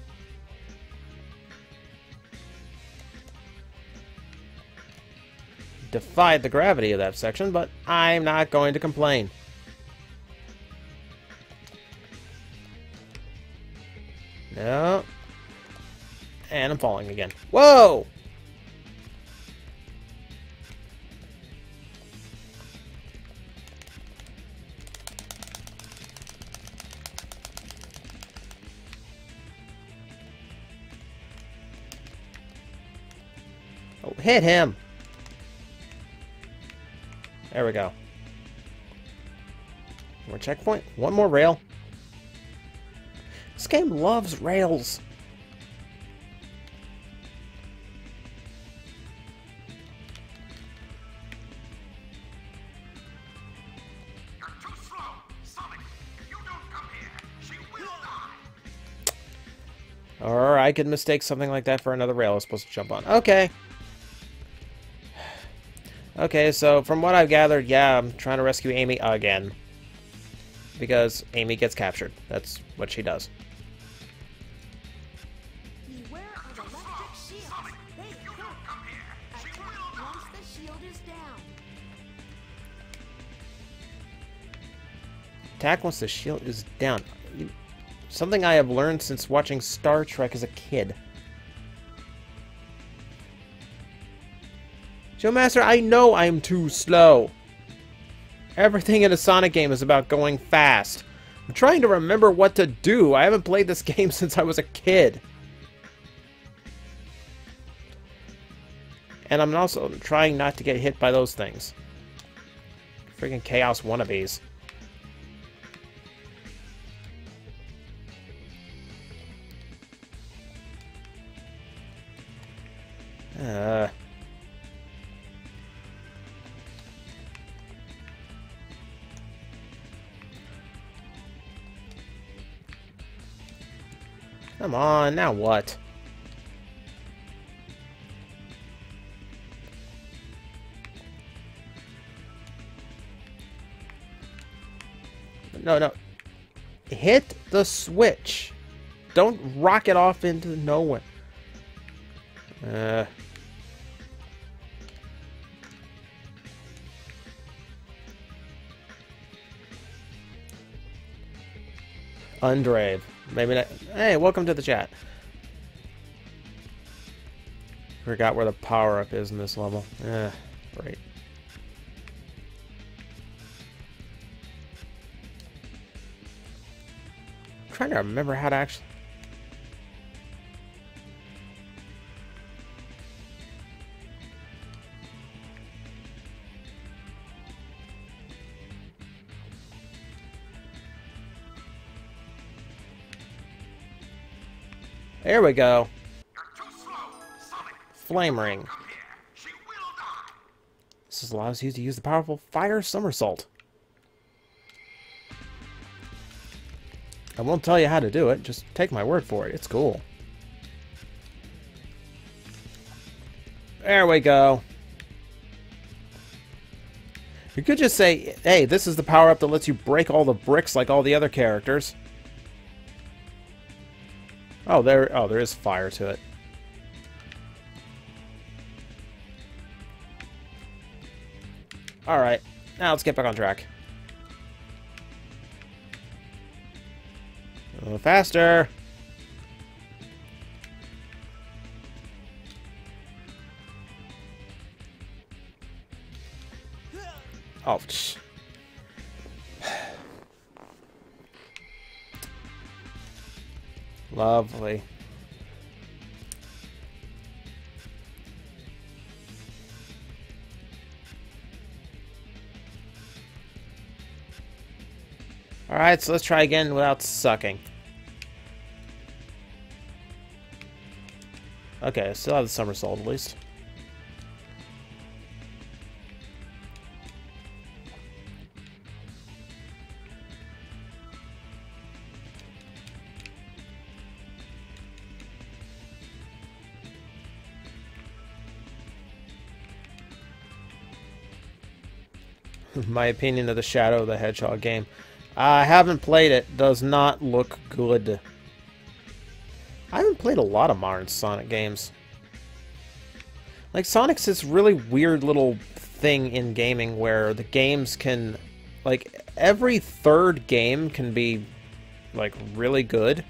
Defied the gravity of that section, but I'm not going to complain. No. And I'm falling again. Whoa! Oh, hit him! There we go. More checkpoint. One more rail. This game loves rails. You're too slow, Sonic. If you don't come here, she will die. Or I could mistake something like that for another rail I was supposed to jump on. Okay. Okay, so from what I've gathered, yeah, I'm trying to rescue Amy again. Because Amy gets captured. That's what she does. Beware of electric shields. They hurt. Attack once the shield is down. Attack once the shield is down. Something I have learned since watching Star Trek as a kid. Joe Master, I know I'm too slow. Everything in a Sonic game is about going fast. I'm trying to remember what to do. I haven't played this game since I was a kid. And I'm also trying not to get hit by those things. Freaking Chaos wannabes. Come on, now what? No, no. Hit the switch. Don't rocket off into nowhere. Undrave. Maybe not. Hey, welcome to the chat. Forgot where the power-up is in this level. Great. I'm trying to remember how to actually... There we go. You're too slow, Sonic. Flame ring. Come here. She will die. This allows you to use the powerful fire somersault. I won't tell you how to do it, just take my word for it. It's cool. There we go. You could just say, hey, this is the power-up that lets you break all the bricks like all the other characters. Oh, there is fire to it. Alright, now let's get back on track. A little faster. Oh, lovely. Alright, so let's try again without sucking. Okay, still have the somersault at least. My opinion of the Shadow of the Hedgehog game. I haven't played it. Does not look good. I haven't played a lot of modern Sonic games. Like, Sonic's this really weird little thing in gaming where the games can... Like, every third game can be, like, really good.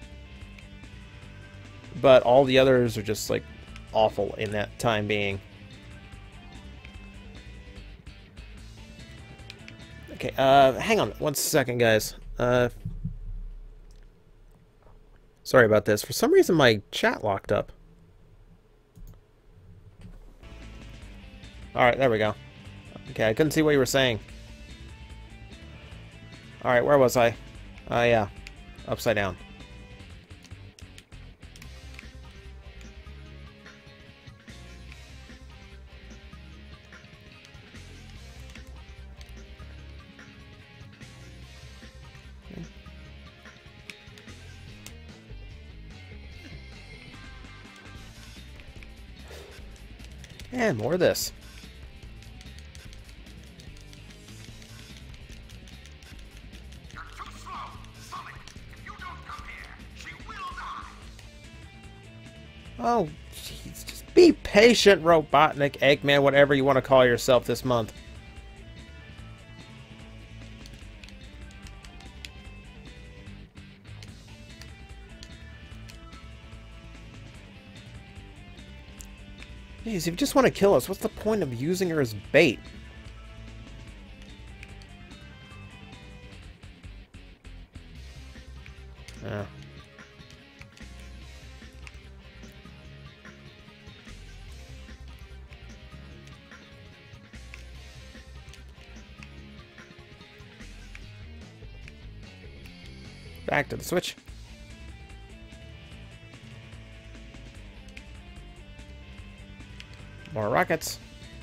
But all the others are just, like, awful in that time being. Okay, hang on one second, guys. Sorry about this. For some reason, my chat locked up. Alright, there we go. Okay, I couldn't see what you were saying. Alright, where was I? Yeah. Upside down. And more of this. You're too slow! Sonic, if you don't come here, she will die! Oh, jeez. Just be patient, Robotnik, Eggman, whatever you want to call yourself this month. Jeez, if you just want to kill us, what's the point of using her as bait? Yeah. Back to the switch. More rockets.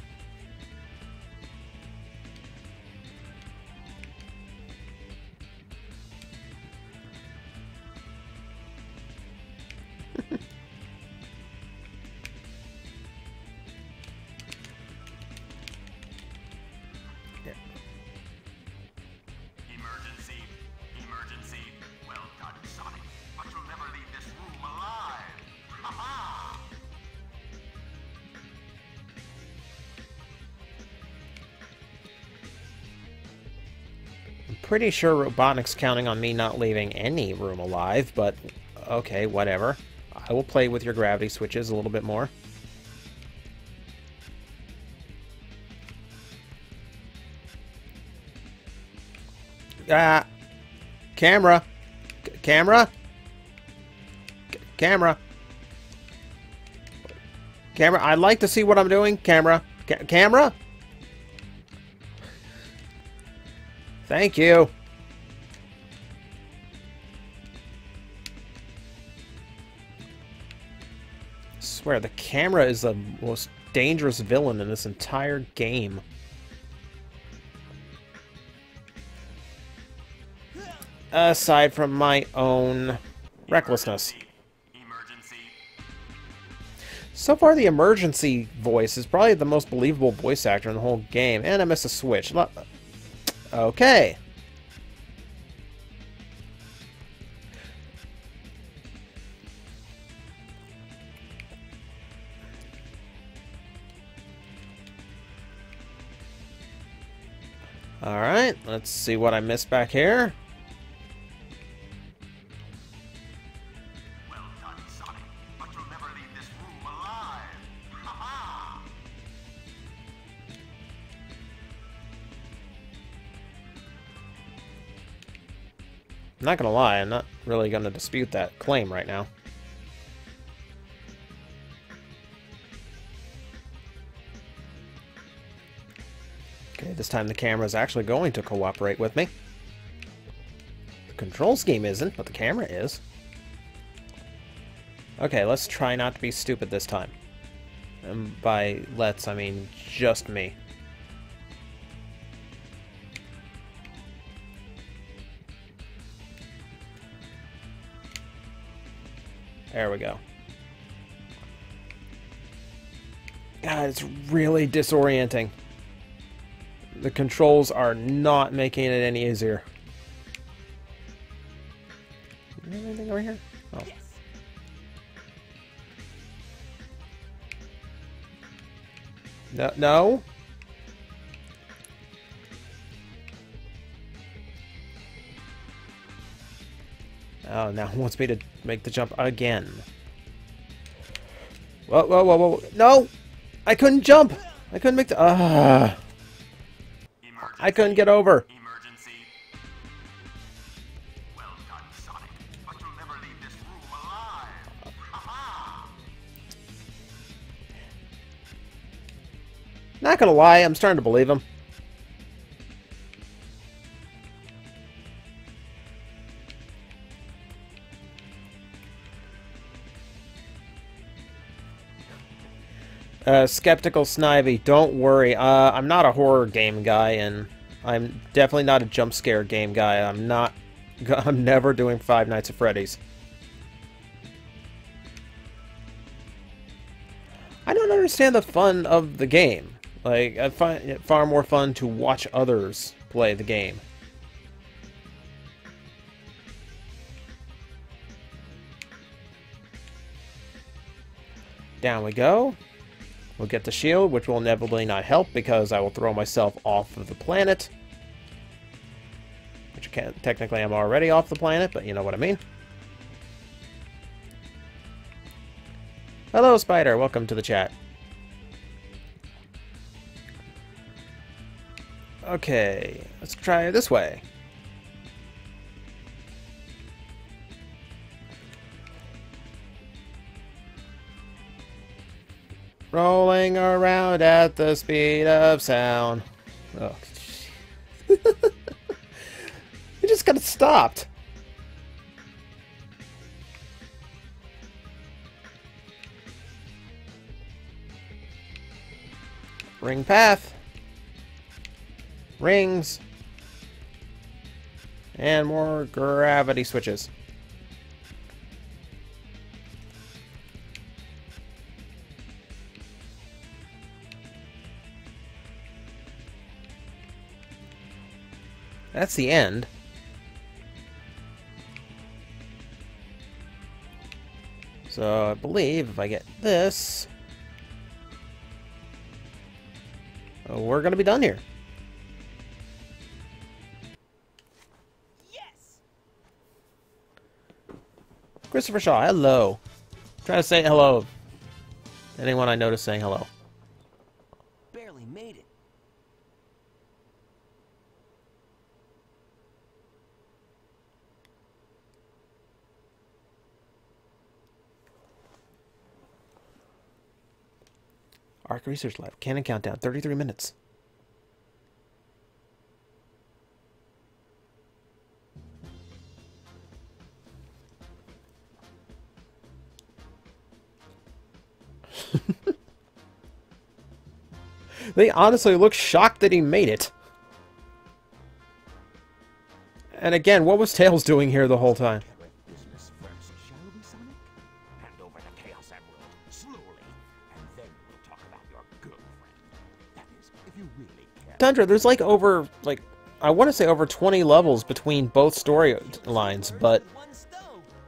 Emergency! Emergency! Well done, Sonic, but you'll never leave this room alive! Ha-ha! I'm pretty sure Robotnik's counting on me not leaving any room alive, but okay, whatever. I will play with your gravity switches a little bit more. Ah! Camera! Camera! Camera! Camera, I'd like to see what I'm doing. Camera! Camera! Thank you. I swear, the camera is the most dangerous villain in this entire game. Aside from my own recklessness. Emergency! So far, the emergency voice is probably the most believable voice actor in the whole game. And I missed a switch. Okay. Alright, let's see what I missed back here. Well done, Sonic, but you'll never leave this room alive! Ha-ha! I'm not gonna lie, I'm not really gonna dispute that claim right now. Okay, this time the camera is actually going to cooperate with me. The control scheme isn't, but the camera is. Okay, let's try not to be stupid this time. And by let's, I mean just me. There we go. God, it's really disorienting. The controls are not making it any easier. Is there anything over here? Oh. Yes. No, no. Oh, now it wants me to make the jump again. Whoa, whoa, whoa, whoa. No! I couldn't jump! I couldn't make the... I couldn't get over. Emergency. Well done, Sonic. But you'll never leave this room alive. Ha-ha! Not gonna lie, I'm starting to believe him. Skeptical Snivy, don't worry. I'm not a horror game guy, and I'm definitely not a jump scare game guy. I'm never doing Five Nights at Freddy's. I don't understand the fun of the game. Like, I find it far more fun to watch others play the game. Down we go. We'll get the shield, which will inevitably not help because I will throw myself off of the planet. Which technically I'm already off the planet, but you know what I mean. Hello, Spider. Welcome to the chat. Okay, let's try it this way. Rolling around at the speed of sound. Oh. You just got stopped. Ring path. Rings. And more gravity switches. That's the end. So I believe if I get this, we're gonna be done here. Yes. Christopher Shaw, hello. Try to say hello. Anyone I notice saying hello. Barely made it. Arc Research Lab. Canon countdown. 33 minutes. They honestly look shocked that he made it. And again, what was Tails doing here the whole time? Business first, shall we, Sonic? Hand over the Chaos Emerald slowly, and then we'll talk about your girlfriend. That is, if you really care. Tundra, there's like over, I want to say over 20 levels between both storylines, but One stone.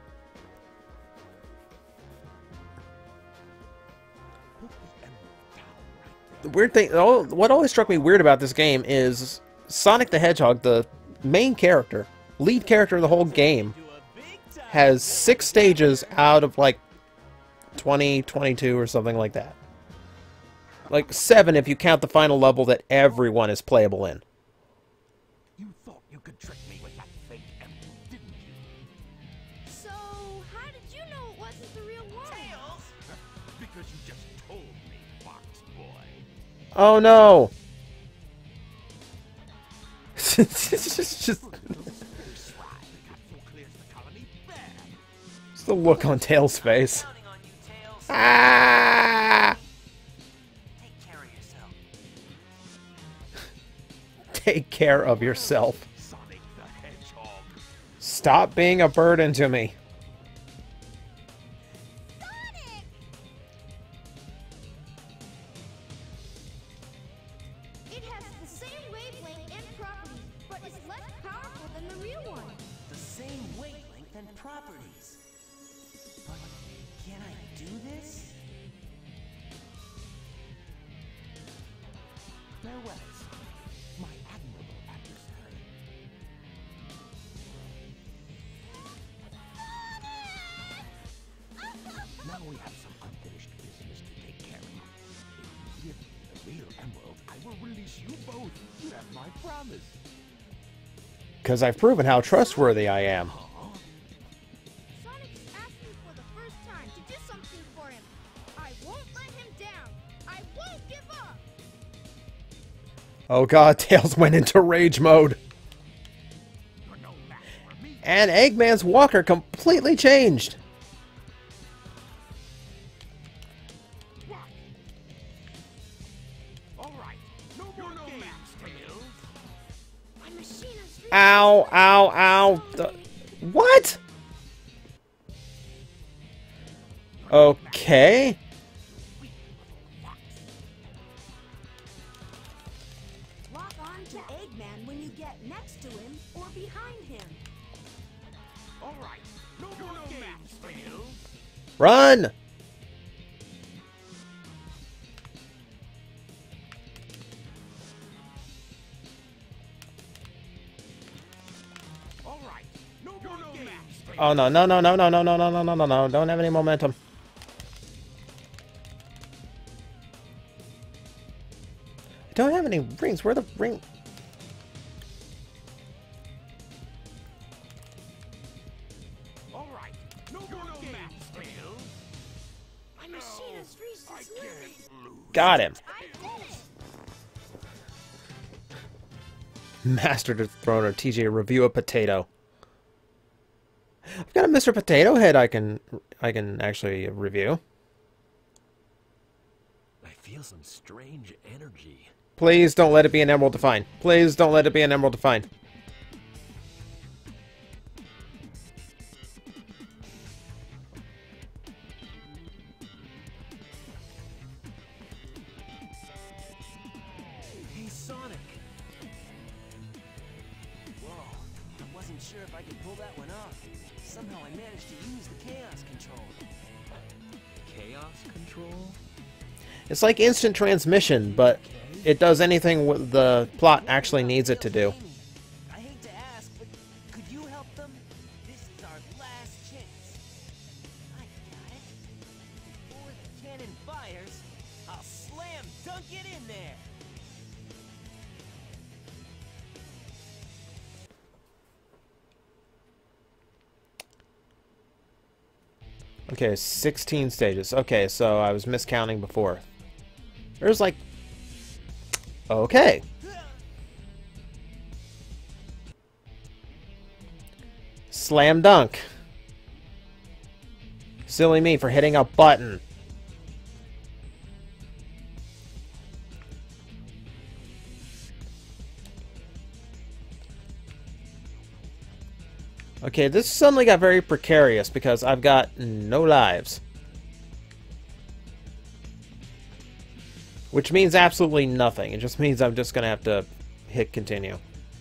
Put the emerald down right the weird thing, what always struck me weird about this game is Sonic the Hedgehog, the main character, lead character of the whole game, Do a big time. has 6 stages out of like 20, 22 or something like that. Like 7 if you count the final level that everyone is playable in. You thought you could trick me with that fake emerald, didn't you? So, how did you know it wasn't the real one? Tails. Because you just told me, Fox Boy. Oh no! It's just the look on Tails' face. Counting on you, Tails. Ah! Take care of yourself. Take care of yourself. Sonic the Hedgehog. Stop being a burden to me. Sonic! It has the same wavelength and properties, but is less powerful than the real one. The same wavelength and properties. But can I do this? farewells, my admirable adversary. Now we have some unfinished business to take care of. If you give me the real emerald, I will release you both. You have my promise. Because I've proven how trustworthy I am. Sonic is asking for the first time to do something for him. I won't let him down. I won't give up. Oh god, Tails went into rage mode. And Eggman's walker completely changed. Ow, ow, ow. What? Okay. Lock on to Eggman when you get next to him or behind him. All right, no more games, Tails. Run! All right, no more games, Tails. Oh no, no, no, no, no, no, no, no, no, no, no, no. Don't have any momentum. I don't have any rings. Where are the ring? All right, no more games, Tails. My machine has reached I its limit. can't lose. Got him. I did it. Master Dethroner TJ, review a potato. I've got a Mr. Potato Head I can actually review. I feel some strange energy. Please don't let it be an Emerald to find. Please don't let it be an Emerald to find. Hey, Sonic. Whoa, I wasn't sure if I could pull that one off. Somehow I managed to use the chaos control. Chaos control? It's like instant transmission, but it does anything the plot actually needs it to do. I hate to ask, but could you help them? This is our last chance. I got it. Before the cannon fires, I'll slam dunk it in there. Okay, 16 stages. Okay, so I was miscounting before. There's like... Okay. Slam dunk. Silly me for hitting a button. Okay, this suddenly got very precarious because I've got no lives. Which means absolutely nothing. It just means I'm just going to have to hit continue.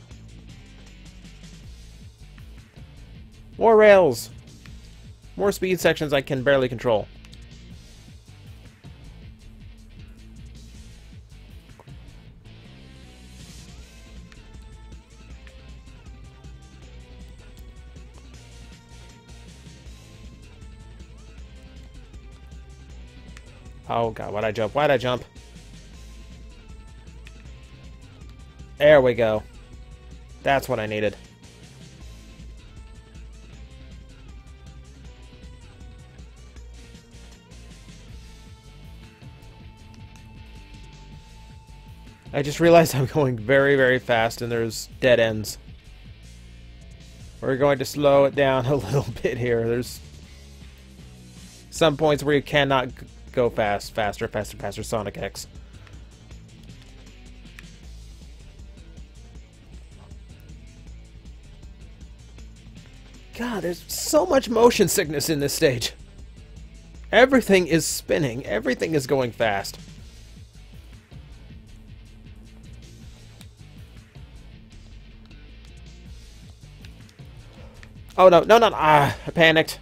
More rails! More speed sections I can barely control. Oh god, why'd I jump? Why'd I jump? There we go. That's what I needed. I just realized I'm going very, very fast and there's dead ends. We're going to slow it down a little bit here. There's some points where you cannot go faster, Sonic X. God, there's so much motion sickness in this stage. Everything is spinning. Everything is going fast. Oh, no, no, no, I panicked.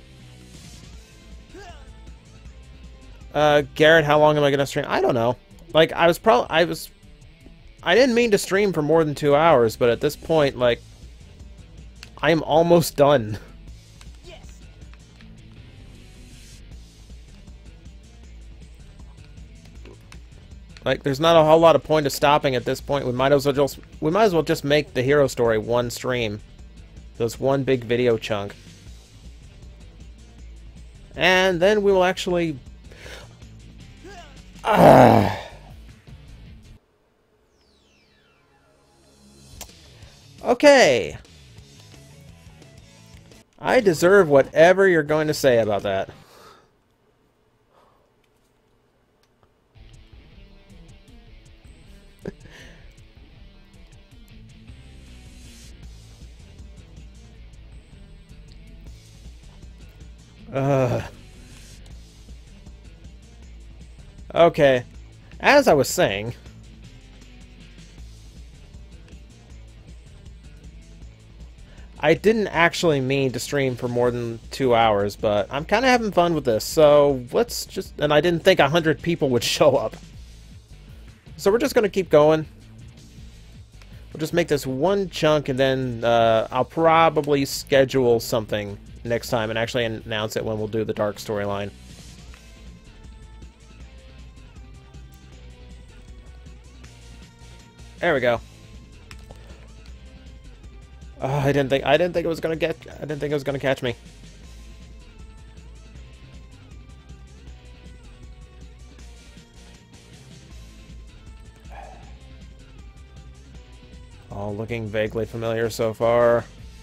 Garrett, how long am I going to stream? I don't know. Like, I didn't mean to stream for more than 2 hours, but at this point, like, I'm almost done. Yes. Like, there's not a whole lot of point of stopping at this point. We might as well just make the hero story one stream. Just one big video chunk. And then we will actually... Okay. I deserve whatever you're going to say about that. Okay. As I was saying... I didn't actually mean to stream for more than 2 hours, but I'm kind of having fun with this, so let's just... And I didn't think 100 people would show up. So we're just going to keep going. We'll just make this one chunk, and then I'll probably schedule something next time and actually announce it when we'll do the Dark storyline. There we go. I didn't think it was gonna catch me. All looking vaguely familiar so far.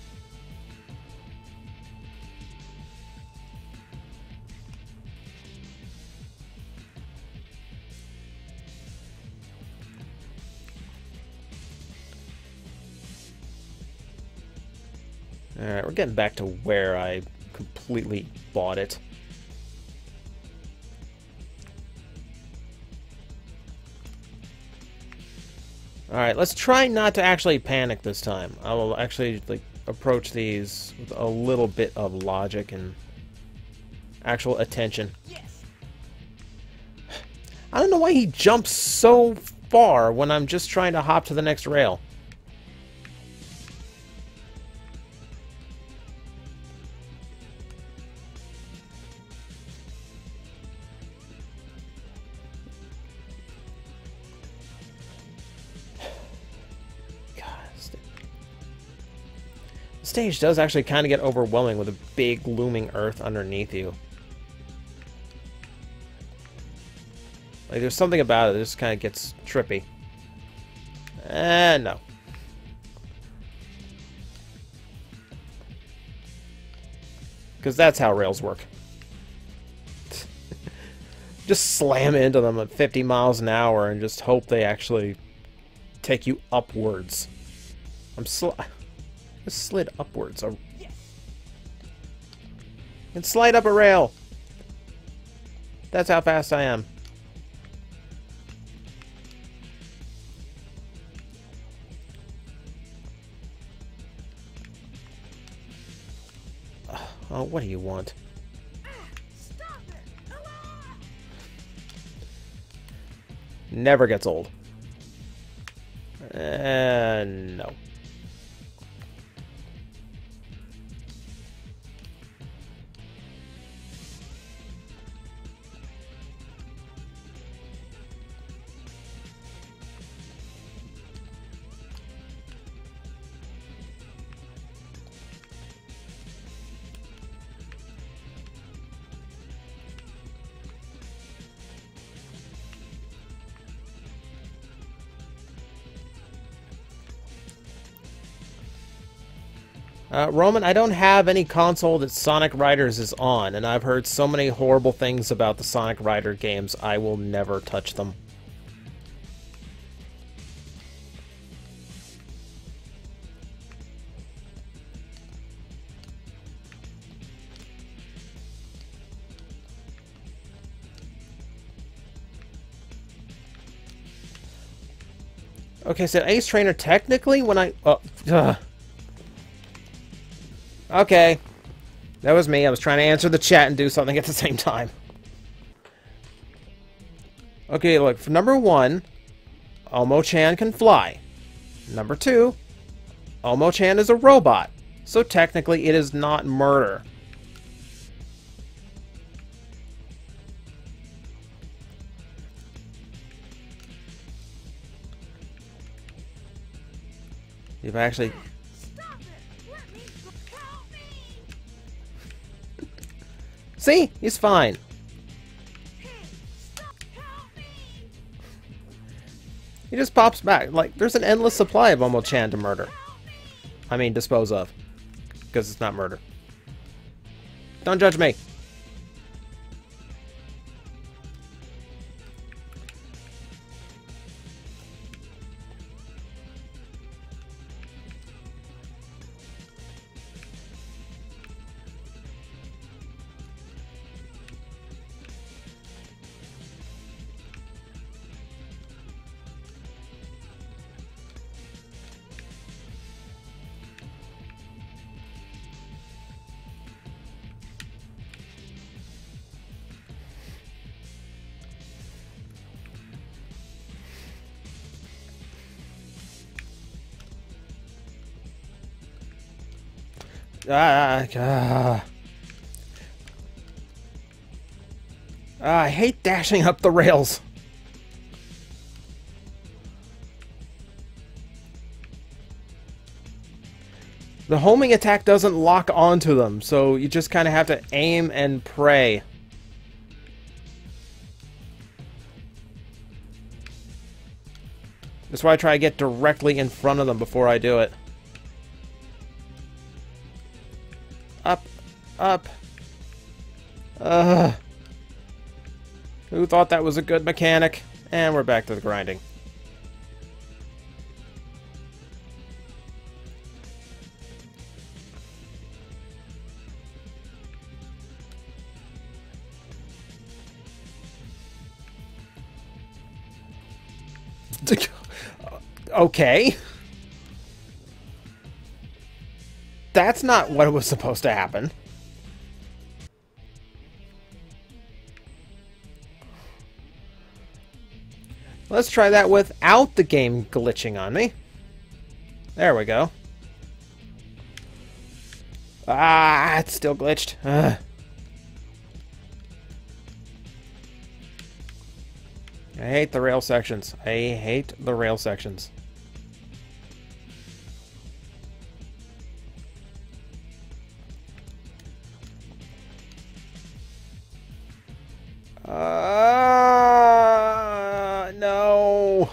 Alright, we're getting back to where I completely bought it. Alright, let's try not to actually panic this time. I will actually approach these with a little bit of logic and actual attention. Yes. I don't know why he jumps so far when I'm just trying to hop to the next rail. The stage does actually kind of get overwhelming with a big looming earth underneath you. Like, there's something about it that just kind of gets trippy. No. Because that's how rails work. Just slam into them at 50 miles an hour and just hope they actually take you upwards. I slid upwards. Yes. And slide up a rail. That's how fast I am. Oh, what do you want? Stop it! Never gets old. No. Roman, I don't have any console that Sonic Riders is on, and I've heard so many horrible things about the Sonic Rider games, I will never touch them. Okay, so Ace Trainer technically when I... Okay. That was me. I was trying to answer the chat and do something at the same time. Okay, look, for number 1, Omo-chan can fly. Number 2, Omo-chan is a robot, so technically it is not murder. You've actually... Stop it! Let me go. Help me! See? He's fine. Hey, stop! Help me! He just pops back. Like, there's an endless supply of Omo-chan to murder. I mean, dispose of. Because it's not murder. Don't judge me. I hate dashing up the rails. The homing attack doesn't lock onto them, so you just kind of have to aim and pray. That's why I try to get directly in front of them before I do it. Up. Up. Who thought that was a good mechanic? And we're back to the grinding. Okay. That's not what was supposed to happen. Let's try that without the game glitching on me. There we go. Ah, it's still glitched. I hate the rail sections. I hate the rail sections. No.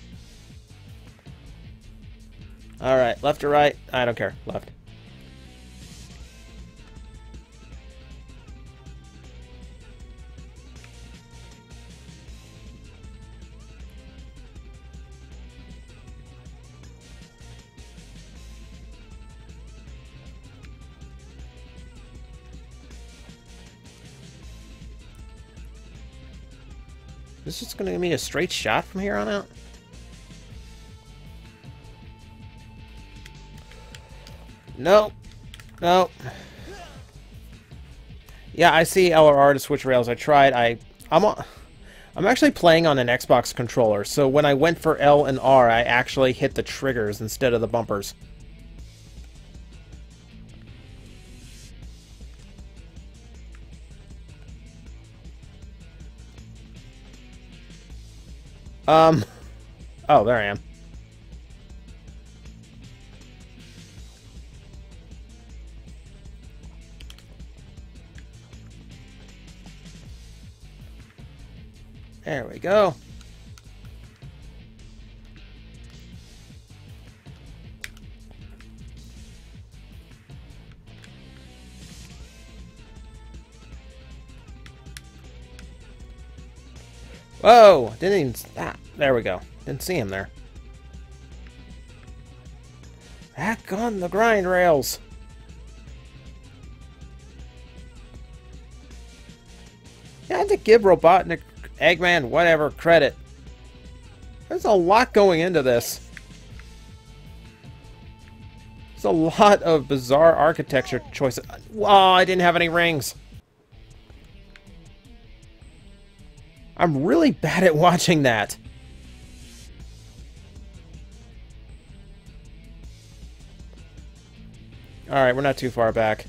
Alright, left or right? I don't care. Left. Is this just going to give me a straight shot from here on out? Nope. Nope. Yeah, I see LRR to switch rails. I tried. I'm actually playing on an Xbox controller, so when I went for L and R, I actually hit the triggers instead of the bumpers. Oh, there I am. There we go. Whoa! Didn't even... Ah, there we go. Didn't see him there. Back on the grind rails. Yeah, I had to give Robotnik, Eggman, whatever, credit. There's a lot going into this. There's a lot of bizarre architecture choices. Oh, I didn't have any rings. I'm really bad at watching that. Alright, we're not too far back.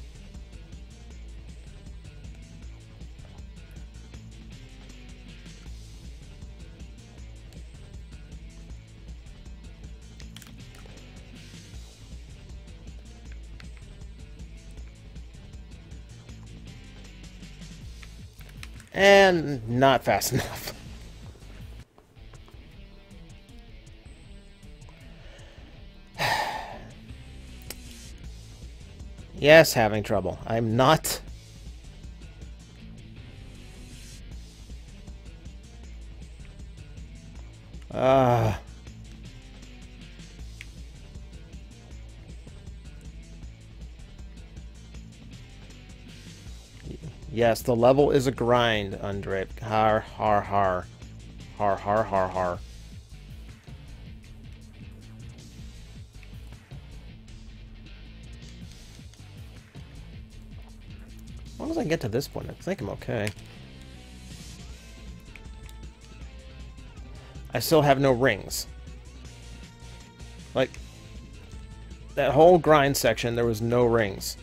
And not fast enough. Yes, having trouble. I'm not... Yes, the level is a grind, Undrape. Har, har, har. Har, har, har, har. As long as I get to this point, I think I'm okay. I still have no rings. Like, that whole grind section, there was no rings.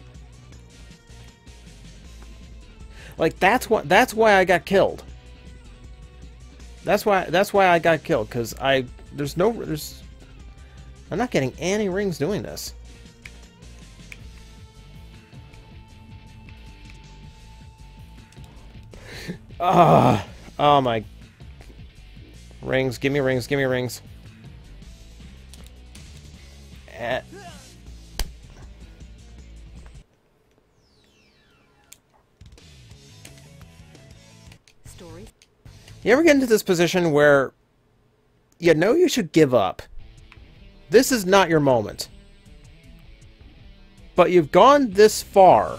Like, that's why I got killed. That's why I got killed, because I'm not getting any rings doing this. Oh my rings, give me rings, give me rings. Story. You ever get into this position where you know you should give up? This is not your moment. But you've gone this far.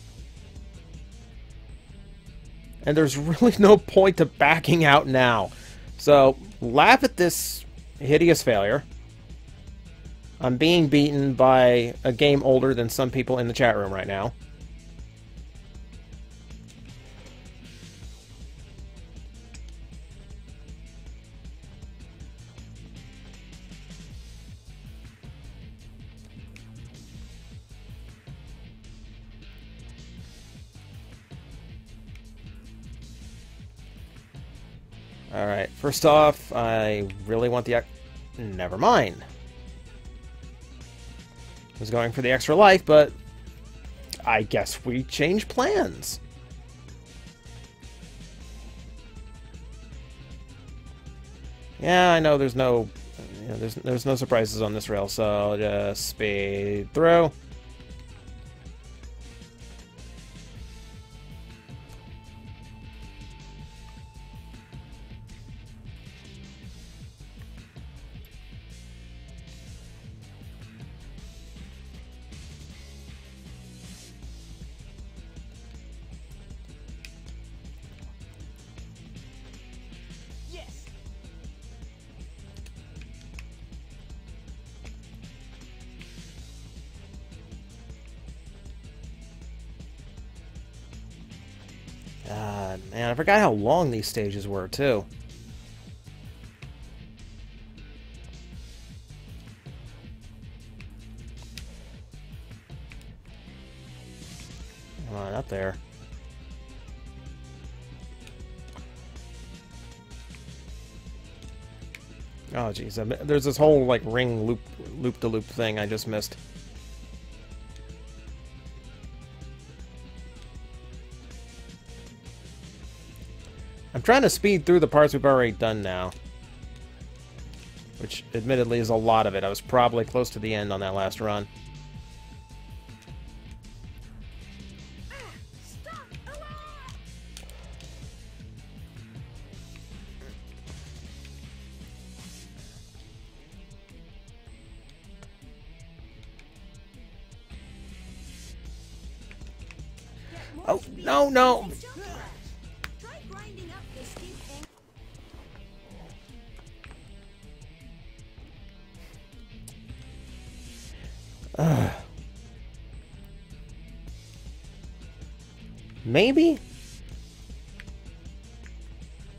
And there's really no point to backing out now. So, laugh at this hideous failure. I'm being beaten by a game older than some people in the chat room right now. Alright, first off, I really want the... Never mind. I was going for the extra life, but I guess we change plans. Yeah, I know there's no... You know, there's no surprises on this rail, so I'll just speed through. Man, I forgot how long these stages were, too. Come on, up there. Oh, jeez. There's this whole, like, ring loop-de-loop thing I just missed. I'm trying to speed through the parts we've already done now. Which, admittedly, is a lot of it. I was probably close to the end on that last run. Oh, no, no! Maybe?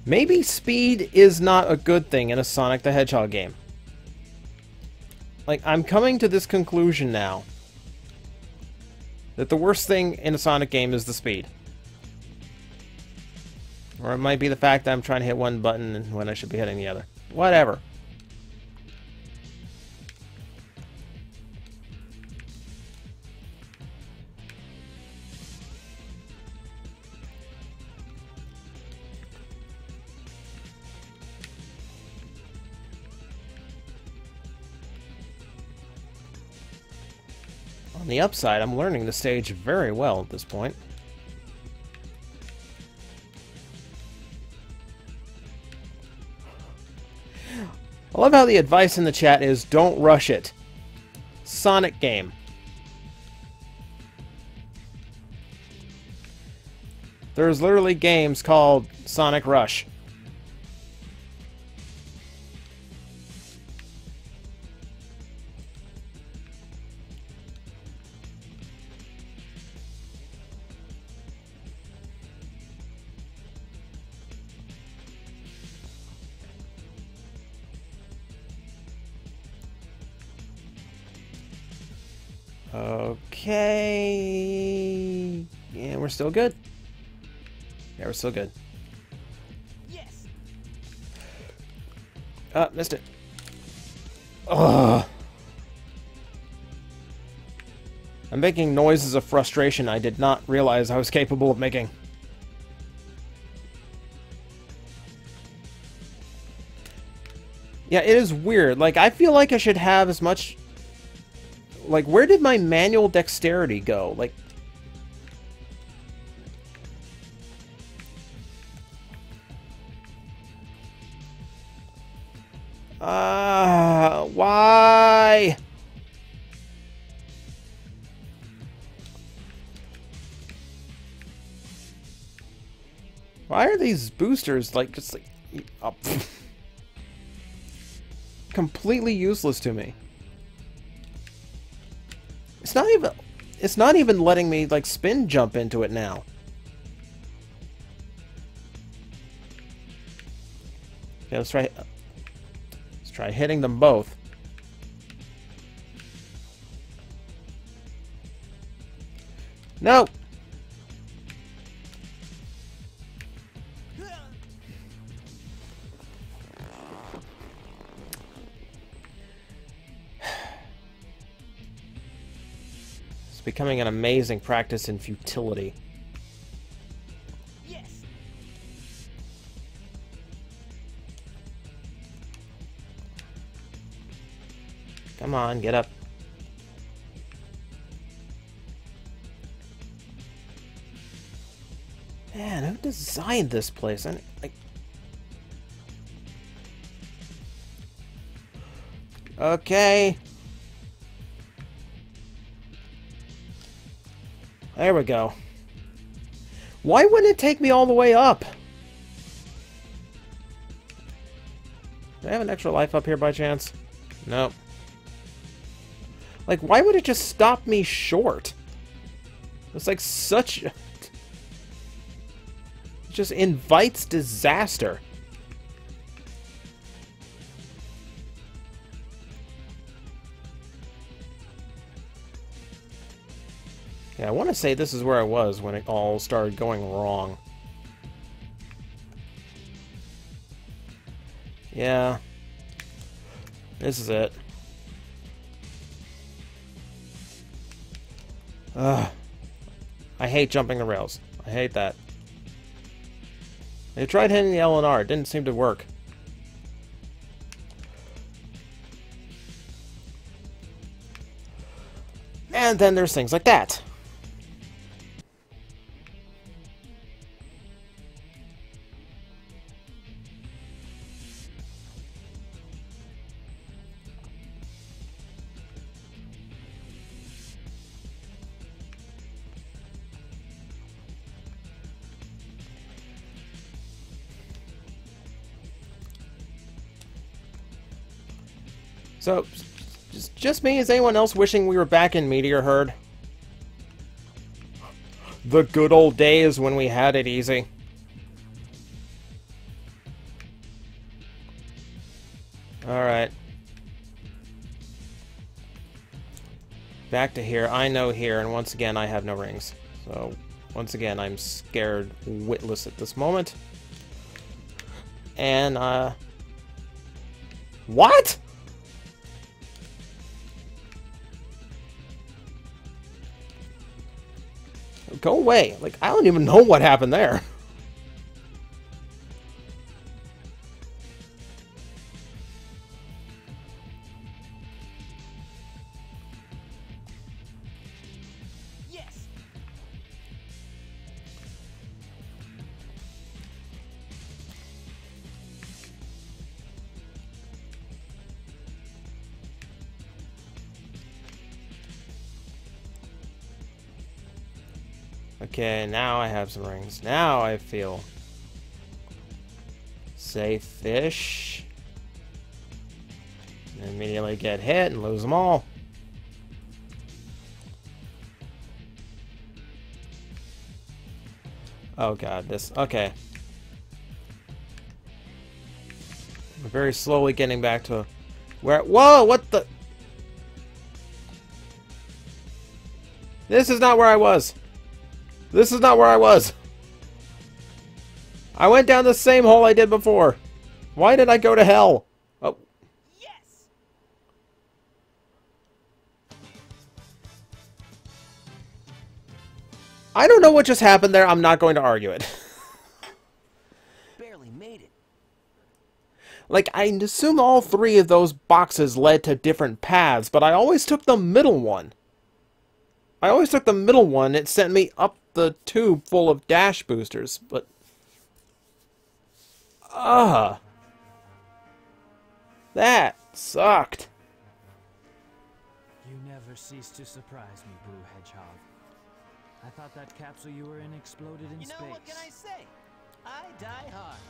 Maybe speed is not a good thing in a Sonic the Hedgehog game. Like, I'm coming to this conclusion now. That the worst thing in a Sonic game is the speed. Or it might be the fact that I'm trying to hit one button when I should be hitting the other. Whatever. On the upside, I'm learning the stage very well at this point. I love how the advice in the chat is, don't rush it. Sonic game. There's literally games called Sonic Rush. Okay. Yeah, we're still good. Yeah, we're still good. Yes. Missed it. Ugh. I'm making noises of frustration I did not realize I was capable of making. Yeah, it is weird. Like, I feel like I should have as much... Like, where did my manual dexterity go? Like... Why? Why are these boosters, like, just, like... completely useless to me. It's not even letting me, like, spin jump into it now. Okay, let's try hitting them both. No. It's becoming an amazing practice in futility. Yes. Come on, get up. Man, who designed this place? Okay. There we go. Why wouldn't it take me all the way up? Do I have an extra life up here by chance? Nope. Like, why would it just stop me short? It's like such... It just invites disaster. Yeah, I want to say this is where I was when it all started going wrong. Yeah. This is it. Ugh. I hate jumping the rails. I hate that. They tried hitting the L and R. It didn't seem to work. And then there's things like that. So, just me? Is anyone else wishing we were back in Meteor Herd? The good old days when we had it easy. Back to here. I know here, and once again, I have no rings. So, once again, I'm scared witless at this moment. And, what? Go away. Like, I don't even know what happened there. Yes. Okay, now I have some rings. Now I feel safe-ish. And immediately get hit and lose them all. Oh god, this... Okay. We're very slowly getting back to where... Whoa, what the... This is not where I was. This is not where I was. I went down the same hole I did before. Why did I go to hell? Oh. Yes. I don't know what just happened there. I'm not going to argue it. Barely made it. Like, I assume all three of those boxes led to different paths, but I always took the middle one. It sent me up the tube full of dash boosters, but... That sucked. You never cease to surprise me, Boo Hedgehog. I thought that capsule you were in exploded in You space. know, what can I say? I die hard.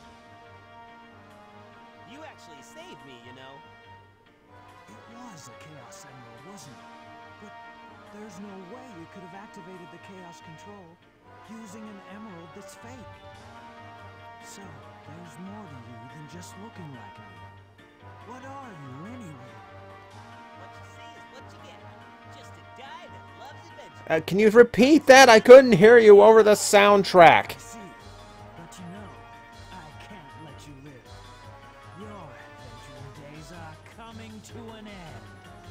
You actually saved me, you know. It was a Chaos Emerald, wasn't it? But there's no way you could have activated the Chaos Control using an emerald that's fake. So, there's more to you than just looking like me. What are you, anyway? What you see is what you get. Just a guy that loves adventure. Can you repeat that? I couldn't hear you over the soundtrack. I see, but you know, I can't let you live. Your adventuring days are coming to an end.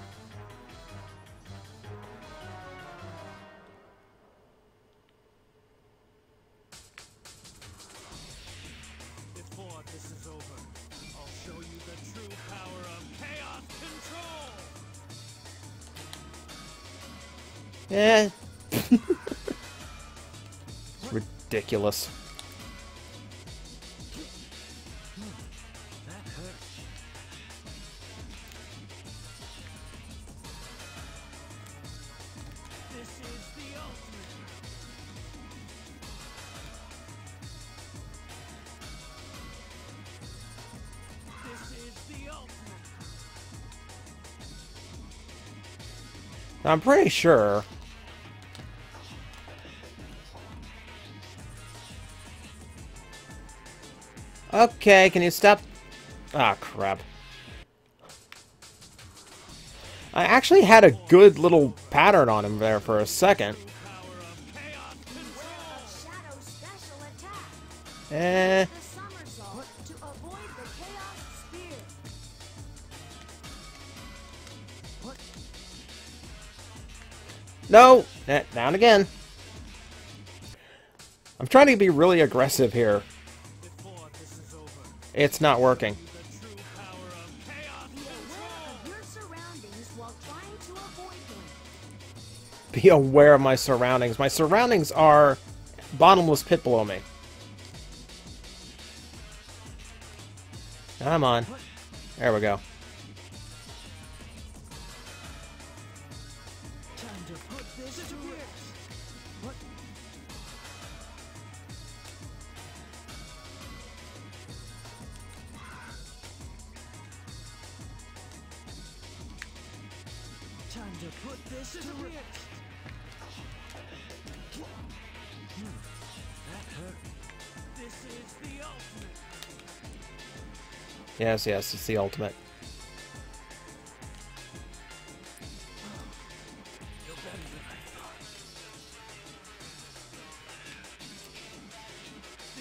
Before this is over, I'll show you the true power of Chaos Control! Eh. It's ridiculous. That hurt. This is the ultimate. This is the ultimate. I'm pretty sure. Okay, can you stop? Ah, crap. I actually had a good little pattern on him there for a second. A shadow special attack. Eh. The somersault to avoid the chaos spear. No! Down again. I'm trying to be really aggressive here. It's not working. Be aware of your surroundings while trying to avoid him. Be aware of my surroundings. My surroundings are bottomless pit below me. Come on. There we go. Time to put this to rest. What? Time to put this to rest. That hurt. This is the ultimate. Yes, yes, it's the ultimate.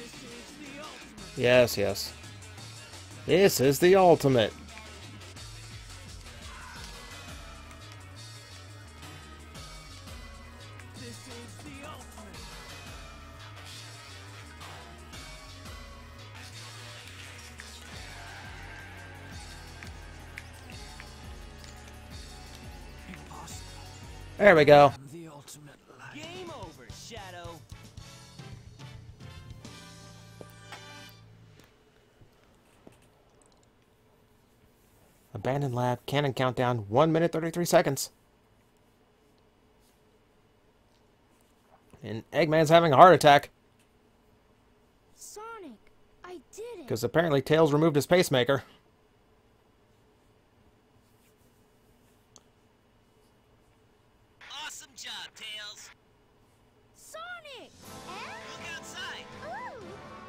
Yes, yes. This is the ultimate. There we go. The ultimate light. Game over, Shadow. Abandoned lab, cannon countdown, 1 minute 33 seconds. And Eggman's having a heart attack. Sonic, I did it. Because apparently Tails removed his pacemaker. Awesome job, Tails. Sonic! Look outside. Ooh!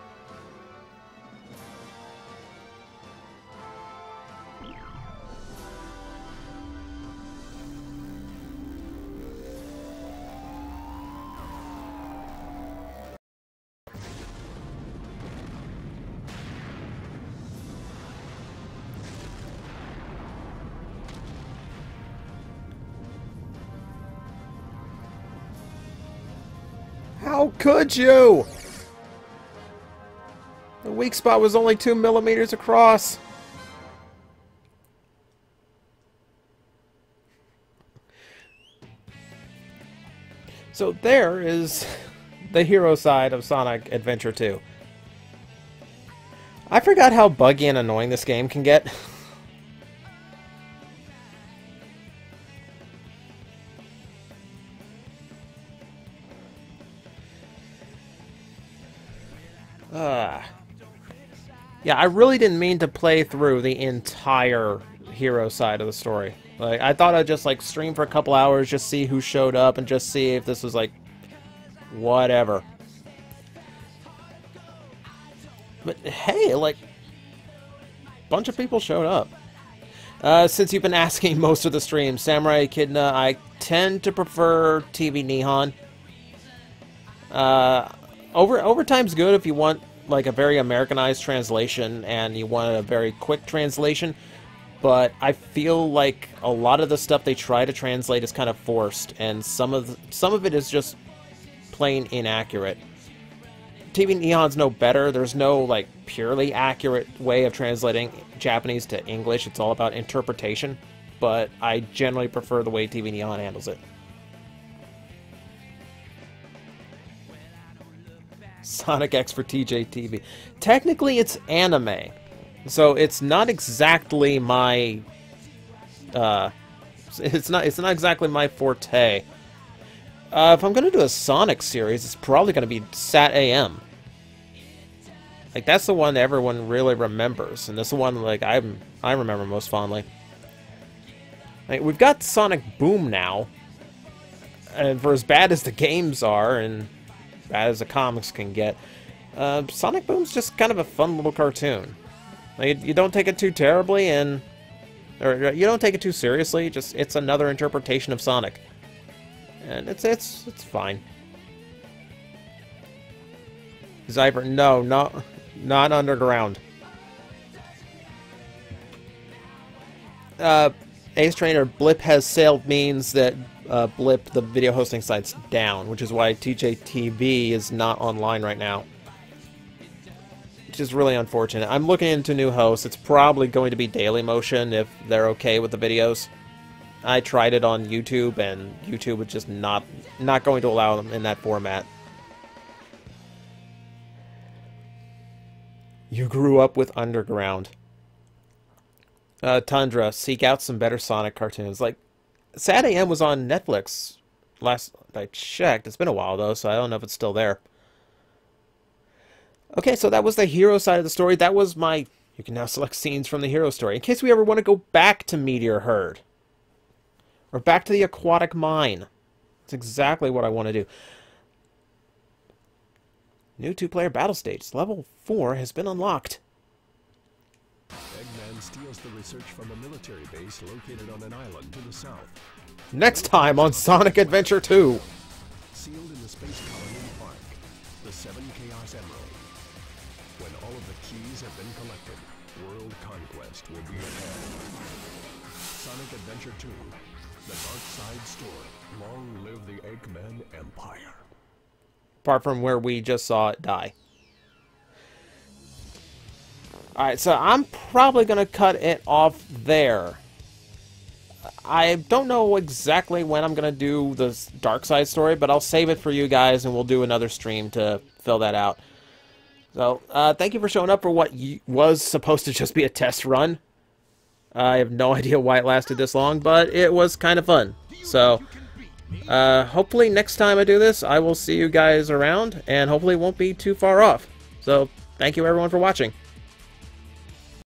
How could you? The weak spot was only 2 millimeters across. So there is the hero side of Sonic Adventure 2. I forgot how buggy and annoying this game can get. Yeah, I really didn't mean to play through the entire hero side of the story. Like, I thought I'd just, like, stream for a couple hours, just see who showed up, and just see if this was, like, whatever. But, hey, like, a bunch of people showed up. Since you've been asking most of the streams, Samurai Echidna, I tend to prefer TV Nihon. Overtime's good if you want like a very Americanized translation and you want a very quick translation, but I feel like a lot of the stuff they try to translate is kind of forced, and some of it is just plain inaccurate. TV Nihon's no better. There's no like purely accurate way of translating Japanese to English. It's all about interpretation, but I generally prefer the way TV Nihon handles it. Sonic X for TJ-TV. Technically, it's anime, so it's not exactly my. It's not exactly my forte. If I'm gonna do a Sonic series, it's probably gonna be Sat AM. Like that's the one everyone really remembers, and that's the one like I remember most fondly. Like, we've got Sonic Boom now, and for as bad as the games are, and bad as the comics can get, Sonic Boom's just kind of a fun little cartoon. Like, you don't take it too terribly, or you don't take it too seriously. Just it's another interpretation of Sonic, and it's fine. Zyber, no, not underground. Ace Trainer, Blip has sailed means that Blip, the video hosting site's down, which is why TJTV is not online right now. Which is really unfortunate. I'm looking into new hosts. It's probably going to be Dailymotion if they're okay with the videos. I tried it on YouTube, and YouTube was just not going to allow them in that format. You grew up with Underground. Tundra, seek out some better Sonic cartoons. Like, Sat AM was on Netflix last I checked. It's been a while, though, so I don't know if it's still there. Okay, so that was the hero side of the story. That was my... You can now select scenes from the hero story. In case we ever want to go back to Meteor Herd. Or back to the Aquatic Mine. That's exactly what I want to do. New 2-player battle stage. Level 4 has been unlocked. Eggman steals the research from a military base located on an island to the south. Next time on Sonic Adventure 2. Sealed in the space colony park. The 7 Chaos Emeralds. When all of the keys have been collected, world conquest will be at hand. Sonic Adventure 2, The Dark Side Story. Long live the Eggman Empire. Apart from where we just saw it die. Alright, so I'm probably going to cut it off there. I don't know exactly when I'm going to do the Dark Side story, but I'll save it for you guys and we'll do another stream to fill that out. So, thank you for showing up for what was supposed to just be a test run. I have no idea why it lasted this long, but it was kind of fun. So, hopefully next time I do this, I will see you guys around, and hopefully it won't be too far off. So, thank you everyone for watching.